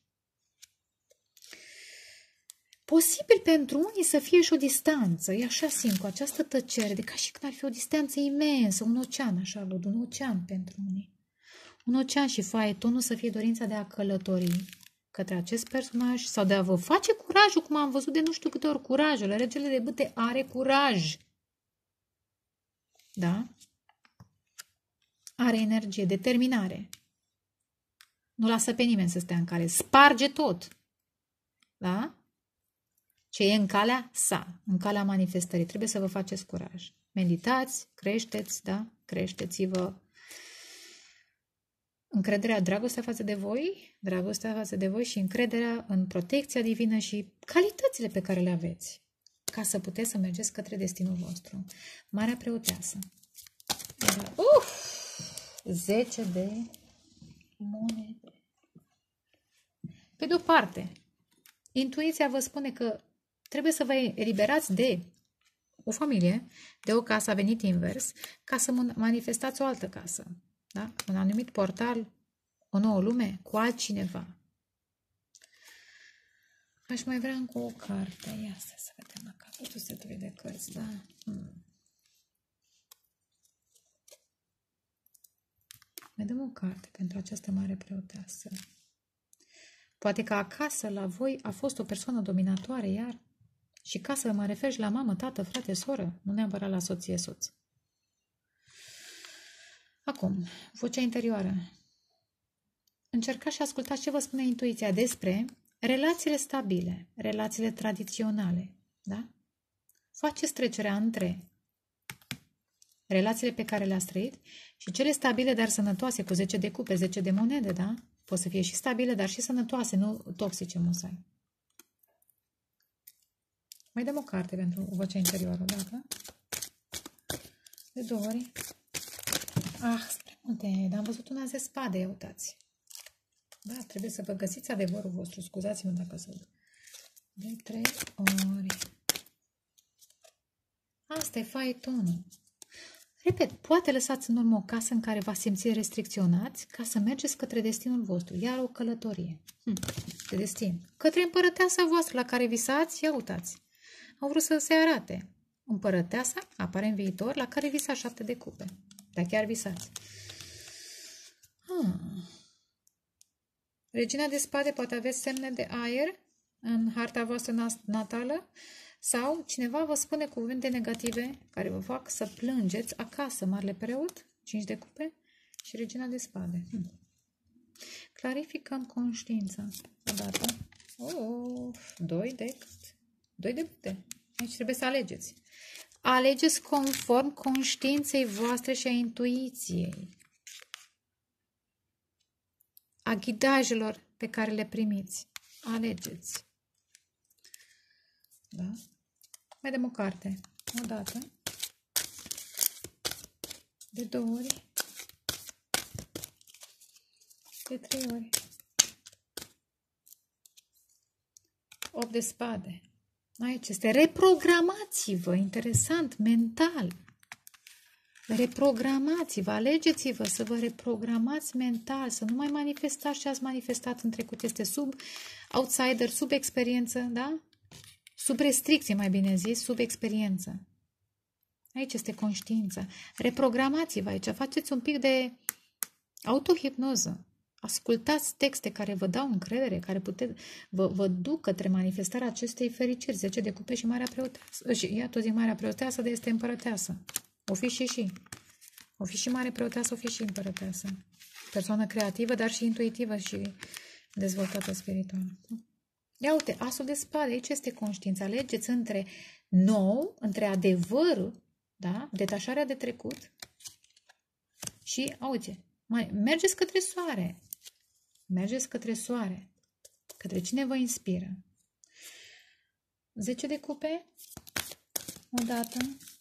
Posibil pentru unii să fie și o distanță. E așa simt, cu această tăcere, de ca și când ar fi o distanță imensă, un ocean, așa văd, un ocean pentru unii. Un ocean și faetonul să fie dorința de a călători către acest personaj sau de a vă face curajul, cum am văzut de nu știu câte ori curajul. Regele de bâte are curaj. Da? Are energie, determinare. Nu lasă pe nimeni să stea în cale. Sparge tot. Da? Ce e în calea sa, în calea manifestării. Trebuie să vă faceți curaj. Meditați, creșteți, da? Creșteți-vă încrederea, dragostea față de voi, dragostea față de voi și încrederea în protecția divină și calitățile pe care le aveți ca să puteți să mergeți către destinul vostru. Marea Preoteasă. Da. Uf! zece de monede. Pe de o parte, intuiția vă spune că trebuie să vă eliberați de o familie, de o casă a venit invers, ca să manifestați o altă casă. Da? Un anumit portal, o nouă lume, cu altcineva. Aș mai vrea încă o carte. Ia să, să vedem la capătul setului de cărți. Da? Hmm. Mai dăm o carte pentru această mare preoteasă. Poate că acasă la voi a fost o persoană dominatoare iar. Și ca să mă refer și la mamă, tată, frate, soră, nu neapărat la soție, soț. Acum, vocea interioară. Încercați și ascultați ce vă spune intuiția despre relațiile stabile, relațiile tradiționale. Da? Faceți trecerea între relațiile pe care le-ați trăit și cele stabile, dar sănătoase, cu zece de cupe, zece de monede, da? Pot să fie și stabile, dar și sănătoase, nu toxice, musai. Mai dăm o carte pentru vocea interioară, dacă? De două ori. Ah, spre multe, dar am văzut un as de spade, ia uitați. Da, trebuie să vă găsiți adevărul vostru, scuzați-mă dacă să... De trei ori. Asta e faetonul. Repet, poate lăsați în urmă o casă în care v-ați simțit restricționați ca să mergeți către destinul vostru, iar o călătorie. Hm, de destin. Către împărăteasa voastră la care visați, ia uitați. Au vrut să se arate. Împărăteasa apare în viitor la care visați șapte de cupe. Dar chiar visați. Ah. Regina de spade, poate aveți semne de aer în harta voastră natală sau cineva vă spune cuvinte negative care vă fac să plângeți acasă. Marele preot, cinci de cupe și regina de spade. Hmm. Clarificăm conștiința. Odată. Oh, doi de doi de pute. Aici trebuie să alegeți. Alegeți conform conștiinței voastre și a intuiției, a ghidajelor pe care le primiți. Alegeți. Da? Mai dăm o carte. O dată. De două ori. De trei ori. opt de spade. Aici este. Reprogramați-vă. Interesant. Mental. Reprogramați-vă. Alegeți-vă să vă reprogramați mental. Să nu mai manifestați ce ați manifestat în trecut. Este sub outsider, sub experiență, da? Sub restricție, mai bine zis, sub experiență. Aici este conștiința. Reprogramați-vă aici. Faceți un pic de autohipnoză. Ascultați texte care vă dau încredere, care pute, vă, vă duc către manifestarea acestei fericiri. zece de cupe și Marea Preoteasă. Și, iată, zic Marea Preoteasă, de este împărăteasă. O fi și și. O fi și Mare Preoteasă, o fi și împărăteasă. Persoană creativă, dar și intuitivă și dezvoltată spiritual. Ia uite, asul de spade, aici este conștiința. Alegeți între nou, între adevărul, da? Detașarea de trecut și, uite, mai mergeți către soare. Mergeți către soare. Către cine vă inspiră. zece de cupe. O dată.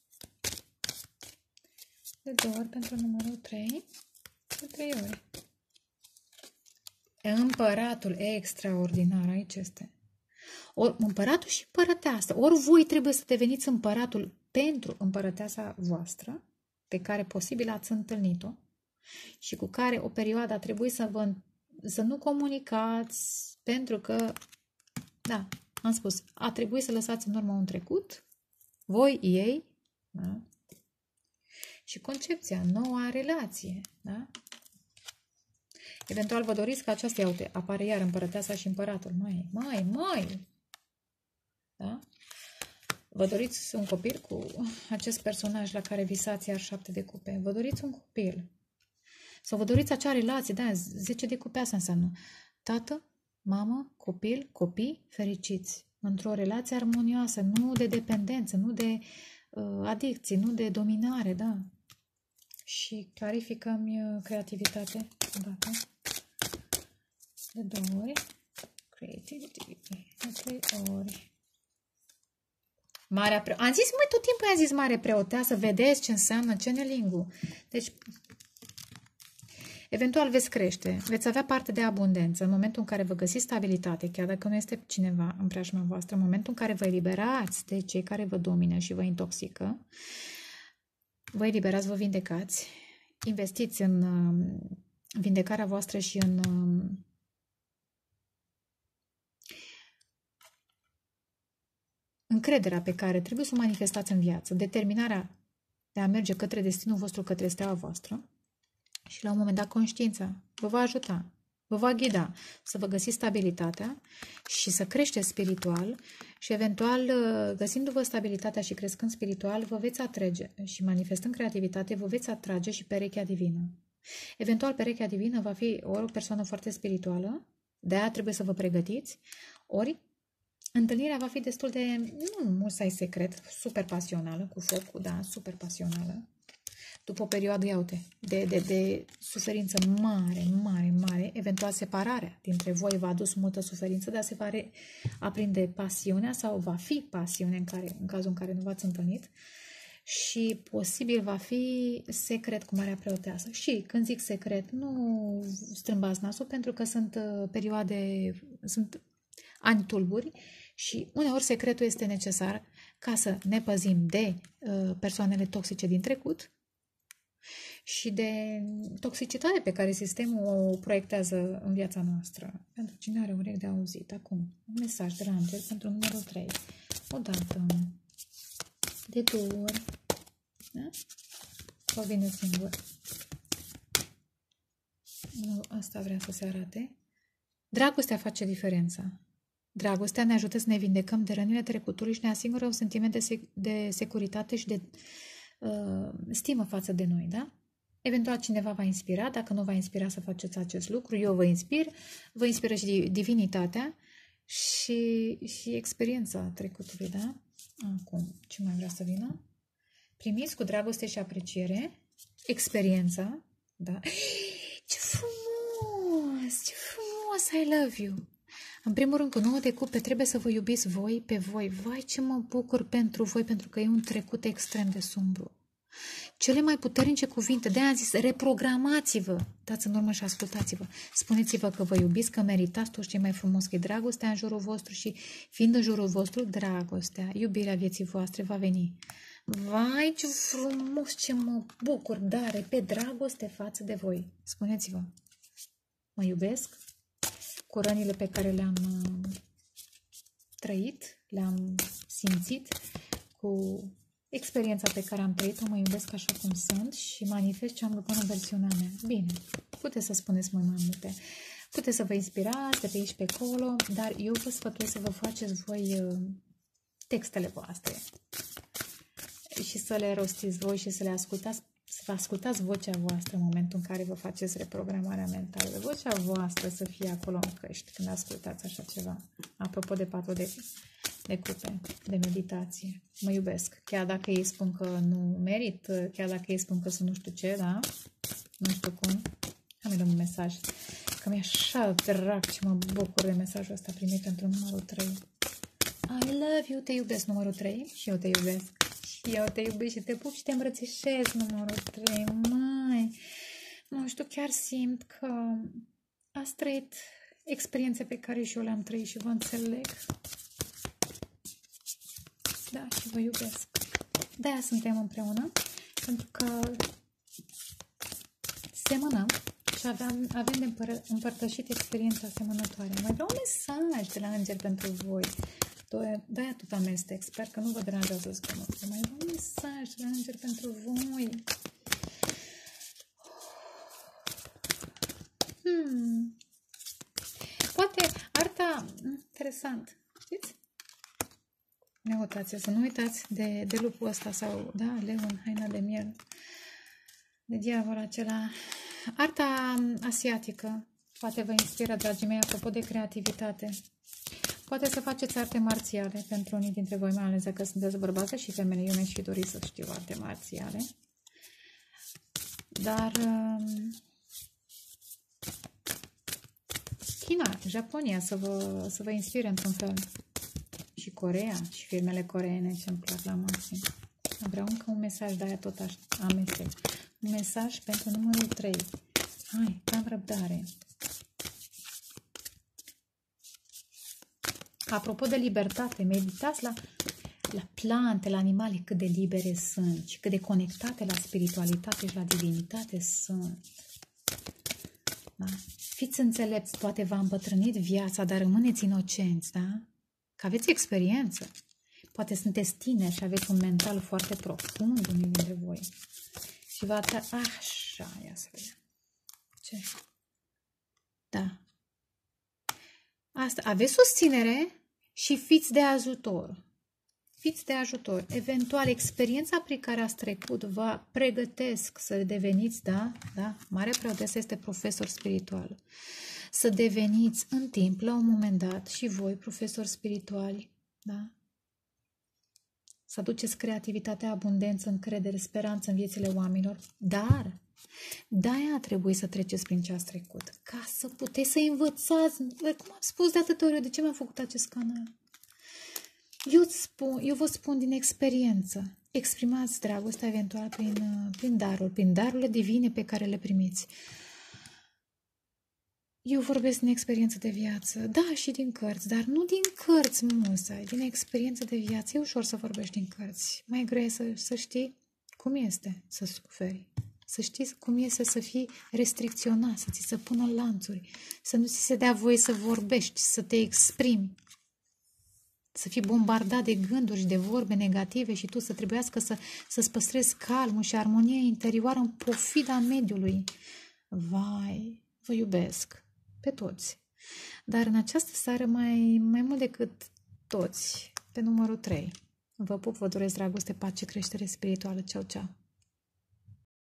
De două ori pentru numărul trei. De trei ori. Împăratul extraordinar. Aici este. Ori împăratul și împărăteasa. Ori voi trebuie să deveniți împăratul pentru împărăteasa voastră, pe care posibil ați întâlnit-o, și cu care o perioadă a trebuit să, vă, să nu comunicați, pentru că, da, am spus, a trebuit să lăsați în urmă un trecut, voi, ei, da? Și concepția, noua relație, da? Eventual vă doriți ca aceasta, iau, apare iar împărăteasa și împăratul. Mai, mai, mai, da? Vă doriți un copil cu acest personaj la care visați iar șapte de cupe. Vă doriți un copil. Sau vă doriți acea relație, da, zece de cupe, asta înseamnă tată, mamă, copil, copii fericiți, într-o relație armonioasă, nu de dependență, nu de uh, adicții, nu de dominare, da. Și clarificăm uh, creativitate, dată, de două ori, creativity, de trei ori. Marea pre... Am zis, măi, tot timpul am zis mare preoteasă, vedeți ce înseamnă cenelingu. Deci, eventual veți crește, veți avea parte de abundență în momentul în care vă găsiți stabilitate, chiar dacă nu este cineva în preajma voastră, în momentul în care vă eliberați de cei care vă domină și vă intoxică, vă eliberați, vă vindecați, investiți în vindecarea voastră și în încrederea pe care trebuie să o manifestați în viață, determinarea de a merge către destinul vostru, către steaua voastră. Și la un moment dat conștiința vă va ajuta, vă va ghida să vă găsiți stabilitatea și să creșteți spiritual și eventual găsindu-vă stabilitatea și crescând spiritual vă veți atrage și manifestând creativitate vă veți atrage și perechea divină. Eventual perechea divină va fi ori o persoană foarte spirituală, de aia trebuie să vă pregătiți, ori întâlnirea va fi destul de, nu mult să ai secret, super pasională, cu focul, da, super pasională. După o perioadă, ia uite, de, de, de suferință mare, mare, mare, eventual separarea dintre voi v-a adus multă suferință, dar se va aprinde pasiunea sau va fi pasiune în, care, în cazul în care nu v-ați întâlnit și posibil va fi secret cu Marea Preoteasă. Și când zic secret, nu strâmbați nasul pentru că sunt perioade, sunt ani tulburi și uneori secretul este necesar ca să ne păzim de uh, persoanele toxice din trecut și de toxicitate pe care sistemul o proiectează în viața noastră. Pentru cine are urechi de auzit. Acum, un mesaj de la Înger pentru numărul trei. O dată, de două ori, da? Sau vine singur? Nu, asta vrea să se arate. Dragostea face diferența. Dragostea ne ajută să ne vindecăm de rănile trecutului și ne asigură un sentiment de, sec- de securitate și de uh, stimă față de noi, da? Eventual cineva va inspira, dacă nu va inspira să faceți acest lucru, eu vă inspir, vă inspiră și divinitatea și, și experiența trecutului, da? Acum, ce mai vrea să vină? Primiți cu dragoste și apreciere experiența, da? Ce frumos, ce frumos, I love you! În primul rând, cu nouă de cupe trebuie să vă iubiți voi pe voi. Vai, ce mă bucur pentru voi, pentru că e un trecut extrem de sumbru. Cele mai puternice cuvinte, de-aia am zis, reprogramați-vă, dați în urmă și ascultați-vă. Spuneți-vă că vă iubiți, că meritați tot ce e mai frumos, că e dragostea în jurul vostru și fiind în jurul vostru, dragostea, iubirea vieții voastre va veni. Vai, ce frumos, ce mă bucur, dar pe dragoste față de voi. Spuneți-vă, mă iubesc cu rănile pe care le-am uh, trăit, le-am simțit, cu experiența pe care am trăit-o, mă iubesc așa cum sunt și manifest ce am lucrat în versiunea mea. Bine, puteți să spuneți mai multe, puteți să vă inspirați de pe aici pe acolo, dar eu vă sfătuiesc să vă faceți voi uh, textele voastre și să le rostiți voi și să le ascultați, să vă ascultați vocea voastră în momentul în care vă faceți reprogramarea mentală. Vocea voastră să fie acolo în căști când ascultați așa ceva. Apropo de patru de, de cupe, de meditație. Mă iubesc. Chiar dacă ei spun că nu merit, chiar dacă ei spun că sunt nu știu ce, da? Nu știu cum. Am un mesaj. Că mi-e așa drag ce mă bucur de mesajul ăsta primit pentru numărul trei. I love you, te iubesc, numărul trei. Și eu te iubesc. Eu te iubesc și te pup și te îmbrățișez, numărul trei. Mai, nu știu, chiar simt că ați trăit experiențe pe care și eu le-am trăit și vă înțeleg. Da, și vă iubesc. De-aia suntem împreună, pentru că semănăm și avem, avem de împăr împărtășit experiența asemănătoare. Mai vreau un mesaj de la înger pentru voi. De-aia tot amestec. Sper că nu vă deranjează zgomotul. Mai vreau un mesaj de la înger pentru voi. Hmm. Poate arta... Interesant. Știți? Neotație. Să nu uitați de, de lupul ăsta sau, da, leu în haina de miel. De diavol acela. Arta asiatică poate vă inspiră, dragii mei, apropo de creativitate. Poate să faceți arte marțiale pentru unii dintre voi, mai ales dacă sunteți bărbați și femei. Eu mi-aș fi dorit să știu arte marțiale. Dar China, Japonia să vă, să vă inspire într-un fel. Și Coreea și filmele coreene ce îmi plac la maxim. Vreau încă un mesaj, de aia tot așa amestec. Un mesaj pentru numărul trei. Hai, am răbdare. Apropo de libertate, meditați la, la plante, la animale, cât de libere sunt și cât de conectate la spiritualitate și la divinitate sunt. Da? Fiți înțelepți, poate v-a îmbătrânit viața, dar rămâneți inocenți, da? Că aveți experiență. Poate sunteți tineri și aveți un mental foarte profund, unii dintre voi. Și vă atra... Așa, ia să vedem. Ce? Da. Asta. Aveți susținere și fiți de ajutor. Fiți de ajutor. Eventual, experiența prin care ați trecut vă pregătesc să deveniți, da? Da? Mare Preotesă este profesor spiritual. Să deveniți în timp, la un moment dat, și voi, profesori spirituali, da? Să aduceți creativitate, abundență, încredere, speranță în viețile oamenilor, dar de-aia a trebuit să treceți prin ce ați trecut, ca să puteți să învățați, cum am spus de atâtea ori, de ce mi-am făcut acest canal? Eu, spun, eu vă spun din experiență, exprimați dragostea eventual prin, prin daruri, prin darurile divine pe care le primiți. Eu vorbesc din experiență de viață, da, și din cărți, dar nu din cărți musai, din experiență de viață. E ușor să vorbești din cărți. Mai greu e să, să știi cum este să suferi, să știi cum este să fii restricționat, să ți se pună lanțuri, să nu ți se dea voie să vorbești, să te exprimi, să fii bombardat de gânduri și de vorbe negative și tu să trebuiască să, să-ți păstrezi calmul și armonia interioară în pofida mediului. Vai, vă iubesc pe toți. Dar în această seară, mai, mai mult decât toți, pe numărul trei. Vă pup, vă doresc dragoste, pace, creștere spirituală. Ceau, ceau!